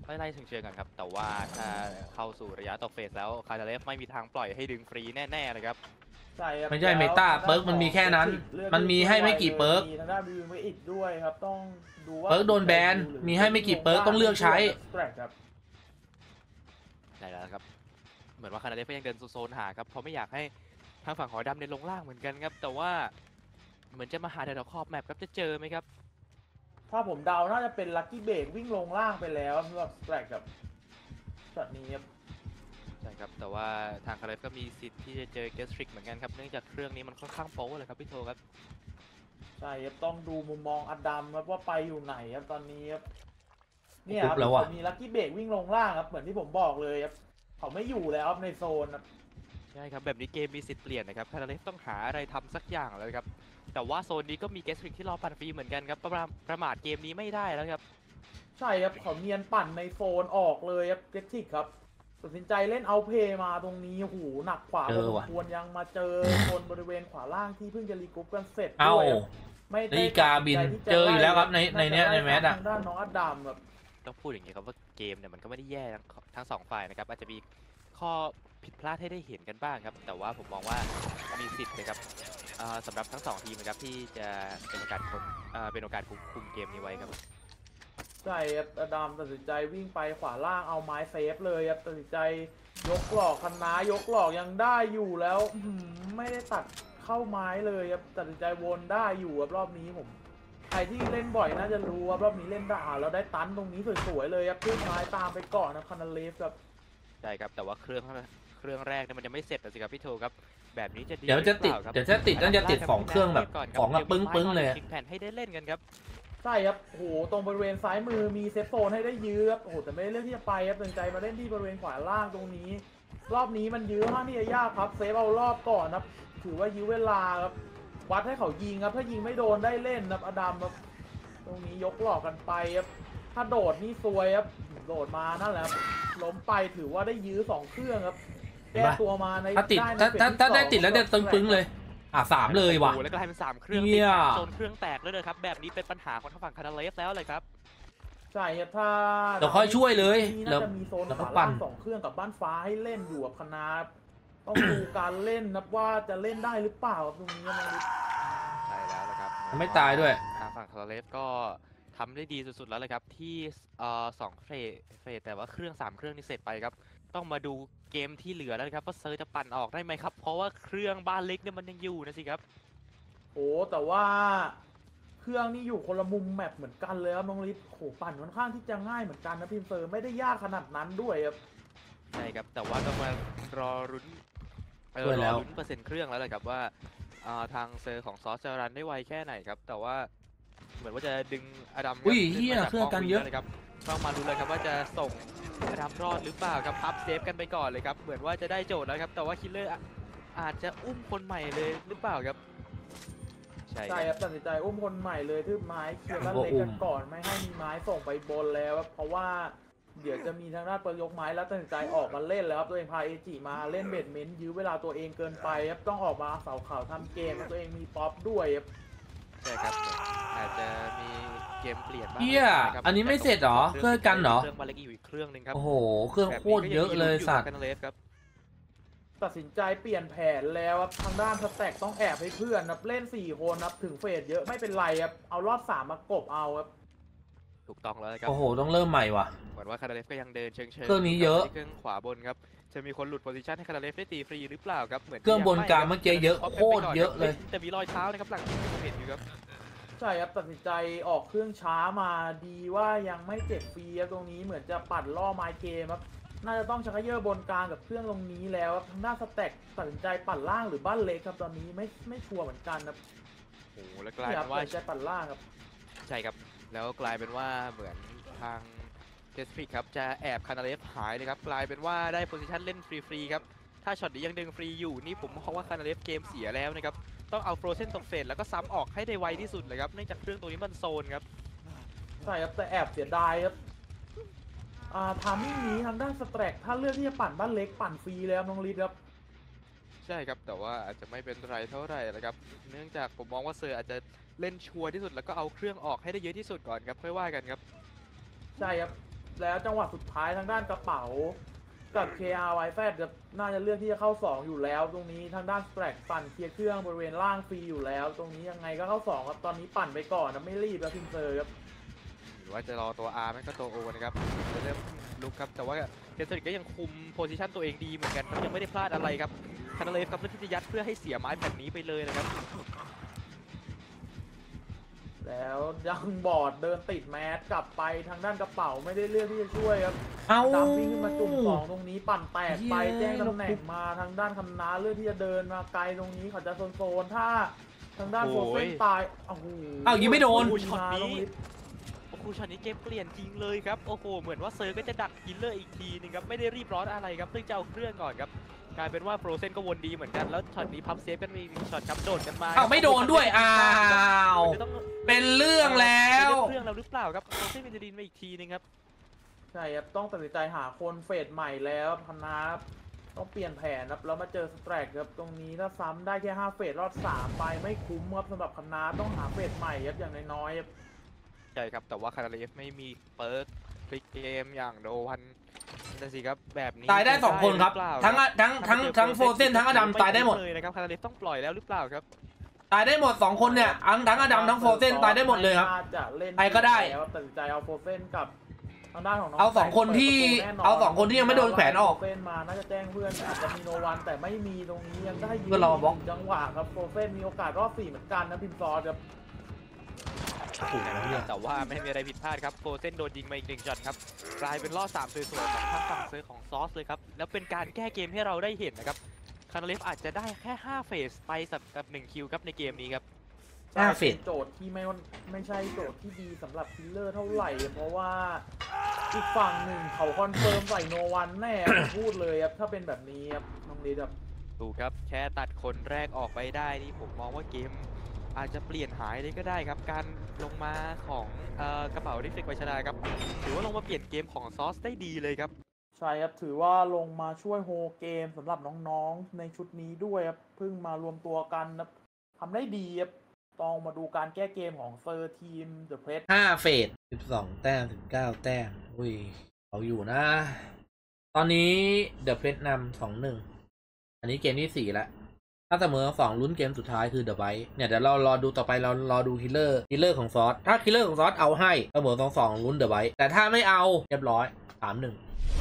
ไล่เชิงๆกันครับแต่ว่าถ้าเข้าสู่ระยะตกเฟสแล้วคาร์เลฟไม่มีทางปล่อยให้ดึงฟรีแน่ๆเลยครับใช่ครับไม่ใช่เมตาเปิร์กมันมีแค่นั้น มันมีให้ไม่กี่เปิร์กมีทางด้านบีไว้อีกด้วยครับต้องดูว่าเปิร์กโดนแบนมีให้ไม่กี่เปิร์กต้องเลือกใช้ครับใช่แล้วครับเหมือนว่าคานาเดฟก็ยังเดินโซนหาครับเพราะไม่อยากให้ทางฝั่งของดำในลงล่างเหมือนกันครับแต่ว่าเหมือนจะมาหาแถวขอบแมปครับจะเจอไหมครับถ้าผมเดาน่าจะเป็นลัคกี้เบรกวิ่งลงล่างไปแล้วสำหรับแตรกกับช็อตนี้ครับใช่ครับแต่ว่าทางคานาเดฟก็มีสิทธิ์ที่จะเจอเกสทริกเหมือนกันครับเนื่องจากเครื่องนี้มันค่อนข้างโป๊เลยครับพี่โทครับใช่ครับต้องดูมุมมองอดัมครับว่าไปอยู่ไหนครับตอนนี้ครับเนี่ยครับปุ๊บแล้วอะมีลัคกี้เบรกวิ่งลงล่างครับเหมือนที่ผมบอกเลยครับเขาไม่อยู่แล้วครับในโซนครับใช่ครับแบบนี้เกมมีสิทธิ์เปลี่ยนนะครับคานาเดฟต้องหาอะไรทำสักอย่างแล้วครับแต่ว่าโซนนี้ก็มีเกสทริกที่รอปั่นฟรีเหมือนกันครับประมาทเกมนี้ไม่ได้แล้วครับใช่ครับเขาเนียนปั่นในโซนออกเลยครับเกติกครับตัดสินใจเล่นเอาเพย์มาตรงนี้โอ้โหหนักขวาพอสมควรยังมาเจอคนบริเวณขวาล่างที่เพิ่งจะรีกรุ๊ปกันเสร็จเอ้าด้วยครับไม่ได้นาฬิกาบินเจออยู่แล้วครับในเนี้ยในแมสอะทางด้านน้องอดัมแบบต้องพูดอย่างนี้ครับว่าเกมเนี่ยมันก็ไม่ได้แย่ทั้งสองฝ่ายนะครับอาจจะมีข้อผิดพลาดให้ได้เห็นกันบ้างครับแต่ว่าผมมองว่ามีสิทธิ์นะครับสำหรับทั้งสองทีมนะครับที่จะเป็นโอกาสคุมเกมนี้ไว้ครับใช่ครับอดัมตัดสินใจวิ่งไปขวาล่างเอาไม้เซฟเลยครับตัดสินใจยกหลอกคันนายกหลอกยังได้อยู่แล้วไม่ได้ตัดเข้าไม้เลยครับตัดสินใจวนได้อยู่ครับรอบนี้ผมใครที่เล่นบ่อยน่าจะรู้ว่ารอบนี้เล่นได้แล้วได้ตันตรงนี้สวยๆเลยครับขึ้นไม้ตามไปก่อนนะคานาเลฟครับใช่ครับแต่ว่าเครื่องแรกเนี่ยมันยังไม่เสร็จนะสิครับพี่โทครับแบบนี้จะดีเดี๋ยวจะติดหรือปล่าครับเดี๋ยวจะติดน่าจะติด2เครื่องแบบของแบบปึ้งๆเลยชิงแผ่นให้ได้เล่นกันครับใช่ครับโอ้โหตรงบริเวณซ้ายมือมีเซฟโซนให้ได้ยื้อครับโอ้โหแต่ไม่ได้เลือกที่จะไปครับตัดสินใจมาเล่นที่บริเวณขวาล่างตรงนี้ รอบนี้มันยื้อมากที่จะยากครับเซฟเอารอบก่อนครับถือว่ายื้อเวลาครับวัดให้เขายิงครับถ้ายิงไม่โดนได้เล่นครับอดัมครับตรงนี้ยกหลอกกันไปครับถ้าโดดนี่ซวยครับโดดมานั่นแหละครับล้มไปถือว่าได้ยื้อ2เครื่องครับแก้ตัวมาในถ้าติดในถ้าเฟสที่ได้ติดแล้วเด็ดตึงปึ้งเลย3เลยว่ะโอ้โหแล้วก็ให้เป็น3เครื่องเหี้ติดยโซนเครื่องแตกเลยนะครับแบบนี้เป็นปัญหาของทางฝั่งคานาเลฟแล้วเลยครับใช่ครับถ้าเดี๋ยวค่อยช่วยเลยนี่แล้น่าว จะมีโซนแล้วขก็วาปั่ล่าน ง2เครื่องกับบ้านฟ้าให้เล่นอยู่กับคณะต้องดูการเล่นนะว่าจะเล่นได้หรือเปล่าครับตรงนี้นะใช่แล้วนะครับไม่ตายด้วยทางฝั่งคานาเลฟก็ทำได้ดีสุดๆแล้วเลยครับที่2เฟสแต่ว่าเครื่อง3เครื่องนี้เสร็จไปครับต้องมาดูเกมที่เหลือแล้วนะครับว่าเซอร์จะปั่นออกได้ไหมครับเพราะว่าเครื่องบ้านเล็กเนี่ยมันยังอยู่นะสิครับโอ้แต่ว่าเครื่องนี่อยู่คนละมุมแมปเหมือนกันเลยครับน้องลิศโหปั่นค่อนข้างที่จะง่ายเหมือนกันนะพิมเซอร์ไม่ได้ยากขนาดนั้นด้วยครับใช่ครับแต่ว่าต้องมารอรุ้นด้วยแล้วรอลุ้นเปอร์เซ็นต์เครื่องแล้วเลยครับว่าทางเซอร์ของซอสจะรันได้ไวแค่ไหนครับแต่ว่าเหมือนว่าจะดึงอดัมอุ้ยขึ้นเหี้ยมาจากเครื่องกันเยอะห้งวิ่งแล้วครับต้องมาดูเลยครับว่าจะส่งอดัมรอดหรือเปล่าครับพับเซฟกันไปก่อนเลยครับเหมือนว่าจะได้โจทย์แล้วครับแต่ว่าคิลเลอร์อาจจะอุ้มคนใหม่เลยหรือเปล่าครับใช่ใช่ครับครับตัดสินใจอุ้มคนใหม่เลยทืบไม้เคลียร์บ้านเล็กกันก่อนไม่ให้มีไม้ส่งไปบนแล้วครับเพราะว่าเดี๋ยวจะมีทางด้านเปิดยกไม้แล้วตัดสินใจออกมาเล่นแล้วครับตัวเองพาเอจิมาเล่นเบดเมนต์ยื้อเวลาตัวเองเกินไปครับต้องออกมาเสาข่าวทำเกมแล้วตัวเองมีป๊อปด้วยครับใช่ครับอาจจะมีเกมเปลี่ยนบ้างเหี้ยะครับอันนี้ไม่เสร็จเหรอเครื่องกันเหรอเครื่องบาเล็กอยู่อีกเครื่องหนึงครับโอ้โหเครื่องโคตรเยอะเลยสัตว์แบบนี้ก็ยังมีลุ้นอยู่กับ Canalef ครับตัดสินใจเปลี่ยนแผนแล้วครับทางด้านสแต็กต้องแอบให้เพื่อนครับเล่น4คนครับถึงเฟสเยอะไม่เป็นไรครับเอารอบ3มากบเอาครับถูกต้องแล้วครับโอ้โหต้องเริ่มใหม่ว่ะเหมือนว่าคานาเลฟก็ยังเดินเชิงๆเครื่องนี้เยอะที่เครื่องขวาบนครับจะมีคนหลุดโพซิชันให้คานาเลฟได้ตีฟรีหรือเปล่าครับเหมือนเครื่องบนกลางยังเมื่อกี้เยอะครับโคตรเยอะเลยแต่มีรอยเท้านะครับหลังที่ผมเห็นอยู่ครับใช่ครับตัดสินใจออกเครื่องช้ามาดีว่ายังไม่เจ็บฟรีครับตรงนี้เหมือนจะปัดล่อไมค์เกมครับน่าจะต้องชักเยอะบนกลางกับเครื่องตรงนี้แล้วครับทางด้านสแต็กตัดสินใจปัดล่างหรือบ้านเล็กครับตอนนี้ไม่ชัวร์เหมือนกันครับโอ้โหแล้วกลายครัเป็นว่าตัดสินใจปัดล่างครับใช่ครับแล้วกลายเป็นว่าเหมือนทางเจสฟิกครับจะแอบคานาเลฟหายเลยครับกลายเป็นว่าได้โพซิชันเล่นฟรีๆครับถ้าช็อตนี้ยังดึงฟรีอยู่นี่ผมมองว่าคานาเลฟเกมเสียแล้วนะครับต้องเอาโฟรเซนตกเฟสแล้วก็ซ้ำออกให้ได้ไวที่สุดเลยครับเนื่องจากเครื่องตัวนี้มันโซนครับใช่ครับแต่แอบเสียดายครับทามมิ่งนี้ทางด้านสแต็กถ้าเลือกที่จะปั่นบ้านเล็กปั่นฟรีแล้วน้องลิศครับใช่ครับแต่ว่าอาจจะไม่เป็นไรเท่าไหร่นะครับเนื่องจากผมมองว่าเซอร์อาจจะเล่นชัวร์ที่สุดแล้วก็เอาเครื่องออกให้ได้เยอะที่สุดก่อนครับค่อยว่ากันครับใช่ครับแล้วจังหวะสุดท้ายทางด้านกระเป๋ากับ KRYZ จะน่าจะเลือกที่จะเข้า2อยู่แล้วตรงนี้ทางด้านสแตรกปั่นเคลียร์เครื่องบริเวณล่างฟรีอยู่แล้วตรงนี้ยังไงก็เข้า2ครับตอนนี้ปั่นไปก่อนนะไม่รีบแล้วพิมเซอร์ครับหรือว่าจะรอตัว R ไม่ก็ตัว O นะครับจะเริ่มลุกครับแต่ว่าเจนเซอร์ก็ยังคุมโพซิชันตัวเองดีเหมือนกันครับยังไม่ได้พลาดอะไรครับคานาเลฟครับเลือกที่จะยัดเพื่อให้เสียไม้แบบนี้ไปเลยนะครับแล้วยังบอดเดินติดแมสกลับไปทางด้านกระเป๋าไม่ได้เลือกที่จะช่วยครับเอาดำวิ่งขึ้นมาจุ่ม2ตรงนี้ปั่นแตกไปเย้แจ้งตำแหน่งมาทางด้านคณะเลือกที่จะเดินมาไกลตรงนี้เขาจะโซนถ้าทางด้านโฟเฟนตายโอ้โหอ้าวยิงไม่โดนช็อตนี้โอ้โหช็อตนี้เกมเปลี่ยนจริงเลยครับโอ้โหเหมือนว่าเซอร์ก็จะดักคิลเลอร์อีกทีนึงครับไม่ได้รีบร้อนอะไรครับเพิ่งจะเอาเครื่องก่อนครับกลายเป็นว่าโปรเซนก็วนดีเหมือนกันแล้วช็อตนี้พับเซฟกันมีช็อตครับโดดกันมาอ้าวไม่โดนด้วยอ้าวต้องเป็นเรื่องแล้วเป็นเรื่องแล้วหรือเปล่าครับโปรเซนเป็นจะดินมาอีกทีนึงครับใช่ครับต้องตัดสินใจหาคนเฟสใหม่แล้วคณะต้องเปลี่ยนแผนครับแล้วมาเจอสแตรกครับตรงนี้ถ้าซ้ำได้แค่5เฟสรอด3ไปไม่คุ้มครับสำหรับคณะต้องหาเฟสใหม่ครับอย่างน้อยๆครับใช่ครับแต่ว่าคาราเลฟไม่มีเปิร์กพลิกเกมอย่างโดวันนั่นสิครับแบบนี้ตายได้2 คนครับหอเปล่าทั้งโฟเซนทั้งอดัมตายได้หมดเลยนะครับคาราเลฟต้องปล่อยแล้วหรือเปล่าครับตายได้หมด2 คนเนี่ยทั้งอดัมทั้งโฟเซนตายได้หมดเลยครับน่าจะเล่นใครก็ได้แล้วตัดสินใจเอาโฟเซนกับทางด้านของน้องเอา2 คนที่ เอา2 คนที่ยังไม่โดนแขวนออกโฟเซนมาน่าจะแจ้งเพื่อนอาจจะมีโนวันแต่ไม่มีตรงนี้ยังได้ยืก็รอบล็อกจังหวะครับโฟเซนมีโอกาสรอบ4เหมือนกันนะพิมซอร์ครับแต่ว่าไม่มีอะไรผิดพลาดครับโฟเซนโดนยิงมาอีก1ช็อตครับกลายเป็นล่อ3สวยๆของทางฝั่งเซอร์ของซอสเลยครับแล้วเป็นการแก้เกมให้เราได้เห็นนะครับคาราเลฟอาจจะได้แค่5เฟสไปกับ1คิวครับในเกมนี้ครับ 5 เฟสโจทย์ที่ไม่ใช่โจทย์ที่ดีสำหรับคิลเลอร์เท่าไหร่ เพราะว่าอีกฝั่งหนึ่งเขาคอนเฟิร์มใส่โนวันแน่ ผมพูดเลยครับถ้าเป็นแบบนี้ครับน้องลีดครับถูกครับแค่ตัดคนแรกออกไปได้นี่ผมมองว่าเกมอาจจะเปลี่ยนหายเลยก็ได้ครับการลงมาของกระเป๋าริฟเฟกไวชนาครับถือว่าลงมาเปลี่ยนเกมของซอสได้ดีเลยครับใช่ครับถือว่าลงมาช่วยโฮเกมสำหรับน้องๆในชุดนี้ด้วยครับเพิ่งมารวมตัวกันนะทำได้ดีครับต้องมาดูการแก้เกมของเซอร์ทีมเดอะเพรส 5 เฟส 12 แต้ม 19 แต้มอุ้ยเอาอยู่นะ ตอนนี้เดอะเพชรนำ 2-1 อันนี้เกมที่ 4 แล้ว ถ้าเสมอ2ลุ้นเกมสุดท้ายคือเดอะไบท์เนี่ยเดี๋ยวเรารอดูต่อไปเรารอดูคิลเลอร์ของซอสถ้าคิลเลอร์ของซอสเอาให้เสมอ2-2ลุ้นเดอะไบท์แต่ถ้าไม่เอาเรียบร้อย 3-1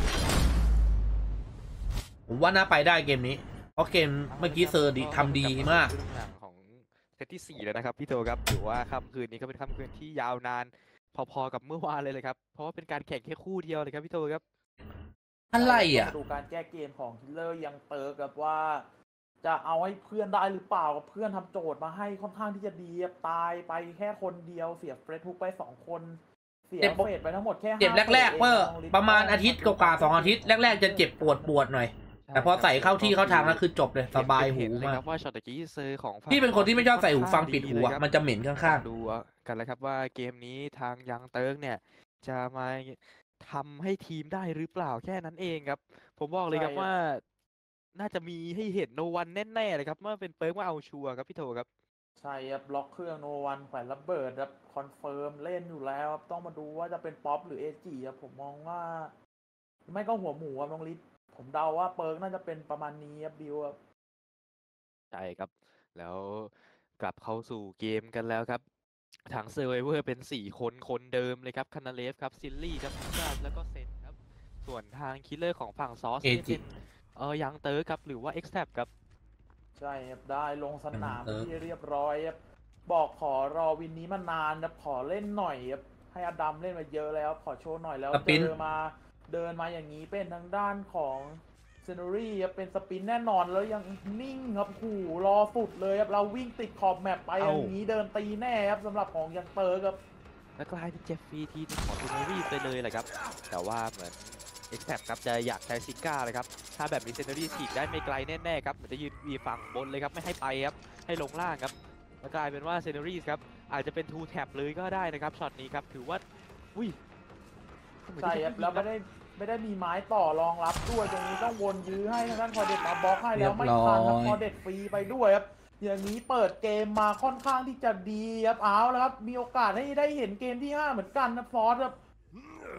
ผมว่าน่าไปได้เกมนี้ เพราะเกมเมื่อกี้เซอร์ทำดีมากของเซตที่4แล้วนะครับพี่โตครับถือว่าค่ำคืนนี้ก็เป็นค่ำคืนที่ยาวนานพอๆกับเมื่อวานเลยครับเพราะว่าเป็นการแข่งแค่คู่เดียวเลยครับพี่โตครับอะไรอ่ะดูการแก้เกมของคิลเลอร์ยังเติร์กกับว่า จะเอาให้เพื่อนได้หรือเปล่ากับเพื่อนทำโจทย์มาให้ค่อนข้างที่จะดีครับตายไปแค่คนเดียวเสียเฟรดฮุกไป2 คนเสียเฟสไปทั้งหมดแค่5 เจ็บแรกๆเมื่อประมาณอาทิตย์กว่าๆ2 อาทิตย์แรกๆจะเจ็บปวดหน่อย แต่พอใส่เข้าที่เข้าทางแล้วคือจบเลยสบายหูเห็นเลยมาคกรับว่าช็อตตะกี้เซอร์ของฝั่งพี่เป็นคนที่ไม่ชอบใส่หูฟังปิดหูอะมันจะเหม็นข้างดูกันแล้วครับว่าเกมนี้ทางยังเติร์กเนี่ยจะมาทำให้ทีมได้หรือเปล่าแค่นั้นเองครับผมบอกเลยครับว่าน่าจะมีให้เห็นโนวันแน่ๆเลยครับเมื่อเป็นเปิร์กว่าเอาชัวร์ครับพี่โทครับใช่ครับล็อกเครื่องโนวันแขวนระเบิดครับคอนเฟิร์มเล่นอยู่แล้วครับต้องมาดูว่าจะเป็นป๊อปหรือเอจิครับผมมองว่า ไม่ก็หัวหมูครับน้องลิศผมเดาว่าเปิร์กน่าจะเป็นประมาณนี้ครับบิวครับใช่ครับแล้วกลับเข้าสู่เกมกันแล้วครับทางเซอร์ไวเวอร์เป็น4 คนเดิมเลยครับคานาเลฟครับซิลลี่ครับแล้วก็เซนครับส่วนทางคิลเลอร์ของฝั่งซอสเอจิเป็นยังเตอร์ครับหรือว่า X Tab ครับใช่ครับได้ลงสนามเออที่เรียบร้อยครับบอกขอรอวินนี้มานานครับขอเล่นหน่อยครับให้อดัมเล่นมาเยอะแล้วขอโชว์หน่อยแล้วสปินเดินมาอย่างนี้เป็นทางด้านของเซน u รี่ครับเป็นสปินแน่นอนแล้วยังนิ่งครับหูรอสุดเลยครับเราวิ่งติดขอบแมปไปอย่างนี้เดินตีแน่ครับสำหรับของยังเตอร์ครับแล้วกลายเป็นเจฟฟี่ทีนึงของทูนอรี่ไปเลยแหละครับแต่ว่าเหมือน X Tab ครับจะอยากใช้ซิก้าเลยครับถ้าแบบนี้เซนเนอรี่ฉีกได้ไม่ไกลแน่ๆครับเหมือนจะยืนวีฝั่งบนเลยครับไม่ให้ไปครับให้ลงล่างครับแล้วกลายเป็นว่าเซนเนอรี่ครับอาจจะเป็น2 Tab เลยก็ได้นะครับช็อตนี้ครับถือว่าอุ้ยใช่ครับแล้วไม่ได้มีไม้ต่อรองรับด้วยตรงนี้ต้องวนยื้อให้ทางด้านคอเด็ดมาบล็อกให้แล้วไม่ทันครับคอเด็ดฟรีไปด้วยครับอย่างนี้เปิดเกมมาค่อนข้างที่จะดีครับเอาแล้วครับมีโอกาสให้ได้เห็นเกมที่5เหมือนกันนะฟอสครับค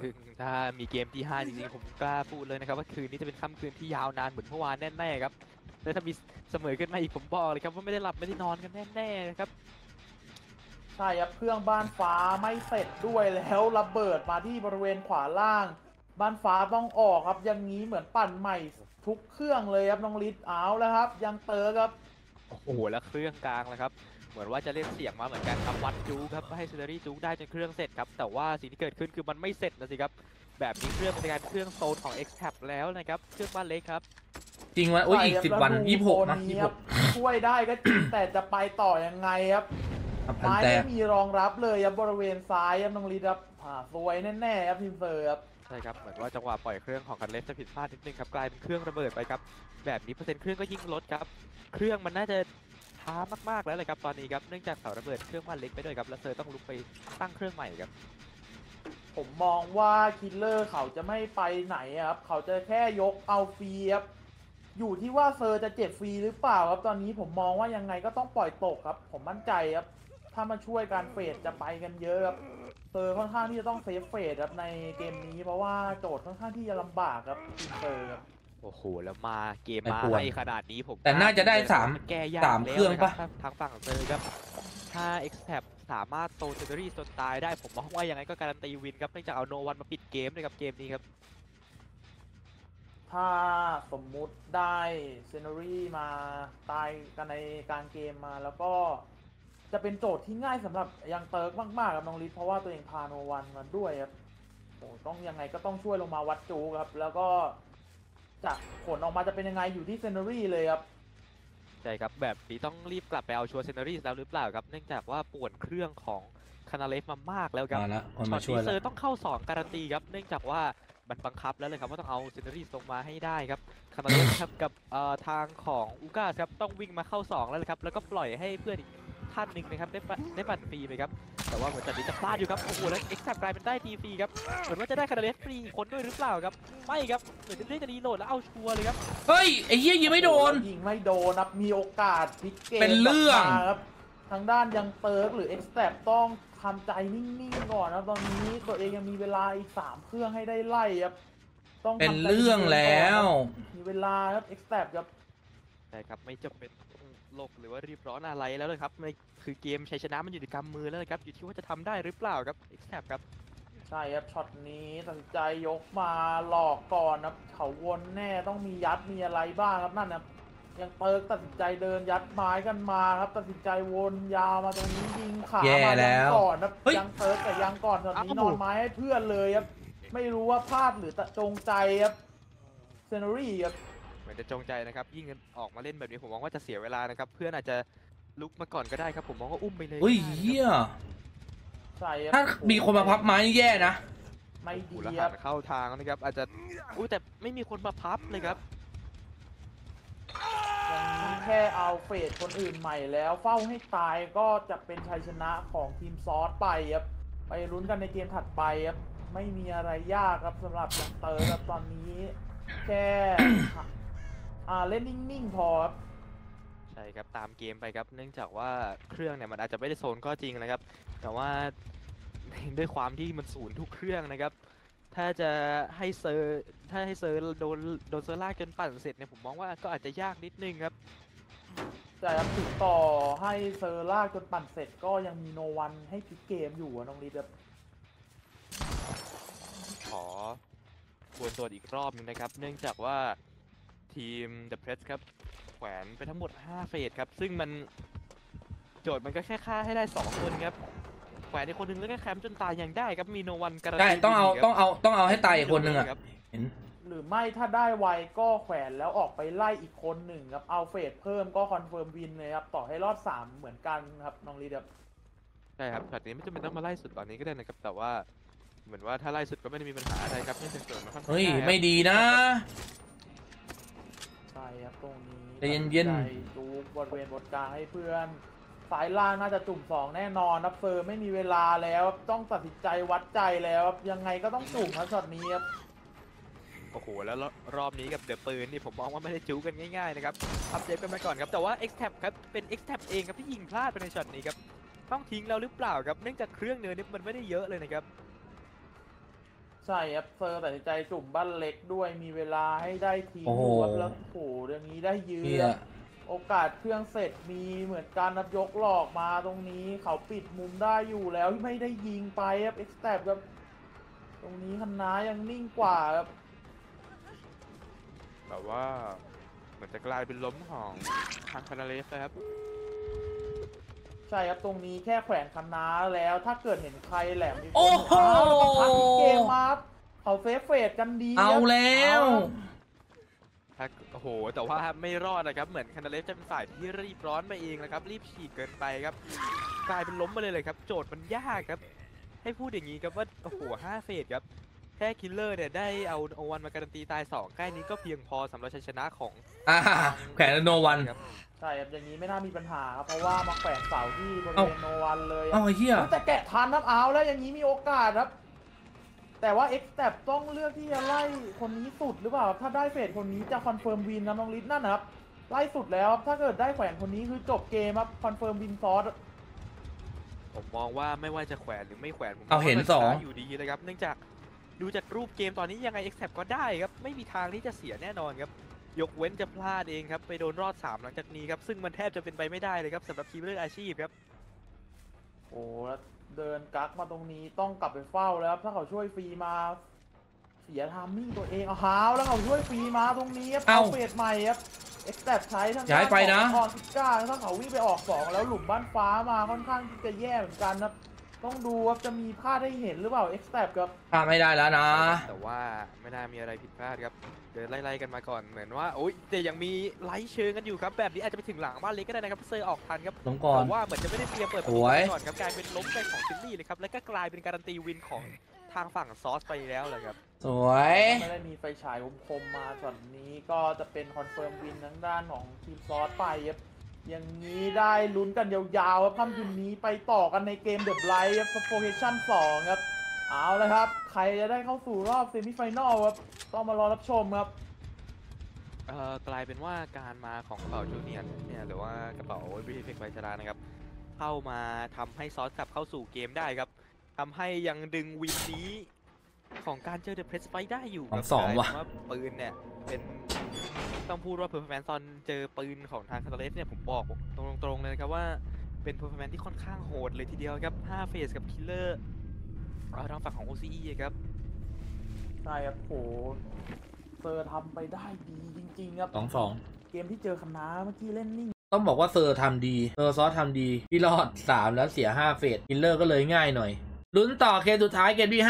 ซึ่งถ้ามีเกมที่ 5 จริงๆผมกล้าพูดเลยนะครับว่าคืนนี้จะเป็นค่ำคืนที่ยาวนานเหมือนเมื่อวานแน่ๆครับและถ้ามีเสมอขึ้นมาอีกผมบอกเลยครับว่าไม่ได้หลับไม่ได้นอนกันแน่ๆนะครับใช่ครับเครื่องบ้านฟ้าไม่เสร็จด้วยแล้วระเบิดมาที่บริเวณขวาล่าง บ้านฟ้าต้องออกครับอย่างนี้เหมือนปั่นใหม่ทุกเครื่องเลยครับน้องลิศเอาแล้วครับยังเตอร์ครับโอ้โหแล้วเครื่องกลางแล้วครับเหมือนว่าจะเล่นเสียงมาเหมือนกันครับวัดจูครับให้เซนเนอรี่จูได้จนเครื่องเสร็จครับแต่ว่าสิ่งที่เกิดขึ้นคือมันไม่เสร็จนะสิครับแบบนี้เครื่องเป็นการเครื่องโซนของ X Tab แล้วนะครับเครื่องบ้านเล็กครับจริงวะโอ้ยอีก 10 วัน 26 นะช่วยได้ก็จริงแต่จะไปต่อยังไงครับพันไม้แต้ไม่มมีรองรับเลยครับบริเวณซ้ายครับน้องลิศครับซวยแน่ๆครับทีมเซอร์ครับใช่ครับเหมือนว่าจังหวะปล่อยเครื่องของคันเลสจะผิดพลาดนิดนึงครับกลายเป็นเครื่องระเบิดไปครับแบบนี้เปอร์เซ็นต์เครื่องก็ยิ่งลดครับเครื่องมันน่าจะช้ามากๆแล้วเลยครับตอนนี้ครับเนื่องจากเสาระเบิดเครื่องบ้านเล็กไปด้วยครับแล้วเซอร์ต้องลุกไปตั้งเครื่องใหม่ครับผมมองว่าคิลเลอร์เขาจะไม่ไปไหนครับเขาจะแค่ยกเอาฟรีครับอยู่ที่ว่าเซอร์จะเจ็บฟรีหรือเปล่าครับตอนนี้ผมมองว่ายังไงก็ต้องปล่อยตกครับผมมั่นใจครับถ้ามาช่วยการเฟดจะไปกันเยอะครับเซอร์ค่อนข้างที่จะต้องเซฟเฟดครับในเกมนี้เพราะว่าโจทย์ค่อนข้างที่จะลำบากครับทีมเซอร์ครับโอ้โหแล้วมาเกมไม่มาควรให้ขนาดนี้ผมแต่น่าจะได้เลยสามนแก้ยากสามแล้วเครื่องนะคปะบทางฝั่งเซอร์ครับถ้า X Tab สามารถโตเซนเนอรี่จนตายได้ผมมองว่ายังไงก็การันตีวินครับเนื่องจากเอาโนวันมาปิดเกมเลยครับเกมนี้ครับถ้าสมมุติได้เซน n รี่มาตายกันในกลางเกมมาแล้วก็จะเป็นโจทย์ที่ง่ายสำหรับยังเติร์กมากๆครับน้องลิศเพราะว่าตัวเองพาโนวันมาด้วยครับโอ้ต้องยังไงก็ต้องช่วยลงมาวัดจูครับ แล้วก็จะผลออกมาจะเป็นยังไงอยู่ที่เซน n รี่เลยครับใช่ครับแบบนี้ต้องรีบกลับไปเอาชัวร์เซนเนอรี่แล้วหรือเปล่าครับเนื่องจากว่าป่วนเครื่องของคานาเลฟมามากแล้วครับมาแล้วคนช็อมาตช่วยนี้เซแล้อวร์ต้องเข้า2การันตีครับเนื่องจากว่ามันบังคับแล้วเลยครับว่าต้องเอาเซนเนอรี่ลงมาให้ได้ครับคานาเลฟครับกับทางของอูกาสครับต้องวิ่งมาเข้า2แล้วเลยครับแล้วก็ปล่อยให้เพื่อนอีกท่านหนึ่งนะครับได้ปั่นฟรีไปครับแต่ว่าเหมือนจัดนี้จะพลาดอยู่ครับโอ้โหแล้วเอ็กซ์แทบกลายเป็นได้ทีฟรีครับเหมือนว่าจะได้คานาเลฟฟรีอีกคนด้วยหรือเปล่าครับไม่ครับเหมือนจะได้จะรีโหลดแล้วเอาชัวร์เลยครับเฮ้ย ไอ้เหี้ยยิงไม่โดนยิงไม่โดนครับมีโอกาสพลิกเกมเป็นเรื่องกลับมาครับทางด้านยังเติร์กหรือเอ็กซ์แตต้องทำใจนิ่งๆก่อนนะตอนนี้ตัวเองยังมีเวลาอีก3เครื่องให้ได้ไล่ครับต้องเป็นทำใจเรื่องแล้วมีเวลาครับเอ็กซ์แตครับใช่ครับไม่จำเป็นต้องโลกหรือว่ารีบร้อนอะไรแล้วเลยครับไม่คือเกมชัยชนะมันอยู่ในกำมือแล้วนะครับอยู่ที่ว่าจะทำได้หรือเปล่าครับ X Tab ครับใช่ครับช็อตนี้ตัดสินใจยกมาหลอกก่อนครับเขาวนแน่ต้องมียัดมีอะไรบ้างครับนั่นนะยังเติร์กตัดสินใจเดินยัดไม้กันมาครับตัดสินใจวนยาวมาตรงนี้ยิงขาแย่มาแล้วยังก่อนครับเฮ้ยยังเติร์กแต่ยังก่อนตอนนี้นอนไม้ให้เพื่อนเลยครับไม่รู้ว่าพลาดหรือจงใจครับเซน n รี่ครับเหมือนจะจงใจนะครับยิ่งออกมาเล่นแบบนี้ผมมองว่าจะเสียเวลานะครับเพื่อนอาจจะลุกมาก่อนก็ได้ครับผมมองว่าอุ้มไปเลยอุ้ยก็ได้นะครับเหี้ยใช่ครับถ้ามีคนมาพับไม้นี่แย่นะไม่โอ้โหดีแล้วคหัรับนเข้าทางนะครับอาจจะอุ้ยแต่ไม่มีคนมาพับเลยครับยังแค่เอาเฟสคนอื่นใหม่แล้วเฝ้าให้ตายก็จะเป็นชัยชนะของทีมซอสไปครับไปลุ้นกันในเกมถัดไปครับไม่มีอะไรยากครับสำหรับยังเตอร์ครับตอนนี้แค่ เล่นนิ่งๆพอครับใช่ครับตามเกมไปครับเนื่องจากว่าเครื่องเนี่ยมันอาจจะไม่ได้โซนก็จริงนะครับ แต่ว่า ด้วยความที่มันศูนย์ทุกเครื่องนะครับ ถ้าจะให้เซอร์โดนเซอร์ลากจนปั่นเสร็จเนี่ยผมมองว่าก็อาจจะยากนิดนึงครับแต่ครับถึงต่อให้เซอร์ลากจนปั่นเสร็จก็ยังมีโนวันให้พลิกเกมอยู่อะน้องลิศครับขอวนตัวอีกรอบนึงนะครับ เนื่องจากว่าทีม The Press ครับแขวนไปทั้งหมด 5 เฟสครับ ซึ่งมันโจทย์มันก็แค่ฆ่าให้ได้ 2 คนครับแขวนในคนหนึงแล้วก็แคมป์จนตายยังได้ครับ มีโนวันการันตีได้ต้องเอาวินกครับต้องเอาให้ตายอีกคนนึงอะครับเห็นหรือไม่ถ้าได้ไวก็แขวนแล้วออกไปไล่อีกคนหนึ่งครับเอาเฟสเพิ่มก็คอนเฟิร์มวินเลยครับต่อให้รอด3เหมือนกันครับน้องลิศครับใช่ครับช็อตนี้ไม่จำเป็นต้องมาไล่สุดตอนนี้ก็ได้นะครับ แต่ว่าเหมือนว่าถ้าไล่สุดก็ไม่ได้มีปัญหาอะไรครับเนื่องจากโจทย์มันค่อนข้างเฮ้ยง่ายครับไม่ดีนะใช่ครับตรงนี้ใจเย็นๆตัดสิใจดูบริเวณบทกลางให้เพื่อนสายล่างน่าจะจุ่ม2แน่นอนนะเฟอร์ไม่มีเวลาแล้วต้องตัดสินใจวัดใจแล้วครับยังไงก็ต้องจุ่มครับช็อตนี้ครับโอ้โหแล้วรอบนี้กับเดอะปืนนี่ผมมองว่าไม่ได้จู้กันง่ายๆนะครับอัพเดตกันมาก่อนครับแต่ว่า X Tab ครับเป็น X Tab เองครับที่ยิงพลาดไปในช็อตนี้ครับต้องทิ้งแล้วหรือเปล่าครับเนื่องจากเครื่องเนื้อนี่มันไม่ได้เยอะเลยนะครับใช่ครับเซอร์ตัดสินใจจุ่มบ้านเล็กด้วยมีเวลาให้ได้ทีมโอ้โหครับแล้วโอ้โหอย่างนี้ได้ยื้เฮีอย โอกาสเครื่องเสร็จมีเหมือนการนับยกหลอกมาตรงนี้เขาปิดมุมได้อยู่แล้วไม่ได้ยิงไปครับเอ็กซ์แตครับตรงนี้คณะยังนิ่งกว่าครับแต่ว่าเหมือนจะกลายเป็นล้มของทางคานาเลสนะครับใช่ครับตรงนี้แค่แขวนคณะแล้วถ้าเกิดเห็นใครแหลมมีคนโอ้โหแล้วก็พักเกมมาครับเขาเซฟเฟดกันดีเอาแล้วโอ้โห แต่ว่าไม่รอดนะครับ เหมือนคานาเลสจะเป็นฝ่ายที่รีบร้อนมาเองนะครับ รีบฉีกเกินไปครับ กลายเป็นล้มมาเลยครับ โจทย์มันยากครับ ให้พูดอย่างนี้ครับว่า โอ้โห5 เฟสครับ แค่คิลเลอร์เนี่ยได้เอาโอวันมาการันตีตาย2ใกล้นี้ก็เพียงพอสำหรับชัยชนะของแขวนโนวันครับใช่ครับอย่างนี้ไม่น่ามีปัญหาครับเพราะว่ามาแขวนเสาที่บริเอ้าเวณโนวันเลยเอ้าไอ้เหี้ยแต่แกะทันครับเอาแล้วอย่างนี้มีโอกาสครับ แต่ว่าเอ็กซ์แตต้องเลือกที่จะไล่คนนี้สุดหรือเปล่าครับถ้าได้เฟสคนนี้จะคอนเฟิร์มวินนะน้องลิศนั่นนะครับไล่สุดแล้วครับถ้าเกิดได้แขวนคนนี้คือจบเกมครับคอนเฟิร์มวินซอสผมมองว่าไม่ว่าจะแขวนหรือไม่แขวนผมเอาเห็นว่มัสองชะอยู่ดีเลยครับ เนื่องจากดูจากรูปเกมตอนนี้ยังไง X-Tab ก็ได้ครับ ไม่มีทางที่จะเสียแน่นอนครับ ยกเว้นจะพลาดเองครับ ไปโดนรอด 3 หลังจากนี้ครับ ซึ่งมันแทบจะเป็นไปไม่ได้เลยครับสำหรับทีมเลือกอาชีพครับโอ้แล้วเดินกักมาตรงนี้ต้องกลับไปเฝ้าแล้วครับถ้าเขาช่วยฟรีมาเสียทามมิ่งตัวเองเอาหาวแล้วเขาช่วยฟรีมาตรงนี้ครับเอ้าเอาเฟสใหม่ครับเอ็กซ์แตใช้ทั้งย้ายไปนะออนซิก้าถ้าเขาวิ่งไปออก2แล้วหลุมบ้านฟ้ามาค่อนข้างที่จะแย่เหมือนกันครับต้องดูครับจะมีพลาดให้เห็นหรือเปล่าเอ็กซ์แตครับพลาดไม่ได้แล้วนะแต่ว่าไม่น่ามีอะไรผิดพลาดครับ เดินไล่ๆกันมาก่อน เหมือนว่า โอ้ยแต่ยังมีไล่เชิงกันอยู่ครับ แบบนี้อาจจะไปถึงหลังบ้านเล็กก็ได้นะครับเซอร์ออกทันครับลงก่อนแต่ว่าเหมือนจะไม่ได้เตรียมเปิดประโอ้ตูยก่อนครับกลายเป็นล้มไปของซิลลี่เลยครับ แล้วก็กลายเป็นการันตีวินของทางฝั่งซอสไปแล้วเลยครับสวยไม่ได้มีไฟฉายคมๆมาช็อตนี้ก็จะเป็นคอนเฟิร์มวินทางด้านของทีมซอสไปครับอย่างนี้ได้ลุ้นกันยาวๆครับค่ำคืนนี้ไปต่อกันในเกมเดอะไบรท์ครับโปรเ s ชั่น2ครับเอาเลยครับ ใครจะได้เข้าสู่รอบเซมิไฟแนลครับต้องมารอรับชมครับกลายเป็นว่าการมาของกระเป๋าจูเนียร์เนี่ยหรือว่ากระเป๋าบริเฟกไวชรานะครับเข้ามาทำให้ซอสกลับเข้าสู่เกมได้ครับทำให้ยังดึงวินนี้ของการเจอเดอะเพรสไปได้อยู่ครับสองว่ะกลายเป็นว่าปืนเนี่ยเป็นต้องพูดว่าเพอร์ฟอร์แมนซ์ตอนเจอปืนของทางคาร์เลสเนี่ยผมบอกตรงๆเลยนะครับว่าเป็นเพอร์ฟอร์แมนซ์ที่ค่อนข้างโหดเลยทีเดียวครับ5 เฟสกับคิลเลอร์ทางฝั่งของ OCE ครับใช่ครับโหเซอร์ทำไปได้ดีจริงๆครับ 2-2 เกมที่เจอคณะเมื่อกี้เล่นนิ่งต้องบอกว่าเซอร์ทำดีเซอร์ซอสทำดีที่รอด 3 แล้วเสีย 5 เฟสคิลเลอร์ก็เลยง่ายหน่อย ลุ้นต่อเกมสุดท้ายเกมที่ 5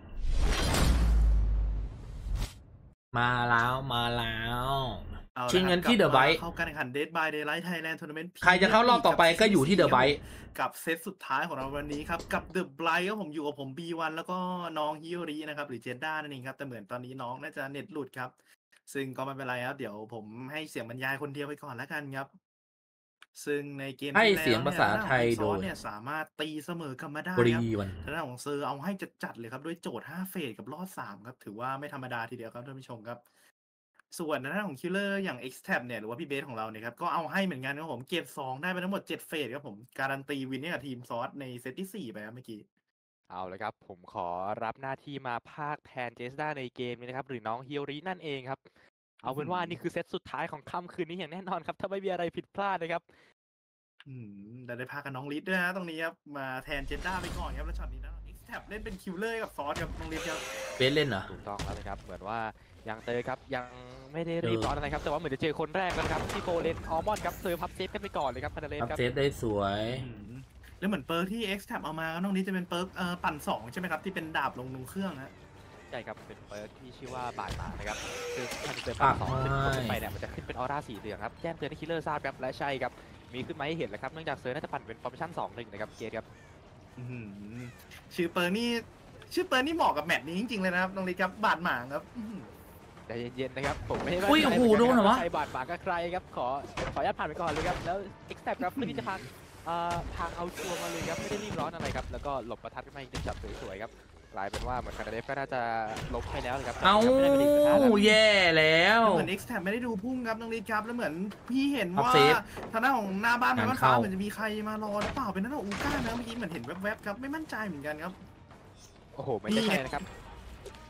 มาแล้วเอาละชิงกันครับที่กลับ The Byte มาเข้าการแข่งขัน Dead by Daylight Thailand Tournament ใครจะเข้ารอบต่อไปก็อยู่ที่ The Byte กับเซตสุดท้ายของเราวันนี้ครับ กับ The Blight ก็ผมอยู่กับผม B1 แล้วก็น้องฮิโอรินะครับ หรือเจด้านั่นเองครับ แต่เหมือนตอนนี้น้องน่าจะเน็ตหลุดครับ ซึ่งก็ไม่เป็นไรครับ เดี๋ยวผมให้เสียงบรรยายคนเดียวไปก่อนแล้วกันครับ ซึ่งในเกมให้ที่แล้วเสียงภาษาไทยเนี่ยโดยซอสเนี่ยสามารถตีเสมอกลับมาได้บรีครับวันทางด้านของเซอร์เอาให้จัดๆเลยครับด้วยโจทย์ 5 เฟสกับรอด 3 ครับ ถือว่าไม่ธรรมดาทีเดียวครับท่านผู้ชมครับ ส่วนทางด้านของคิลเลอร์อย่าง X-Tab เนี่ยหรือว่าพี่เบสของเราเนี่ยครับก็เอาให้เหมือนกันครับผมเก็บ2ได้ไปทั้งหมด 7 เฟสครับผมการันตีวินให้กับทีมซอสในเซตที่ 4 ไปครับเมื่อกี้เอาเลยครับ ผมขอรับหน้าที่มาพากย์แทนเจสด้าในเกมนี้นะครับ หรือน้องฮิโอรินั่นเองครับ เอาเป็นว่านี่คือเซตสุดท้ายของค่ำคืนนี้อย่างแน่นอนครับ ถ้าไม่มีอะไรผิดพลาดนะครับแต่ได้พากับน้องลิศด้วยนะตรงนี้ครับมาแทนเจนด้าไปก่อนครับแล้วช็อตนี้นะ X-Tab เล่นเป็นคิลเลอร์กับซอสกับน้องลิศครับเบสเล่นเหรอถูกต้องแล้วนะครับ เหมือนว่ายังเตยครับ ยังไม่ได้รีบร้อนอะไรครับ แต่ว่าเหมือนจะเจอคนแรกแล้วนะครับที่โฟเลนออมอนครับเซอร์พับเซฟกันไปก่อนเลยครับพานาเลนอัพครับเซฟได้สวยแล้วเหมือนเปิร์กที่ X-Tab เอามาน้องลิศจะเป็นเปิร์กปั่น 2 ใช่ไหมครับที่เป็นดาบลงเครื่องนะใช่ครับ เป็นเปิร์กที่ชื่อว่าบาดหมานะครับคือถ้าเจอปากสองขึ้นไปเนี่ยมันจะขึ้นเป็นออร่าสีเหลืองครับแจ้งเตือนให้คิลเลอร์ทราบครับและใช่ครับมีขึ้นมาให้เห็นแล้วครับเนื่องจากเซอร์น่าจะปั่นเป็นฟอร์เมชั่น 2-1 นะครับเกตครับชื่อเปิร์กนี่เหมาะกับแมตช์นี้จริงๆเลยนะครับน้องลิศครับบาดหมางครับใจเย็นๆนะครับผมไม่ได้อุ้ยโอ้โหโดนเหรอวะใครบาดหมางกับใครครับขออนุญาตผ่านไปก่อนเลยครับแล้ว X-Tab ครับเพื่อที่จะทางเอาชัวร์มาเลยครับไม่ได้รีบร้อนอะไรครับแล้วก็หลบประทัดขึ้นมาอีกจับสวยๆครับกลายเป็นว่าเหมือนคานาเดฟก็น่าจะล้มไปแล้วนะครับเอาไม่ได้กระดิ่งกระทะแล้วแย่แล้วเหมือน X-Tab ไม่ได้ดูพุ่งครับน้องลิศครับแล้วเหมือนพี่เห็นว่าอัพเซฟทางด้านของหน้าบ้านงานมันฟ้าเข้าเหมือนจะมีใครมารอหรือเปล่าเป็นทางด้านของอูก้านะเมื่อกี้เหมือนเห็นแวบๆครับไม่มั่นใจเหมือนกันครับโอ้โหไม่ใช่นะครับ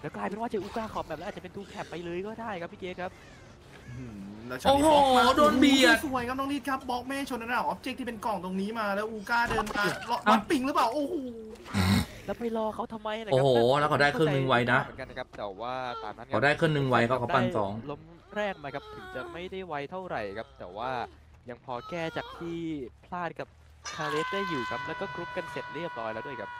แล้วกลายเป็นว่าเจออูก้าขอบแบบแล้วอาจจะเป็นทูแคปไปเลยก็ได้ครับพี่เกตครับแล้วช็ตนี้โอ้โหบล็อกมาโดนเบียดสวยครับน้องนิดครับบล็อกไม่ให้ชนหน้าออบเจกต์ที่เป็นกล่องตรงนี้มาแล้วอูก้าเดินมาล็เอ้าอกปิงหรือเปล่าโอ้โหแล้วไปรอเขาทำไมนะครัโอ้โหแล้วเขาได้ครึ่งหนึ่งไวนะเหมือนกันนะครับแต่ว่าตามนั้นเขาได้ครึ่งหนึ่งไวก็เขาปั่นสองล้มแรกมาครับถึงจะไม่ได้ไวเท่าไหร่ครับแต่ว่ายังพอแก้จากที่พลาดกับคาเลสได้อยู่ครับแล้วก็กรุ๊ปกันเสร็จเรียบร้อยแล้วด้วยครับ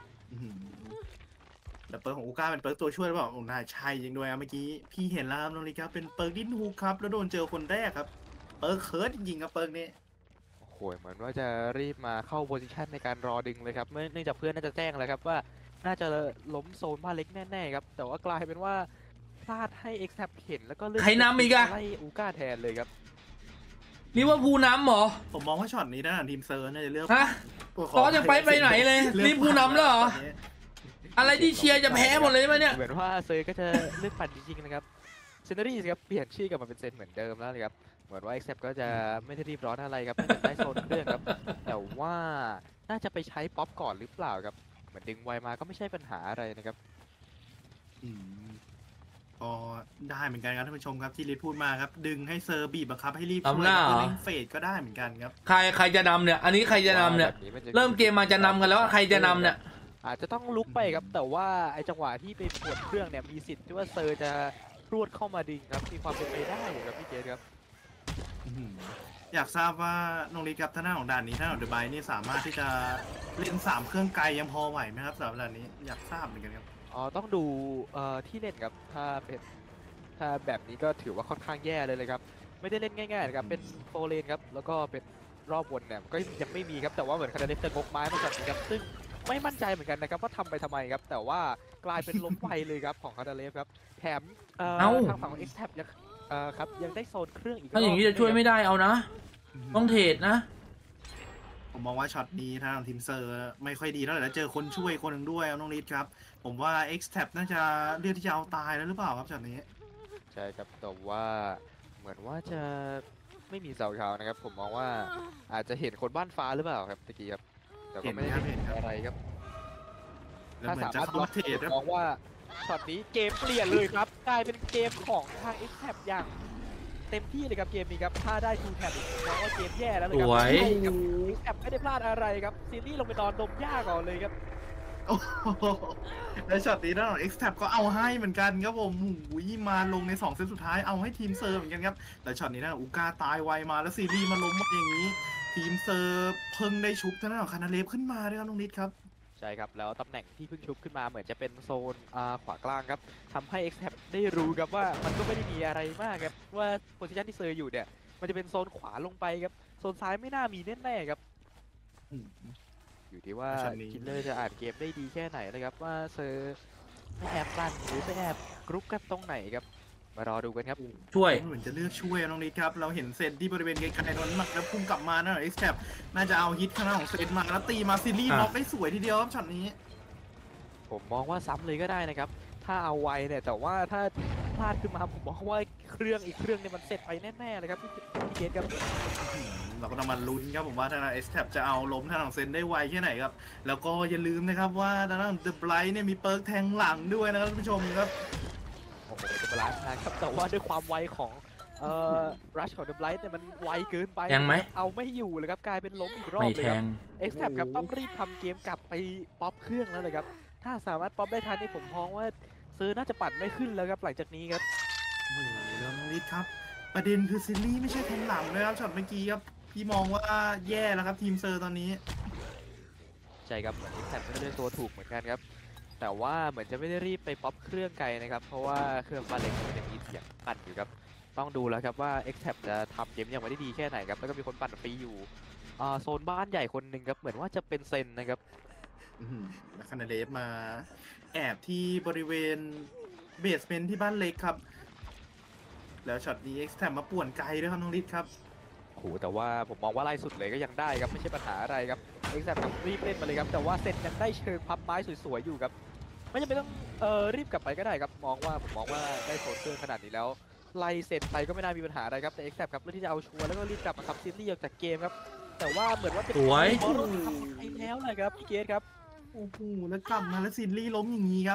แต่เปิร์กของอูก้าเป็นเปิร์กตัวช่วยหรือเปล่าโอ้น่าใช่จริงด้วยครับเมื่อกี้พี่เห็นแล้วครับน้องนิดครับเป็นเปิร์กดิ้นฮุกครับแล้วโดนเจอคนแรกครับเปิร์กเคิร์ดจริงๆครับเปิร์กนี้โอ้โหเหมือนว่าจะรีบมาเข้าโพซิชันในการรอดึงเลยครับเนื่องจากเพื่อนน่าจะแจ้งแล้วครับว่าน่าจะล้มโซนบ้านเล็กแน่ๆครับแต่ว่ากลายเป็นว่าพลาดให้เอ็กซ์แทบเห็นแล้วก็เลือกใครนำอีกอะไล่อูก้าแทนเลยครับลิเวอร์พูลน้ำเหรอผมมองว่าช็อตนี้นะทีมเซอร์น่าจะเลือกฮะ ซอสยังไปไหนเลยลิเวอร์พูลนำแล้วเหรอ อะไรที่เชียร์จะแพ้หมดเลยใช่ไหมเนี่ยเหมือนว่าเซอร์ก็จะเลือกปั่นจริงๆนะครับเซนเนอรี่ครับเปลี่ยนชื่อกลับมาเป็นเซนเหมือนเดิมแล้วเลยครับเหมือนว่า Accept ก็จะไม่ได้รีบร้อนอะไรครับน่าจะได้โซนเครื่องครับแต่ว่าน่าจะไปใช้ป๊อปก่อนหรือเปล่าครับเหมือนดึงไวมาก็ไม่ใช่ปัญหาอะไรนะครับอืมก็ได้เหมือนกันครับท่านผู้ชมครับที่ลิศพูดมาครับดึงให้เซอร์บีบบังคับให้รีบช่วยทำหน้าเหรอเล่นเฟดก็ได้เหมือนกันครับใครจะนำเนี่ย อันนี้ใครจะนำเนี่ยแบบนี้นจะเริ่มเกมมาจะนำกันแล้วใครจะนำเนี่ยอาจจะต้องลุกไปครับแต่ว่าไอจังหวะที่ไปปวดเครื่องเนี่ยมีสิทธิ์ที่ว่าเซอร์จะรวดเข้ามาดึงครับมีความเป็นไปได้อยู่ครับพี่เจครับอยากทราบว่าน้องลิศครับท่านหน้าของด่านนี้ท่านของเดอะไบนี่สามารถที่จะเล่น3เครื่องไกลยังพอไหวไหมครับสำหรับด่านนี้อยากทราบเหมือนกันครับอ๋อต้องดูที่เล่นครับถ้าแบบนี้ก็ถือว่าค่อนข้างแย่เลยครับไม่ได้เล่นง่ายๆนะครับเป็นโฟเลนครับแล้วก็เป็นรอบวนเนี่ยก็ยังไม่มีครับแต่ว่าเหมือนคาราเดฟจะงกไม้มาจากนี้ครับซึ่งไม่มั่นใจเหมือนกันนะครับว่าทำไปทำไมครับแต่ว่ากลายเป็นล้มไปเลยครับของคาราเดฟครับแถมเอ้าทางฝั่งของ X-Tab ยังครับยังได้โซนเครื่องอีกถ้าอย่างนี้จะช่วยไม่ได้เอานะ ต้องเทรดนะผมมองว่าช็อตนี้ทางทีมเซอร์ไม่ค่อยดีเท่าไหร่แล้วเจอคนช่วยคนหนึ่งด้วยครับน้องลิศครับผมว่า X-Tab น่าจะเลือกที่จะเอาตายแล้วหรือเปล่าครับช็อตนี้ใช่ครับแต่ว่าเหมือนว่าจะไม่มีเสาขาวนะครับผมมองว่าอาจจะเห็นคนบ้านฟ้าหรือเปล่าครับตะกี้ครับแต่ก็ไม่ได้เห็นครับอะไรครับแล้วเหมือนจะเข้ามาเทรดผมนะมองว่าช็อตนี้เกมเปลี่ยนเลยครับกลายเป็นเกมของทาง X-Tab อย่างเต็มที่เลยครับเกมนี้ครับถ้าได้ทูแท็บอีกมองว่าเกมแย่แล้วเลยครัสวยกับ X-Tab ไม่ได้พลาดอะไรครับซีรีส์ลงไปนอนดมหญ้าก่อนเลยครับโอ้โหแล้วช็อตนี้ทางของ X-Tab ก็เอาให้เหมือนกันครับผมหูยมาลงใน2เซตสุดท้ายเอาให้ทีมเซอร์เหมือนกันครับแต่ช็อตนี้ทางอูก้าตายไวมาแล้วซีรีส์มาล้มอย่างนี้ ทีมเซอร์เพิ่งได้ชุบทางด้านของคานาเลฟขึ้นมาด้วยครับน้องนิดครับใช่ครับแล้วตำแหน่งที่เพิ่งชุบขึ้นมาเหมือนจะเป็นโซนขวากลางครับทำให้ X-Tab ได้รู้ครับว่ามันก็ไม่ได้มีอะไรมากครับว่าโพซิชันที่เซอร์อยู่เนี่ยมันจะเป็นโซนขวาลงไปครับโซนซ้ายไม่น่ามีแน่ๆครับอยู่ที่ว่าใช่นี่คิลเลอร์จะอ่านเกมได้ดีแค่ไหนนะครับว่าเซอร์ไปแอบลั่นหรือไปแอบกรุ๊ปกันตรงไหนครับมารอดูกันครับช่วยเหมือนจะเลือกช่วยน้องนิดครับเราเห็นเซนที่บริเวณไกลๆนั้นมากแล้วพุ่งกลับมานะ X-Tab น่าจะเอาฮิตข้างหน้าของเซนมาแล้วตีมาซีรีส์อ่ะล็อกได้สวยทีเดียวครับช็อตนี้ผมมองว่าซ้ำเลยก็ได้นะครับถ้าเอาไวเนี่ยแต่ว่าถ้าพลาดขึ้นมาผมมองว่าเครื่องอีกเครื่องเนี่ยมันเสร็จไปแน่ๆเลยครับพี่เกตครับเราก็ต้องมาลุ้นครับผมว่าทางด้าน X-Tab จะเอาล้มทางของเซนได้ไวแค่ไหนครับ แล้วก็อย่าลืมนะครับว่าทางด้าน The Blight เนี่ยมีเปิร์กแทงหลังด้วยนะครับท่านผู้ชมครับโอ้โหจะบาลานซ์นะครับแต่ว่าด้วยความไวของรัชของเดอะไบรท์เนี่ยมันไวเกินไปยังไหมเอาไม่อยู่เลยครับกลายเป็นล้มอีกรอบไม่เลยแทครับง X-Tab ครับต้องรีบทำเกมกลับไปป๊อปเครื่องแล้วเลยครับถ้าสามารถป๊อปได้ทันนี่ผมมองว่าเซอร์น่าจะปั่นไม่ขึ้นแล้วครับหลังจากนี้ครับโอ้โหแล้วน้องลิศครับ ประเด็นคือซิลลี่ไม่ใช่แทงหลังเลยครับช็อตเมื่อกี้ครับ พี่มองว่าแย่แล้วครับทีมเซอร์ตอนนี้ใช่ครับเหมือน X-Tab ก็เลือกตัวถูกเหมือนกันครับแต่ว่าเหมือนจะไม่ได้รีบไปป๊อปเครื่องไกลนะครับเพราะว่าเครื่องบาเล็กมันยังมีเสียงปั่นอยู่ครับต้องดูแล้วครับว่า X-Tab จะทำเกมอย่างไม่ได้ดีแค่ไหนครับแล้วก็มีคนปั่นฟรีอยู่โซนบ้านใหญ่คนหนึ่งครับเหมือนว่าจะเป็นเซนนะครับแล้วคานาเดฟมาแอบที่บริเวณเบสเมนต์ที่บ้านเล็กครับ แล้วช็อตนี้ X-Tab มาป่วนไกลด้วยครับน้องลิศครับโอ้โหแต่ว่าผมมองว่าไล่สุดเลยก็ยังได้ครับไม่ใช่ปัญหาอะไรครับ X-Tab ครับรีบเล่นมาเลยครับแต่ว่าเซนยังได้เชิงพับไม้สวยๆอยู่ครับไม่จำเป็นต้องรีบกลับไปก็ได้ครับผมมองว่าได้โซนเครื่องขนาดนี้แล้วไล่เซนไปก็ไม่น่ามีปัญหาอะไรครับแต่ X-Tab ครับเลือกที่จะเอาชัวร์แล้วก็รีบกลับมาทำซีรีส์ออกจากเกมครับแต่ว่าเหมือนว่าจะสวยบอลทำไปแล้วเลยครับพี่เกตครับโอ้โหแล้วกลับมาแล้วซินลี่ล้มอย่างนี้ครับ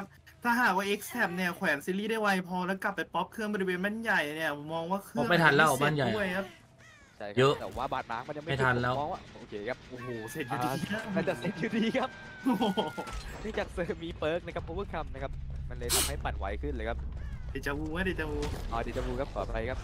ถ้าหากว่า X Tab เนี่ยแขวนซีรีส์ได้ไวพอแล้วกลับไปป๊อปเครื่องบริเวณบ้านใหญ่เนี่ยผมมองว่าเครื่องไม่ทันแล้วจะบ้านใหญ่ด้วยครับใช่ครับเยอะแต่ว่าบาดหมางมันยังไม่ไม่ทันแล้วผมมองว่าโอเคครับโอ้โหเสร็จอยู่ดีนะน่าจะเสร็จอยู่ดีครับโอ้โหเนื่องจากเซอร์มีเปิร์กนะครับโอเวอร์คัมนะครับมันเลยทำให้ปั่นไหวขึ้นเลยครับเดจาวูเดจาวูอ๋อดีจังบูครับขออภัยครับ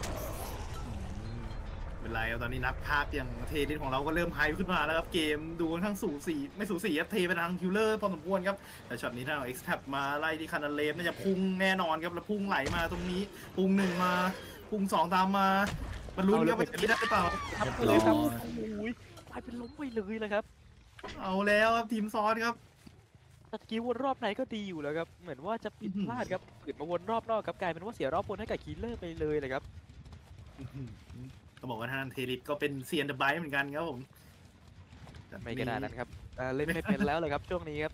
เป็นไรครับตอนนี้นักภาคอย่างเทลิสของเราก็เริ่มไฮขึ้นมาแล้วครับเกมดูทั้งสูสีไม่สูสีครับเทไปทางคิลเลอร์พอสมควรครับแต่ช็อตนี้ทาง X Tab มาไล่ที่คานาเลฟน่าจะพุ่งแน่นอนครับแล้วพุ่งไหลมาตรงนี้พุ่ง1มาพุ่ง2ตามมามันลุ้นครับว่าจะได้หรือเปล่าครับเรียบร้อยเลยครับโอ้ยกลายเป็นล้มไปเลยเลยครับเอาแล้วครับทีมซอสครับแต่สกิลวนรอบไหนก็ดีอยู่แล้วครับเหมือนว่าจะผิดพลาดครับเกิดมาวนรอบนอกครับกลายเป็นว่าเสียรอบบนให้กับคิลเลอร์ไปเลยเลยครับก็บอกว่าทางเทลิสก็เป็นเซียนเดอะไบเหมือนกันครับผมไม่ขนาดนั้นครับเล่นไม่เป็นแล้วเลยครับช่วงนี้ครับ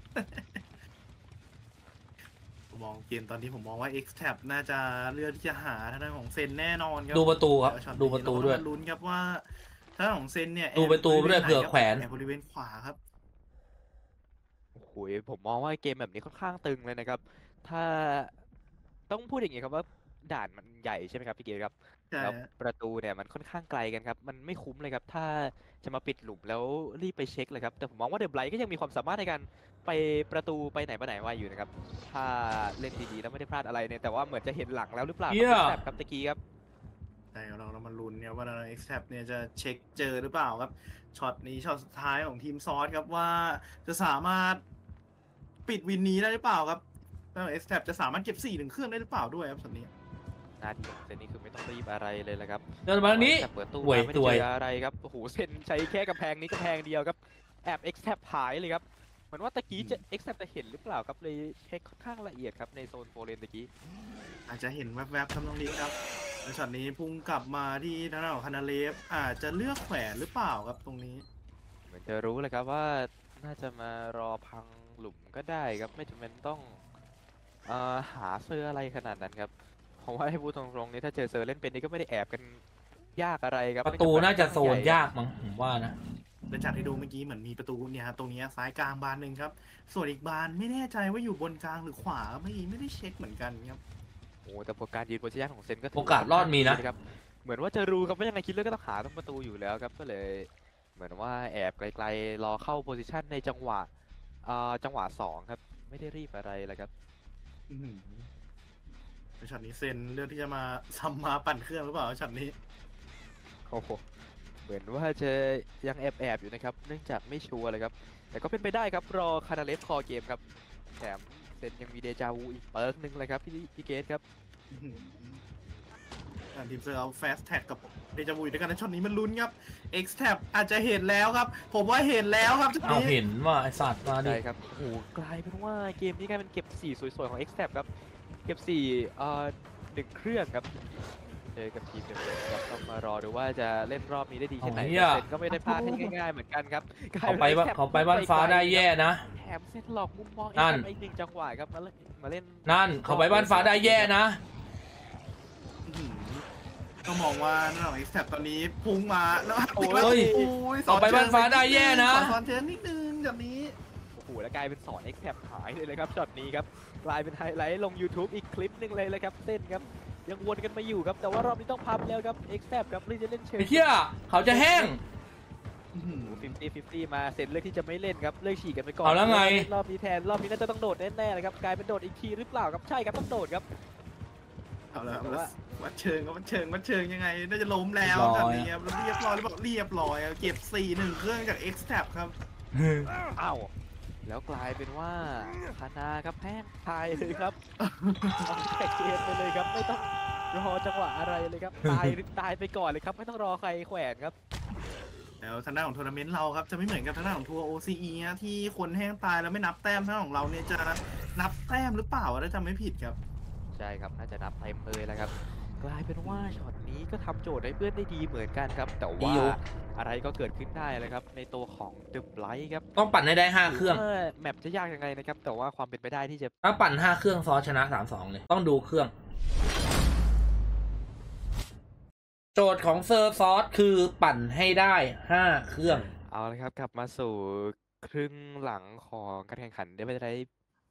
ผมมองเกมตอนนี้ผมมองว่า X Tab น่าจะเลือกที่จะหาทางด้านของเซนแน่นอนครับดูประตูครับเยวช็อตนี้ดูประตูด้วยเราก็มาลุ้นครับว่าทางด้านของเซนเนี่ยดูประตูด้วยแบเผื่อแขวนบริเวณขวาครับโอ้โหผมมองว่าเกมแบบนี้ค่อนข้างตึงเลยนะครับ ถ้าต้องพูดอย่างนี้ครับว่าด่านมันใหญ่ใช่ไหมครับพี่เกศครับใช่แล้วประตูเนี่ยมันค่อนข้างไกลกันครับ มันไม่คุ้มเลยครับ ถ้าจะมาปิดหลุมแล้วรีบไปเช็คเลยครับ แต่ผมมองว่าเดอะไบรท์ก็ยังมีความสามารถในการไปประตูไปไหนมาไหนมาอยู่นะครับ ถ้าเล่นดีๆแล้วไม่ได้พลาดอะไรเนี่ย แต่ว่าเหมือนจะเห็นหลังแล้วหรือเปล่าเหี้ยแบบครับตะกี้ครับใช่เรามาลุ้นเนี่ยว่าทาง X Tab เนี่ยจะเช็คเจอหรือเปล่าครับช็อตนี้ช็อตสุดท้ายของทีมซอสครับว่าจะสามารถปิดวินนี้ได้หรือเปล่าครับทาง X Tab จะสามารถเก็บ4ถึงเครื่องได้หรือเปล่าด้วยครับช็อตนี้หน้าที่ของเซนนี่คือไม่ต้องรีบอะไรเลยละครับเดินมาทางนี้แต่เปิดตู้หวยมาไม่ได้ตัวยเจออะไรครับโอ้โหเซนใช้แค่กำแพงนี้กำแพงเดียวครับแอบ X Tab หายเลยครับเหมือนว่าตะกี้จะ X Tab จะเห็นหรือเปล่าครับเลยเช็คค่อนข้างละเอียดครับในโซนโฟเลนตะกี้อาจจะเห็นแวบๆทำตรงนี้ครับแล้วช็อตนี้พุ่งกลับมาที่ทางด้านของคานาเลฟอาจจะเลือกแขวนหรือเปล่าครับตรงนี้เหมือนจะรู้เลยครับว่าน่าจะมารอพังหลุมก็ได้ครับไม่จำเป็นต้องหาเซอร์อะไรขนาดนั้นครับเพราะว่าให้พูดตรงๆนี่ถ้าเจอเซอร์เล่นเป็นนี่ก็ไม่ได้แอบกันยากอะไรครับประตูน่าจะโซนยากมั้งผมว่านะและจากที่ดูเมื่อกี้เหมือนมีประตูเนี่ยครับตรงนี้ซ้ายกลางบานหนึ่งครับส่วนอีกบานไม่แน่ใจว่าอยู่บนกลางหรือขวาไม่ได้เช็คเหมือนกันครับโอ้แต่พอการยืนโพซิชั่นของเซนก็ถืโอกาสรอดมีนะครับเหมือนว่าจะรู้ครับว่ายังไงคิดเรื่องก็ต้องหาตรงประตูอยู่แล้วครับก็เลยเหมือนว่าแอบไกลๆรอเข้าโพซิชันในจังหวะ2ครับไม่ได้รีบอะไรเลยครับช็อตนี้เซนเลือกที่จะมาซัมมาปั่นเครื่องหรือเปล่าช็อตนี้โอ้โหเหมือนว่าจะยังแอบอยู่นะครับเนื่องจากไม่ชัวร์เลยครับแต่ก็เป็นไปได้ครับรอคานาเลฟคอเกมครับแถมเซนยังมีเดจาวูอีกเปิร์กหนึ่งเลยครับพี่เกตครับทีมเซอร์เอา fast tag กับเดจาวูด้วยกันในช็อตนี้มันลุ้นครับ X Tab อาจจะเห็นแล้วครับ ผมว่าเห็นแล้วครับช็อตเอานี้เห็นว่าไอสัตว์มาดิใช่ครับโอ้โหกลายเป็นว่าเกมนี้กลายเป็นเก็บ4สวยๆของ X Tab ครับเก็บ41เครื่องครับเจอกับทีมเดิมครับต้องมารอดูว่าจะเล่นรอบนี้ได้ดีแค่ไหนเอาเหี้ยเซนก็ไม่ได้พลาดให้ง่ายๆเหมือนกันครับเขาไปว่าเขาไปบ้านฟ้าได้แย่นะแถมเซนหลอกมุมมองนั่นอีกหนึ่งจังหวะครับมาเล่นนั่นเขาไปบ้านฟ้าได้แย่นะก็มองว่าหน้าของ X Tab ตอนนี้พุ่งมาแล้วโอ้ยยต่อไปบ้านฟ้าได้แย่นะสอนเชิญนิดนึงแบบนี้โอ้โหแล้วกลายเป็นสอน X Tab หายเลยครับช็อตนี้ครับกลายเป็นไฮไลท์ลง YouTube อีกคลิปหนึ่งเลยครับเต้นครับยังวนกันมาอยู่ครับแต่ว่ารอบนี้ต้องพับแล้วครับ X Tab ครับรีจะเล่นเชิงไอ้เหี้ยเขาจะแห้ง 50-50 มาเซนเลือกที่จะไม่เล่นครับเลือกฉีกกันไปก่อนเอาแล้วไงรอบนี้แทนรอบนี้น่าจะต้องโดดแน่ๆเลยครับกลายเป็นโดดอีกทีหรือเปล่าครับใช่ครับต้องโดดครับเอาแล้วแต่ว่าวัดเชิงครับวัดเชิงยังไงน่าจะล้มแล้วแบบนี้ครับเรียบร้อยหรือเปล่าเรียบร้อยครับเก็บ4-1เครื่องจาก X Tab ครับอ้าวแล้วกลายเป็นว่าคานาครับแพ้งตายเลยครับเอาแท็กเกมไปเลยครับไม่ต้องรอจังหวะอะไรเลยครับตายไปก่อนเลยครับไม่ต้องรอใครแขวนครับแล้วทางด้านของทัวร์นาเมนต์เราครับจะไม่เหมือนกับทางด้านของทัวร์ OCE นะที่คนแห้งตายแล้วไม่นับแต้มทางด้านของเราเนี่ยจะนับแต้มหรือเปล่าถ้าจำไม่ผิดครับใช่ครับน่าจะนับเต็มเลยแล้วครับกลายเป็นว่าช็อตนี้ก็ทำโจทย์ให้เพื่อนได้ดีเหมือนกันครับแต่ดีว่าอยู่อะไรก็เกิดขึ้นได้เลยครับในตัวของ The Blight ครับต้องปั่นให้ได้5เครื่องแมปจะยากยังไงนะครับแต่ว่าความเป็นไปได้ที่จะถ้าปั่น5เครื่องซอสชนะ 3-2 เลย ต้องดูเครื่อง โจทย์ของเซอร์ซอสคือปั่นให้ได้5เครื่องเอาละครับกลับมาสู่ครึ่งหลังของการแข่งขันเดวิดไลท์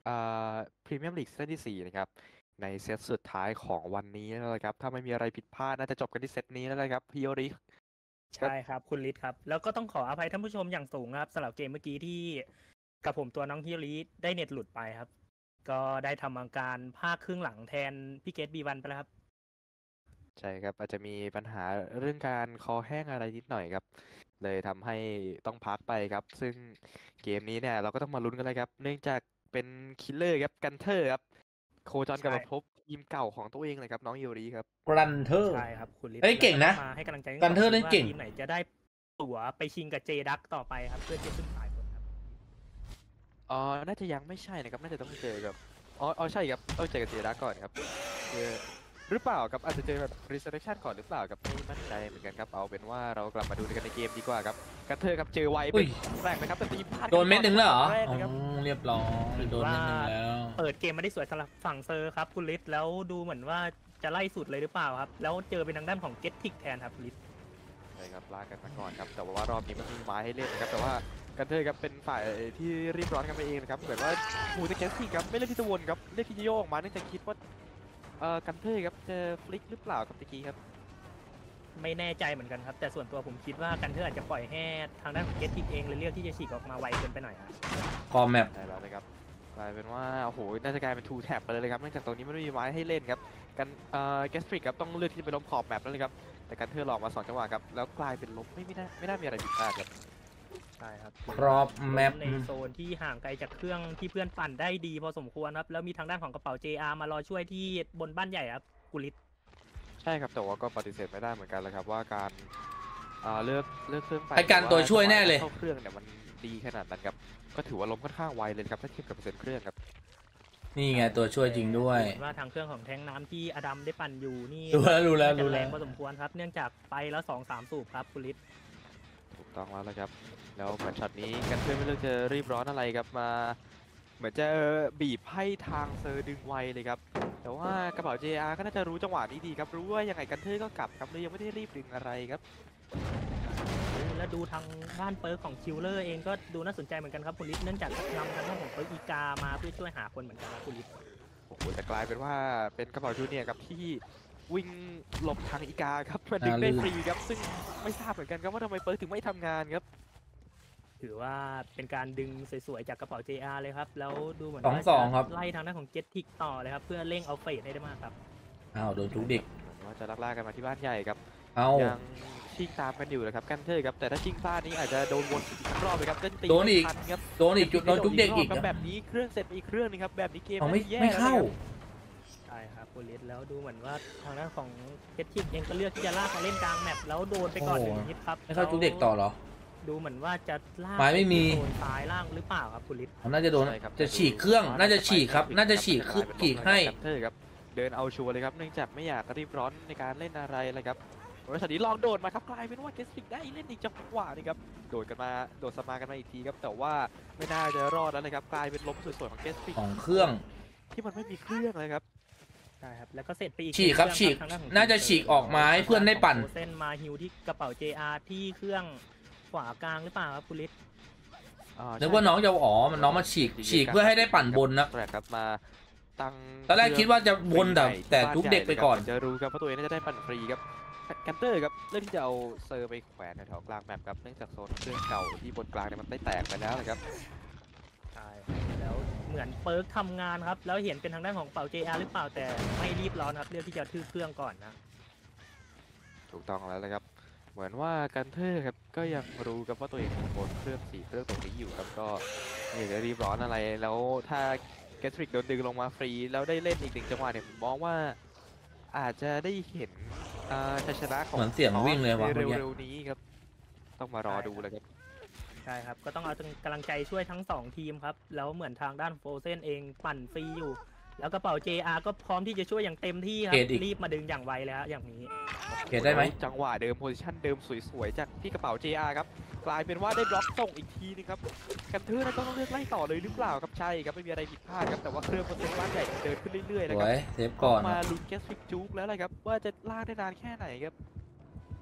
พรีเมียมลีกซีซั่นที่4นะครับในเซตสุดท้ายของวันนี้แล้วนะครับถ้าไม่มีอะไรผิดพลาดน่าจะจบกันที่เซตนี้แล้วนะครับพี่โยริใช่ครับคุณลิศครับแล้วก็ต้องขออภัยท่านผู้ชมอย่างสูงนะครับสำหรับเกมเมื่อกี้ที่กับผมตัวน้องฮิริได้เน็ตหลุดไปครับ ก็ได้ทำการภาคครึ่งหลังแทนพี่เกตB1ไปแล้วครับใช่ครับอาจจะมีปัญหาเรื่องการคอแห้งอะไรนิดหน่อยครับเลยทำให้ต้องพักไปครับซึ่งเกมนี้เนี่ยเราก็ต้องมาลุ้นกันเลยครับเนื่องจากเป็นคิลเลอร์ครับกันเทอร์ครับโคจรกลับมาพบทีมเก่าของตัวเองเลยครับน้องยูริครับกรันเทอร์ใช่ครับคุณลิศเอ้ยเก่งนะมาให้กำลังใจกันเทอร์เล่นเก่งว่าทีมไหนจะได้ตั๋วไปชิงกับเจดักต่อไปครับเพื่อที่จะขึ้นสายบนครับน่าจะยังไม่ใช่นะครับน่าจะต้องเจอกับใช่ครับต้องเจอกับเจดาก่อนครับหรือเปล่าครับอาจจะเจอแบบ Resurrection ก่อนหรือเปล่าครับไม่มั่นใจเหมือนกันครับเอาเป็นว่าเรากลับมาดูกันในเกมดีกว่าครับกันเทอร์ครับเจอไวอุ้เป็ยนแรกนะครับแต่ตีพลาดโดนเม็ดหนึ่งแล้วเหรอแรกอ๋นะครับอเรียบร้อยโดนเม็ดหนึ่งแล้วเปิดเกมมาได้สวยสำหรับฝั่งเซอร์ครับคุณลิศแล้วดูเหมือนว่าจะไล่สุดเลยหรือเปล่าครับแล้วเจอเป็นทางด้านของเกตทิกแทนครับคุณลิศใช่ครับลากกันมาก่อนครับแต่ว่ารอบนี้มันมีไม้ให้เล่นนะครับแต่ว่ากันเทอร์ครับเป็นฝ่ายที่รีบร้อนกันไปเองนะครับเหมือนว่ามูจะแคสซี่ครับไม่เล่นที่ตะวนครับเล่นที่จะโยกออกมาเนื่องจากคิดว่ากันเทอร์ครับจะฟลิกหรือเปล่าครับตะกี้ครับไม่แน่ใจเหมือนกันครับแต่ส่วนตัวผมคิดว่ากันเทอร์อาจจะปล่อยให้ทางด้านของเกตทิกเองเลยเลือกที่จะฉีกออกมาไวเกินไปหน่อยครับคอมแมปได้แล้วนะครับกลายเป็นว่าโอ้โหน่าจะกลายเป็นทูแท็บไปเลยครับเนื่องจากตรงนี้ไม่มีไม้ให้เล่นครับกันแกสตริกครับต้องเลือกที่จะไปล้มขอบแมปแล้วเลยครับแต่กันเทอร์หลอกมา2 จังหวะครับแล้วกลายเป็นล้มไม่น่ามีอะไรผิดพลาดครับใช่ครับครอบแมปในโซนที่ห่างไกลจากเครื่องที่เพื่อนปั่นได้ดีพอสมควรครับแล้วมีทางด้านของกระเป๋า JR มารอช่วยที่บนบ้านใหญ่ครับกุลิศใช่ครับแต่ว่าก็ปฏิเสธไม่ได้เหมือนกันเลยครับว่าการเลือกเครื่องปั่นไอ้การตัวช่วยแน่เลยเข้าเครื่องเนี่ยมันดีขนาดนั้นครับก็ถือว่าล้มค่อนข้างไวเลยครับถ้าเทียบกับเปอร์เซ็นต์เครื่องครับนี่ไงตัวช่วยจริงด้วยดูเหมือนว่าทางเครื่องของแทงน้ำที่อดัมได้ปั่นอยู่นี่รู้แล้วน่าจะรู้แรแล้วงพอสมควรครับเนื่องจากไปแล้ว2-3 สูบครับกุลิศถูกต้องแล้วละครับแล้วเหมือนช็อตนี้กันเพื่อนไม่เลือกจะรีบร้อนอะไรครับมาเหมือนจะบีบให้ทางเซอร์ดึงไวเลยครับแต่ว่ากระเป๋า JR ก็น่าจะรู้จังหวะนี้ดีครับรู้ว่ายังไงกันเทอร์ก็กลับครับเลยยังไม่ได้รีบดึงอะไรครับแล้วดูทางด้านเปิร์กของคิลเลอร์เองก็ดูน่าสนใจเหมือนกันครับกุลิศเนื่องจากนำทางด้านของเปิร์กอีกามาเพื่อช่วยหาคนเหมือนกันครับกุลิศโอ้โหแต่กลายเป็นว่าเป็นกระเป๋าจูเนียร์ครับที่วิ่งหลบทางอีกาครับมันดึงได้ฟรีครับซึ่งไม่ทราบเหมือนกันครับว่าทำไมเปิร์กถึงไม่ทำงานครับถือว่าเป็นการดึงสวยๆจากกระเป๋า JR เลยครับแล้วดูเหมือน 2-2ครับไล่ทางด้านของเจ็ตทิกต่อเลยครับเพื่อเร่งเอาเฟสให้ได้มากครับอ้าวโดนทุกเด็กเหมือนว่าจะลักล่ากันมาที่บ้านใหญ่ครับเอายังชิงตามกันอยู่นะครับกันเทอร์ครับแต่ถ้าชิงพลาดนี้อาจจะโดนวนอีกสักรอบเลยครับเล่นตีโดนอีกไม่ทัครับโดนอีกจุดโดนทุกเด็กอีกครับแบบนี้เครื่องเสร็จไปอีกเครื่องนึงครับแบบนี้เกมเอาไม่น่าจะแย่ไม่แล้วเข้านะครับใช่ครับกุลิศแล้วดูเหมือนว่าทางด้านของเจ็ตทิกเองก็เลือกที่จะลากมาเล่นกลางแมปแล้วโดนไปก่อนโอ้หโหนึ่งฮิตครับไม่เข้าทุกเด็กต่อเหรอดูเหมือนว่าจะลากไม้ไม่มีโดนซ้ายล่างหรือเปล่าครับกุลิศเขาน่าจะโดนใช่ครับจะฉีกเครื่องน่าจะฉีกครับน่าจะฉีกเครื่องฉีกให้กันเทอร์ครับเดินเอาชัวร์เลยครับเนื่องจากไม่อยากรีบร้อนในการเล่นอะไรเลยครับบริษัทนี้ลองโดดมาครับกลายเป็นว่าเกสติกได้เล่นอีกจังหวะนี่ครับโดดสมากันมาอีกทีครับแต่ว่าไม่น่าจะรอดแล้วเลยครับกลายเป็นล้มสวยๆของเกสติกของเครื่องที่มันไม่มีเครื่องเลยครับใช่ครับแล้วก็เสร็จไปอีกฉีกครับหนึ่งฉีกทงด้ของน่าจะฉีกออกมาให้เพื่อนได้ปั่นเส้นมาฮิวที่กระเป๋า JR ที่เครื่องขวากลางหรือเปล่าครับกุลิศนึกว่าน้องจะอ๋อมันน้องมาฉีกเพื่อให้ได้ปั่นบนนะแรกครับมาตั้งตอนแรกคิดว่าจะวนแต่ทุกเด็กไปก่อนจะรู้ครับว่าตัวเองน่าจะได้ปั่นฟรีครับกันเตอร์ครับเลือกที่จะเอาเซอร์ไปแขวนแถวกลางแมปครับเนื่องจากโซนเครื่องเก่าที่บนกลางเนี่ยมันได้แตกไปแล้วนะครับใช่แล้วเหมือนเปิร์กทำงานครับแล้วเห็นเป็นทางด้านของกระเป๋า JR หรือเปล่าแต่ไม่รีบร้อนครับเลือกที่จะทื่อเครื่องก่อนนะถูกต้องแล้วนะครับ เหมือนว่ากันเทอร์ครับก็ยังรู้ครับว่าตัวเองบนเครื่อง4เครื่องตรงนี้อยู่ครับก็ไม่อยากจะรีบร้อนอะไรแล้วถ้าแกสตริกโดนดึงลงมาฟรีแล้วได้เล่นอีก1 จังหวะเนี่ยผมมองว่าอาจจะได้เห็นชัยชนะของเหมือนเสียงวิ่งเลยว่ะในเมื่อกี้เร็วๆนี้ครับต้องมารอดูเลยครับใช่ครับก็ต้องเอากำลังใจช่วยทั้ง2ทีมครับแล้วเหมือนทางด้านโฟเซนเองปั่นฟรีอยู่ แล้วกระเป๋า JR ก็พร้อมที่จะช่วยอย่างเต็มที่ครัเกบตอีกรีบมาดึงอย่างไวเลยครับอย่างนี้เกตได้ไหมจังหวะเดิมโพซิชันเดิมสวยๆจากที่กระเป๋า JR ครับกลายเป็นว่าได้บล็อกส่งอีกทีนึงครับกันเทอร์นั้นต้องเลือกไล่ต่อเลยหรือเปล่าครับใช่ครับไม่มีอะไรผิดพลาดครับแต่ว่าเครื่องบนเซนบ้านใหญ่เดินขึ้นเรื่อยๆสนะควรับยเซฟก่อนมาลุ้นแกสฟิกจุกแล้วอะไรครับว่าจะลากได้นานแค่ไหนครับ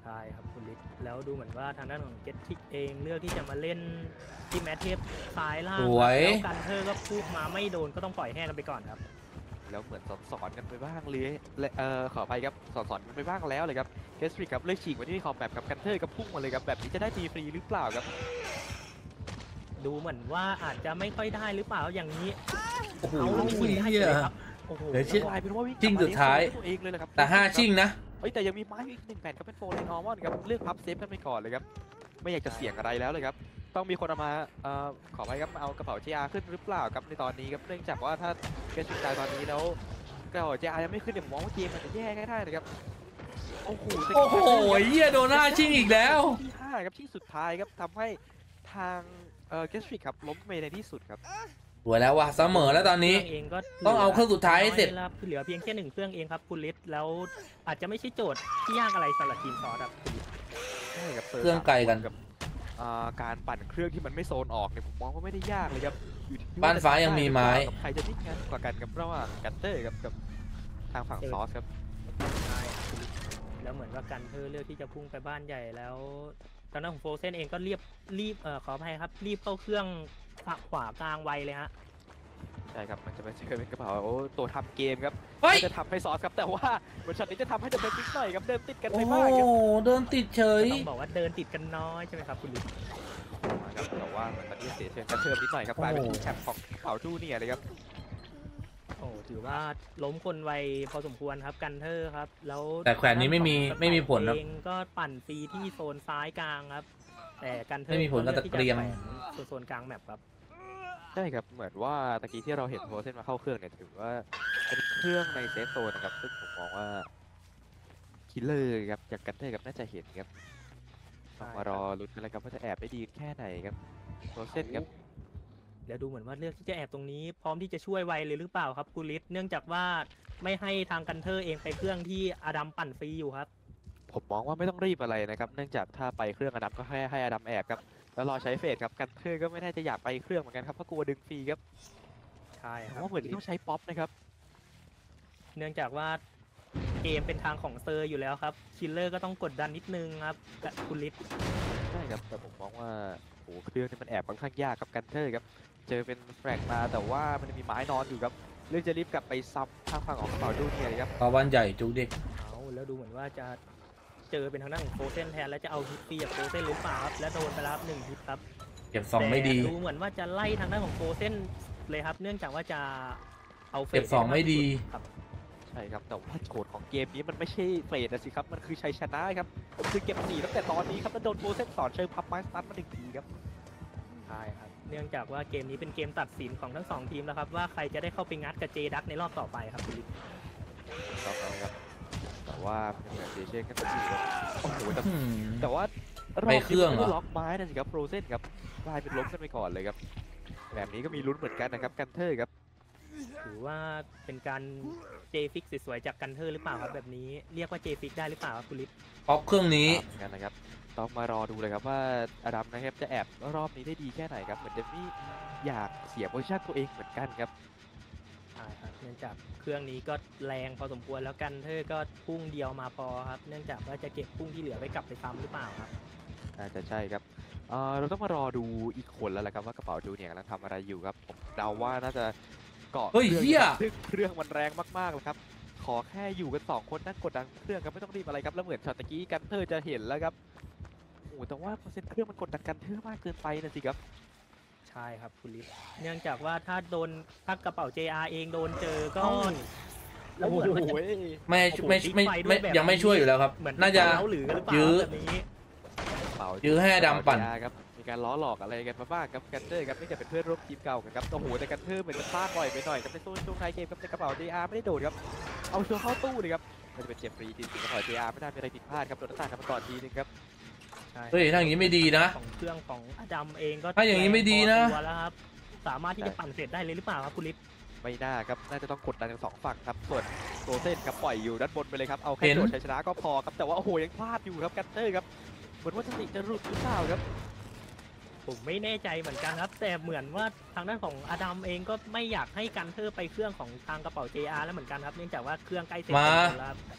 ใช่ครับคุณลิศแล้วดูเหมือนว่าทางด้านของเกตทิกเองเลือกที่จะมาเล่นที่แมทเทปซ้ายล่างสวยแล้วกันเธอก็พูดมาไม่โดนก็ต้องปล่อยแห้งกันไปก่อนครับแล้วเหมือนสอนกันไปบ้างเลยและขอไปครับสอนกันไปบ้างแล้วเลยครับเคสฟรีครับเลือกฉีกมาที่ขอบแบบกับกันเทอร์กับพุ่งมาเลยครับแบบนี้จะได้ฟรีหรือเปล่าครับดูเหมือนว่าอาจจะไม่ค่อยได้หรือเปล่าอย่างนี้โอ้โหเอาไม่ได้เหี้ยเลยครับโอ้โหเดี๋ยวชิกลายเป็นว่าวิ่งชิงสุดท้ายตัวเองเลยแหละครับแต่5ชิงนะเฮ้ยแต่ยังมีไม้อีก1แผ่นก็เป็นโฟร์ในนอร์มอนครับเลือกพับเซฟกันไปก่อนเลยครับไม่อยากจะเสี่ยงอะไรแล้วเลยครับต้องมีคนเอามาขอไปครับเอากระเป๋า JR ขึ้นหรือเปล่าครับในตอนนี้ครับเนื่องจากว่าถ้าเกมสุดท้ายตอนนี้แล้วกระเป๋า JR ยังไม่ขึ้นเนี่ยผมมองว่าเกมมันจะแย่ง่ายได้เลยครับโอ้โหโอ้โหเหี้ยโดน5ชิงอีกแล้วที่5ครับที่สุดท้ายครับทำให้ทางเกสทริกครับล้มไปในที่สุดครับสวยแล้วว่ะเสมอแล้วตอนนี้เครื่องเองก็ต้องเอาเครื่องสุดท้ายให้เสร็จน้อยแล้วเหลือเพียงแค่1เครื่องเองครับคุณลิศแล้วอาจจะไม่ใช่โจทย์ที่ยากอะไรสำหรับทีมซอสครับใช่ครับเครื่องไกลกันกับการปั่นเครื่องที่มันไม่โซนออกเนี่ยผมมองว่าไม่ได้ยากเลยครับอยู่ที่บ้านฟ้ายังมีไม้กับใครจะนิ่งงันกว่ากันกับระหว่างกันเตอร์กับทางฝั่งซอสครับใช่แล้วเหมือนว่ากันเธอเลือกที่จะพุ่งไปบ้านใหญ่แล้วตอนนั้นของโฟเซนเองก็รีบขออภัยครับรีบเข้าเครื่องฝักขวากลางไวเลยฮะใช่ครับมันจะไม่ใช่เป็นกระเป๋าตัวทำเกมครับเฮ้ยมันจะทำให้ซอสครับแต่ว่าเหมือนช็อตนี้จะทำให้เดอะเป็นนิดหน่อยครับเดินติดกันโอ้ไปโหมากครับโดนติดเฉยต้องบอกว่าเดินติดกันน้อยใช่ไหมครับคุณลิศครับแต่ว่ามันตอนนี้เสียเชิงกระเทิมนิดหน่อยครับกลายเป็นคู่แชมป์ของกระเป๋าทูเนี่ยเลยครับโอ้ถือว่าล้มคนไวพอสมควรครับกันเธอครับแล้วแต่แขวนนี้ไม่มีผลนะเองก็ปั่นฟรีที่โซนซ้ายกลางครับแต่กันเธอไม่มีผลกับตะเกียงลือที่จะแขวนโซนกลางแมปครับใช่ครับ เหมือนว่าตะกี้ที่เราเห็นโพสเซนมาเข้าเครื่องเนี่ยถือว่าเป็นเครื่องในเซฟโซนนะครับซึ่งผมมองว่าคิลเลอร์ครับจากกันเทอร์ครับน่าจะเห็นครับต้องมารอลุ้นกันเลยครับว่าจะแอบได้ดีแค่ไหนครับโพสเซนครับแล้วดูเหมือนว่าเลือกที่จะแอบตรงนี้พร้อมที่จะช่วยไวเลยหรือเปล่าครับคุณลิศเนื่องจากว่าไม่ให้ทางกันเธอเองไปเครื่องที่อดัมปั่นฟรีอยู่ครับผมมองว่าไม่ต้องรีบอะไรนะครับเนื่องจากถ้าไปเครื่องอดัมก็แค่ให้อดัมแอบครับแล้วรอใช้เฟสครับกันเทอร์ก็ไม่น่าจะอยากไปเครื่องเหมือนกันครับเพราะกลัวดึงฟรีครับใช่คผมรับว่าเหมือนต้องใช้ป๊อปนะครับเนื่องจากว่าเกมเป็นทางของเซอร์อยู่แล้วครับคิลเลอร์ก็ต้องกดดันนิดนึงครับกับคุณลิศใช่ครับแต่ผมมองว่าโอ้เครื่องนี้มันแอบค่อนข้างยากครับกันเทอร์ครับเจอเป็นแฟลกมาแต่ว่ามันจะมีไม้นอนอยู่ครับเรื่องจะรีบกลับไปซ้ำทางฝั่งของกระเป๋าดูเนี่ยครับต่อบ้านใหญ่จุกดิเอาแล้วดูเหมือนว่าจะเจอเป็นทางด้านของโฟเซนแทนแล้วจะเอาฮิตฟรีจากโฟเซนหรือเปล่าครับและโดนไปแล้วครับ1ฮิตครับเก็บ2ไม่ดีแต่ดูเหมือนว่าจะไล่ทางด้านของโฟเซนเลยครับ เนื่องจากว่าจะเอาเฟเก็บ2ไม่ดีครับใช่ครับแต่ว่าโจทย์ของเกมนี้มันไม่ใช่เฟสนะสิครับมันคือชัยชนะครับคือเก็บ4ตั้งแต่ตอนนี้ครับแล้วโดนโบเซนสอนเชิงพับไม้สตาร์ทมา1ทีครับใช่ครับ เนื่องจากว่าเกมนี้เป็นเกมตัดสินของทั้ง2ทีมแล้วครับว่าใครจะได้เข้าไปงัดกับเจดักในรอบต่อไปครับคุณลิศต้องเอาครับแต่ว่าเหมือนเดเช่ก็จะอยู่ครับโอ้โหแต่อืมแต่ว่าไปเครื่องเหรอล็อกไม้นะสิครับโปรเซนครับกลายเป็นล้มกันไปก่อนเลยครับแบบนี้ก็มีลุ้นเหมือนกันนะครับกันเทอร์ครับถือว่าเป็นการเจฟิกสวยๆจากกันเทอร์หรือเปล่าครับแบบนี้เรียกว่าเจฟิกได้หรือเปล่าครับคุณลิศป๊อปเครื่องนี้เหมือนกันนะครับต้องมารอดูเลยครับว่าอดัมนะครับจะแอบรอบนี้ได้ดีแค่ไหนครับเหมือนเดมมี่อยากเสียโพซิชั่นตัวเองเหมือนกันครับใช่ครับเนื่องจากเครื่องนี้ก็แรงพอสมควรแล้วกันเธอก็พุ่งเดียวมาพอครับ เนื่องจากว่าจะเก็บพุ่งที่เหลือไว้กลับไปซ้ำหรือเปล่าครับน่าจะใช่ครับเราต้องมารอดูอีกคนแล้วแหละครับว่ากระเป๋าดูเนี่ยกำลังทำอะไรอยู่ครับผมเดาว่าน่าจะเกาะเฮ้ยครื่องเหี้ยซึ่งเครื่องมันแรงมากๆเลยครับขอแค่อยู่กัน2คนนั่งกดดันเครื่องครับไม่ต้องรีบอะไรครับแล้วเหมือนช็อตตะกี้กันเทอร์จะเห็นแล้วครับโอ้โหแต่ว่าเปอร์เซ็นต์เครื่องมันกดดันกันเทอร์มากเกินไปนะสิครับใช่ครับคุณลิศเนื่องจากว่าถ้ากระเป๋า JR เองโดนเจอก็เอ้าแล้วเหมือนมันจะไม่ยังไม่ช่วยอยู่แล้วครับเหมือนน่าจะเล้าหรือกันหรือเปล่ายื้อแบบนี้ยื้อให้อดัมปั่นครับมีการล้อหลอกอะไรกันมาบ้างครับกันเทอร์ครับนี่จะเป็นเพื่อนร่วมทีมเก่ากันครับโอ้โหแต่กันเทอร์เหมือนจะพลาดบ่อยไปหน่อยครับในช่วงท้ายเกมครับในกระเป๋า JR ไม่ได้โดดครับเอาตัวเข้าตู้เลยครับมันจะเป็นเจ็บฟรีทีมกระเป๋า JR ไม่ได้มีอะไรผิดพลาดครับโดนหน้าต่างกันมาก่อนทีนึงครับใช่เฮ้ยถ้าอย่างนี้ไม่ดีนะของเครื่องของอดัมเองก็ถ้าอย่างนี้ไม่ดีนะแรงพอตัวแล้วครับสามารถที่จะปั่นเสร็จได้เลยหรือเปล่าครับคุณลิศไม่น่าครับน่าจะต้องกดดันทั้งสองฝั่งครับส่วนโซเซนครับปล่อยอยู่ด้านบนไปเลยครับเอาแค่เห็นโดดชัยชนะก็พอครับแต่ว่าโอ้โหยังพลาดอยู่ครับกันเทอร์ครับเหมือนว่าสติจะหลุดหรือเปล่าครับผมไม่แน่ใจเหมือนกันครับ แต่เหมือนว่าทางด้านของอดัมเองก็ไม่อยากให้กันเธอไปเครื่องของทางกระเป๋า JR แล้วเหมือนกันครับเนื่องจากว่าเครื่องใกล้เสร็จมาแล้วครับ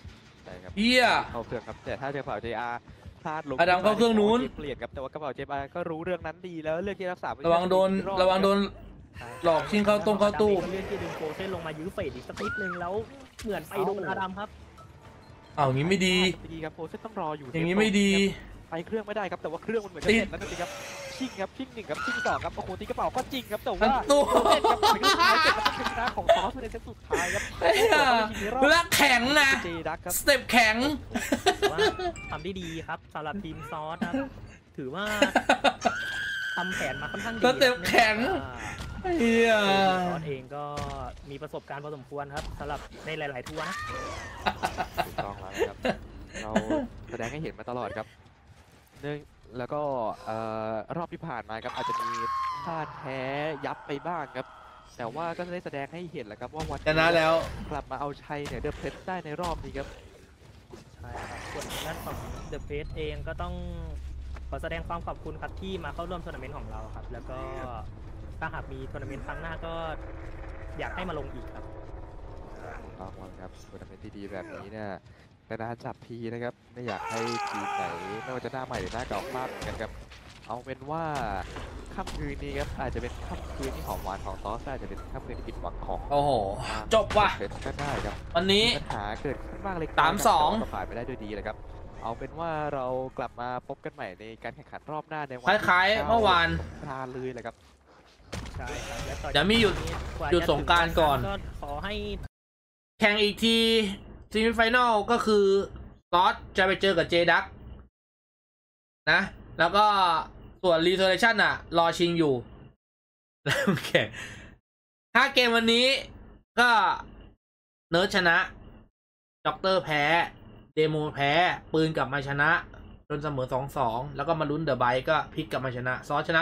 ใช่ครับเหี้ยเข้าเครื่องครับแต่ถ้าจะเผา JR พลาดลงอดัมเข้าเครื่องนู้นเปลี่ยนครับแต่ว่ากระเป๋า JR ก็รู้เรื่องนั้นดีแล้วเรื่องที่รักษาระวังโดนหลอกชิงเข้าตู้เลื่อนที่ดึงโฟเซนลงมายื้อเฟดอีกสักนิดนึงแล้วเหมือนไปโดนอดัมครับเอาอย่างนี้ไม่ดีดีครับโฟเซนต้องรออยู่อย่างนี้ไม่ดีไปเครื่องไม่ได้ครับแต่ว่าเครื่องมันเหมือนจะเสร็จแล้วจริงครับชิงครับชิง1ครับชิง2ครับโอ้โหตีกระเป๋าก็จริงครับแต่ว่าตู้โฟเซนครับเป็นสุดท้ายเก็บมาเป็นชนะของซอสในเซตสุดท้ายครับและแข็งนะเจดักครับสเต็ปแข็งถือว่าทำได้ดีครับสำหรับทีมซอสครับถือว่าทำแผนมาค่อนข้างดีสเต็ปแข็ง เฮียซอสเองก็มีประสบการณ์พอสมควรครับสำหรับในหลายๆทัวร์นะถูกต้องแล้วนะครับเราแสดงให้เห็นมาตลอดครับแล้วก็รอบที่ผ่านมาครับอาจจะมีพลาดแพ้ยับไปบ้างครับแต่ว่าก็ได้แสดงให้เห็นแล้วครับว่าวันชนะแล้วกลับมาเอาชัยเนี่ยเดอะเพชรได้ในรอบนี้ครับใช่ครับส่วนด้านของเดอะเพสเองก็ต้องขอแสดงความขอบคุณครับที่มาเข้าร่วมทัวร์นาเมนต์ของเราครับแล้วก็ถ้าหากมีทัวร์นาเมนต์ครั้งหน้าก็อยากให้มาลงอีกครับต้องครับทัวร์นาเมนต์ที่ดีแบบนี้เนี่ยนานๆจับทีนะครับไม่อยากให้ทีมไหนไม่ว่าจะหน้าใหม่หรือหน้าเก่าพลาดเหมือนกันครับเอาเป็นว่าค่ำคืนนี้ครับอาจจะเป็นค่ำคืนที่หอมหวานของซอสอาจจะเป็นค่ำคืนที่ผิดหวังของโอ้โห จบว่ะเพชรก็ได้ครับวันนี้ปัญหาเกิดขึ้นบ้างเล็ก 3-2 ก็ผ่านไปได้ด้วยดีเลยครับเอาเป็นว่าเรากลับมาพบกันใหม่ในการแข่งขันรอบหน้าในวัคล้ายๆเมื่อวานพาเลยเลยครับใช่ครับและต่อเดี๋ยวมีหยุดกว่าหยุดจะสงกรานต์ก่อนก็ขอให้แข่งอีกทีซีมิไฟแนลก็คือซอสจะไปเจอกับเจดักนะ แล้วก็ส่วนรีโซเลชันอะรอชิงอยู่แล้วแข่ง5 เกมวันนี้ก็เนิร์ดชนะด็อกเตอร์แพ้เดโมแพ้ปืนกลับมาชนะจนเสมอ 2-2 แล้วก็มาลุ้นเดอะไบก็พลิกกลับมาชนะซอสชนะ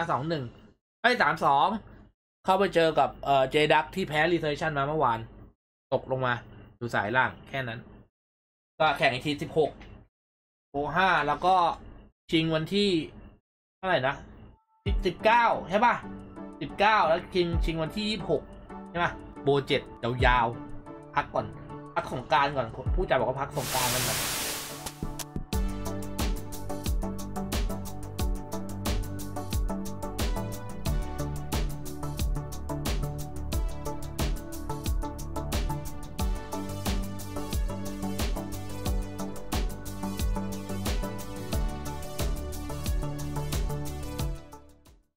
2-1 3-2 เข้าไปเจอกับเจดักที่แพ้รีโซเลชันมาเมื่อวานตกลงมาดูสายล่างแค่นั้นก็แข่งอีกที16 5แล้วก็ชิงวันที่เท่าไหร่นะ19ใช่ป่ะ19แล้วชิงวันที่26ใช่ป่ะโบ7ยาวๆพักก่อนพักสงกรานต์ก่อนผู้จัดบอกว่าพักสงกรานต์กันแบบ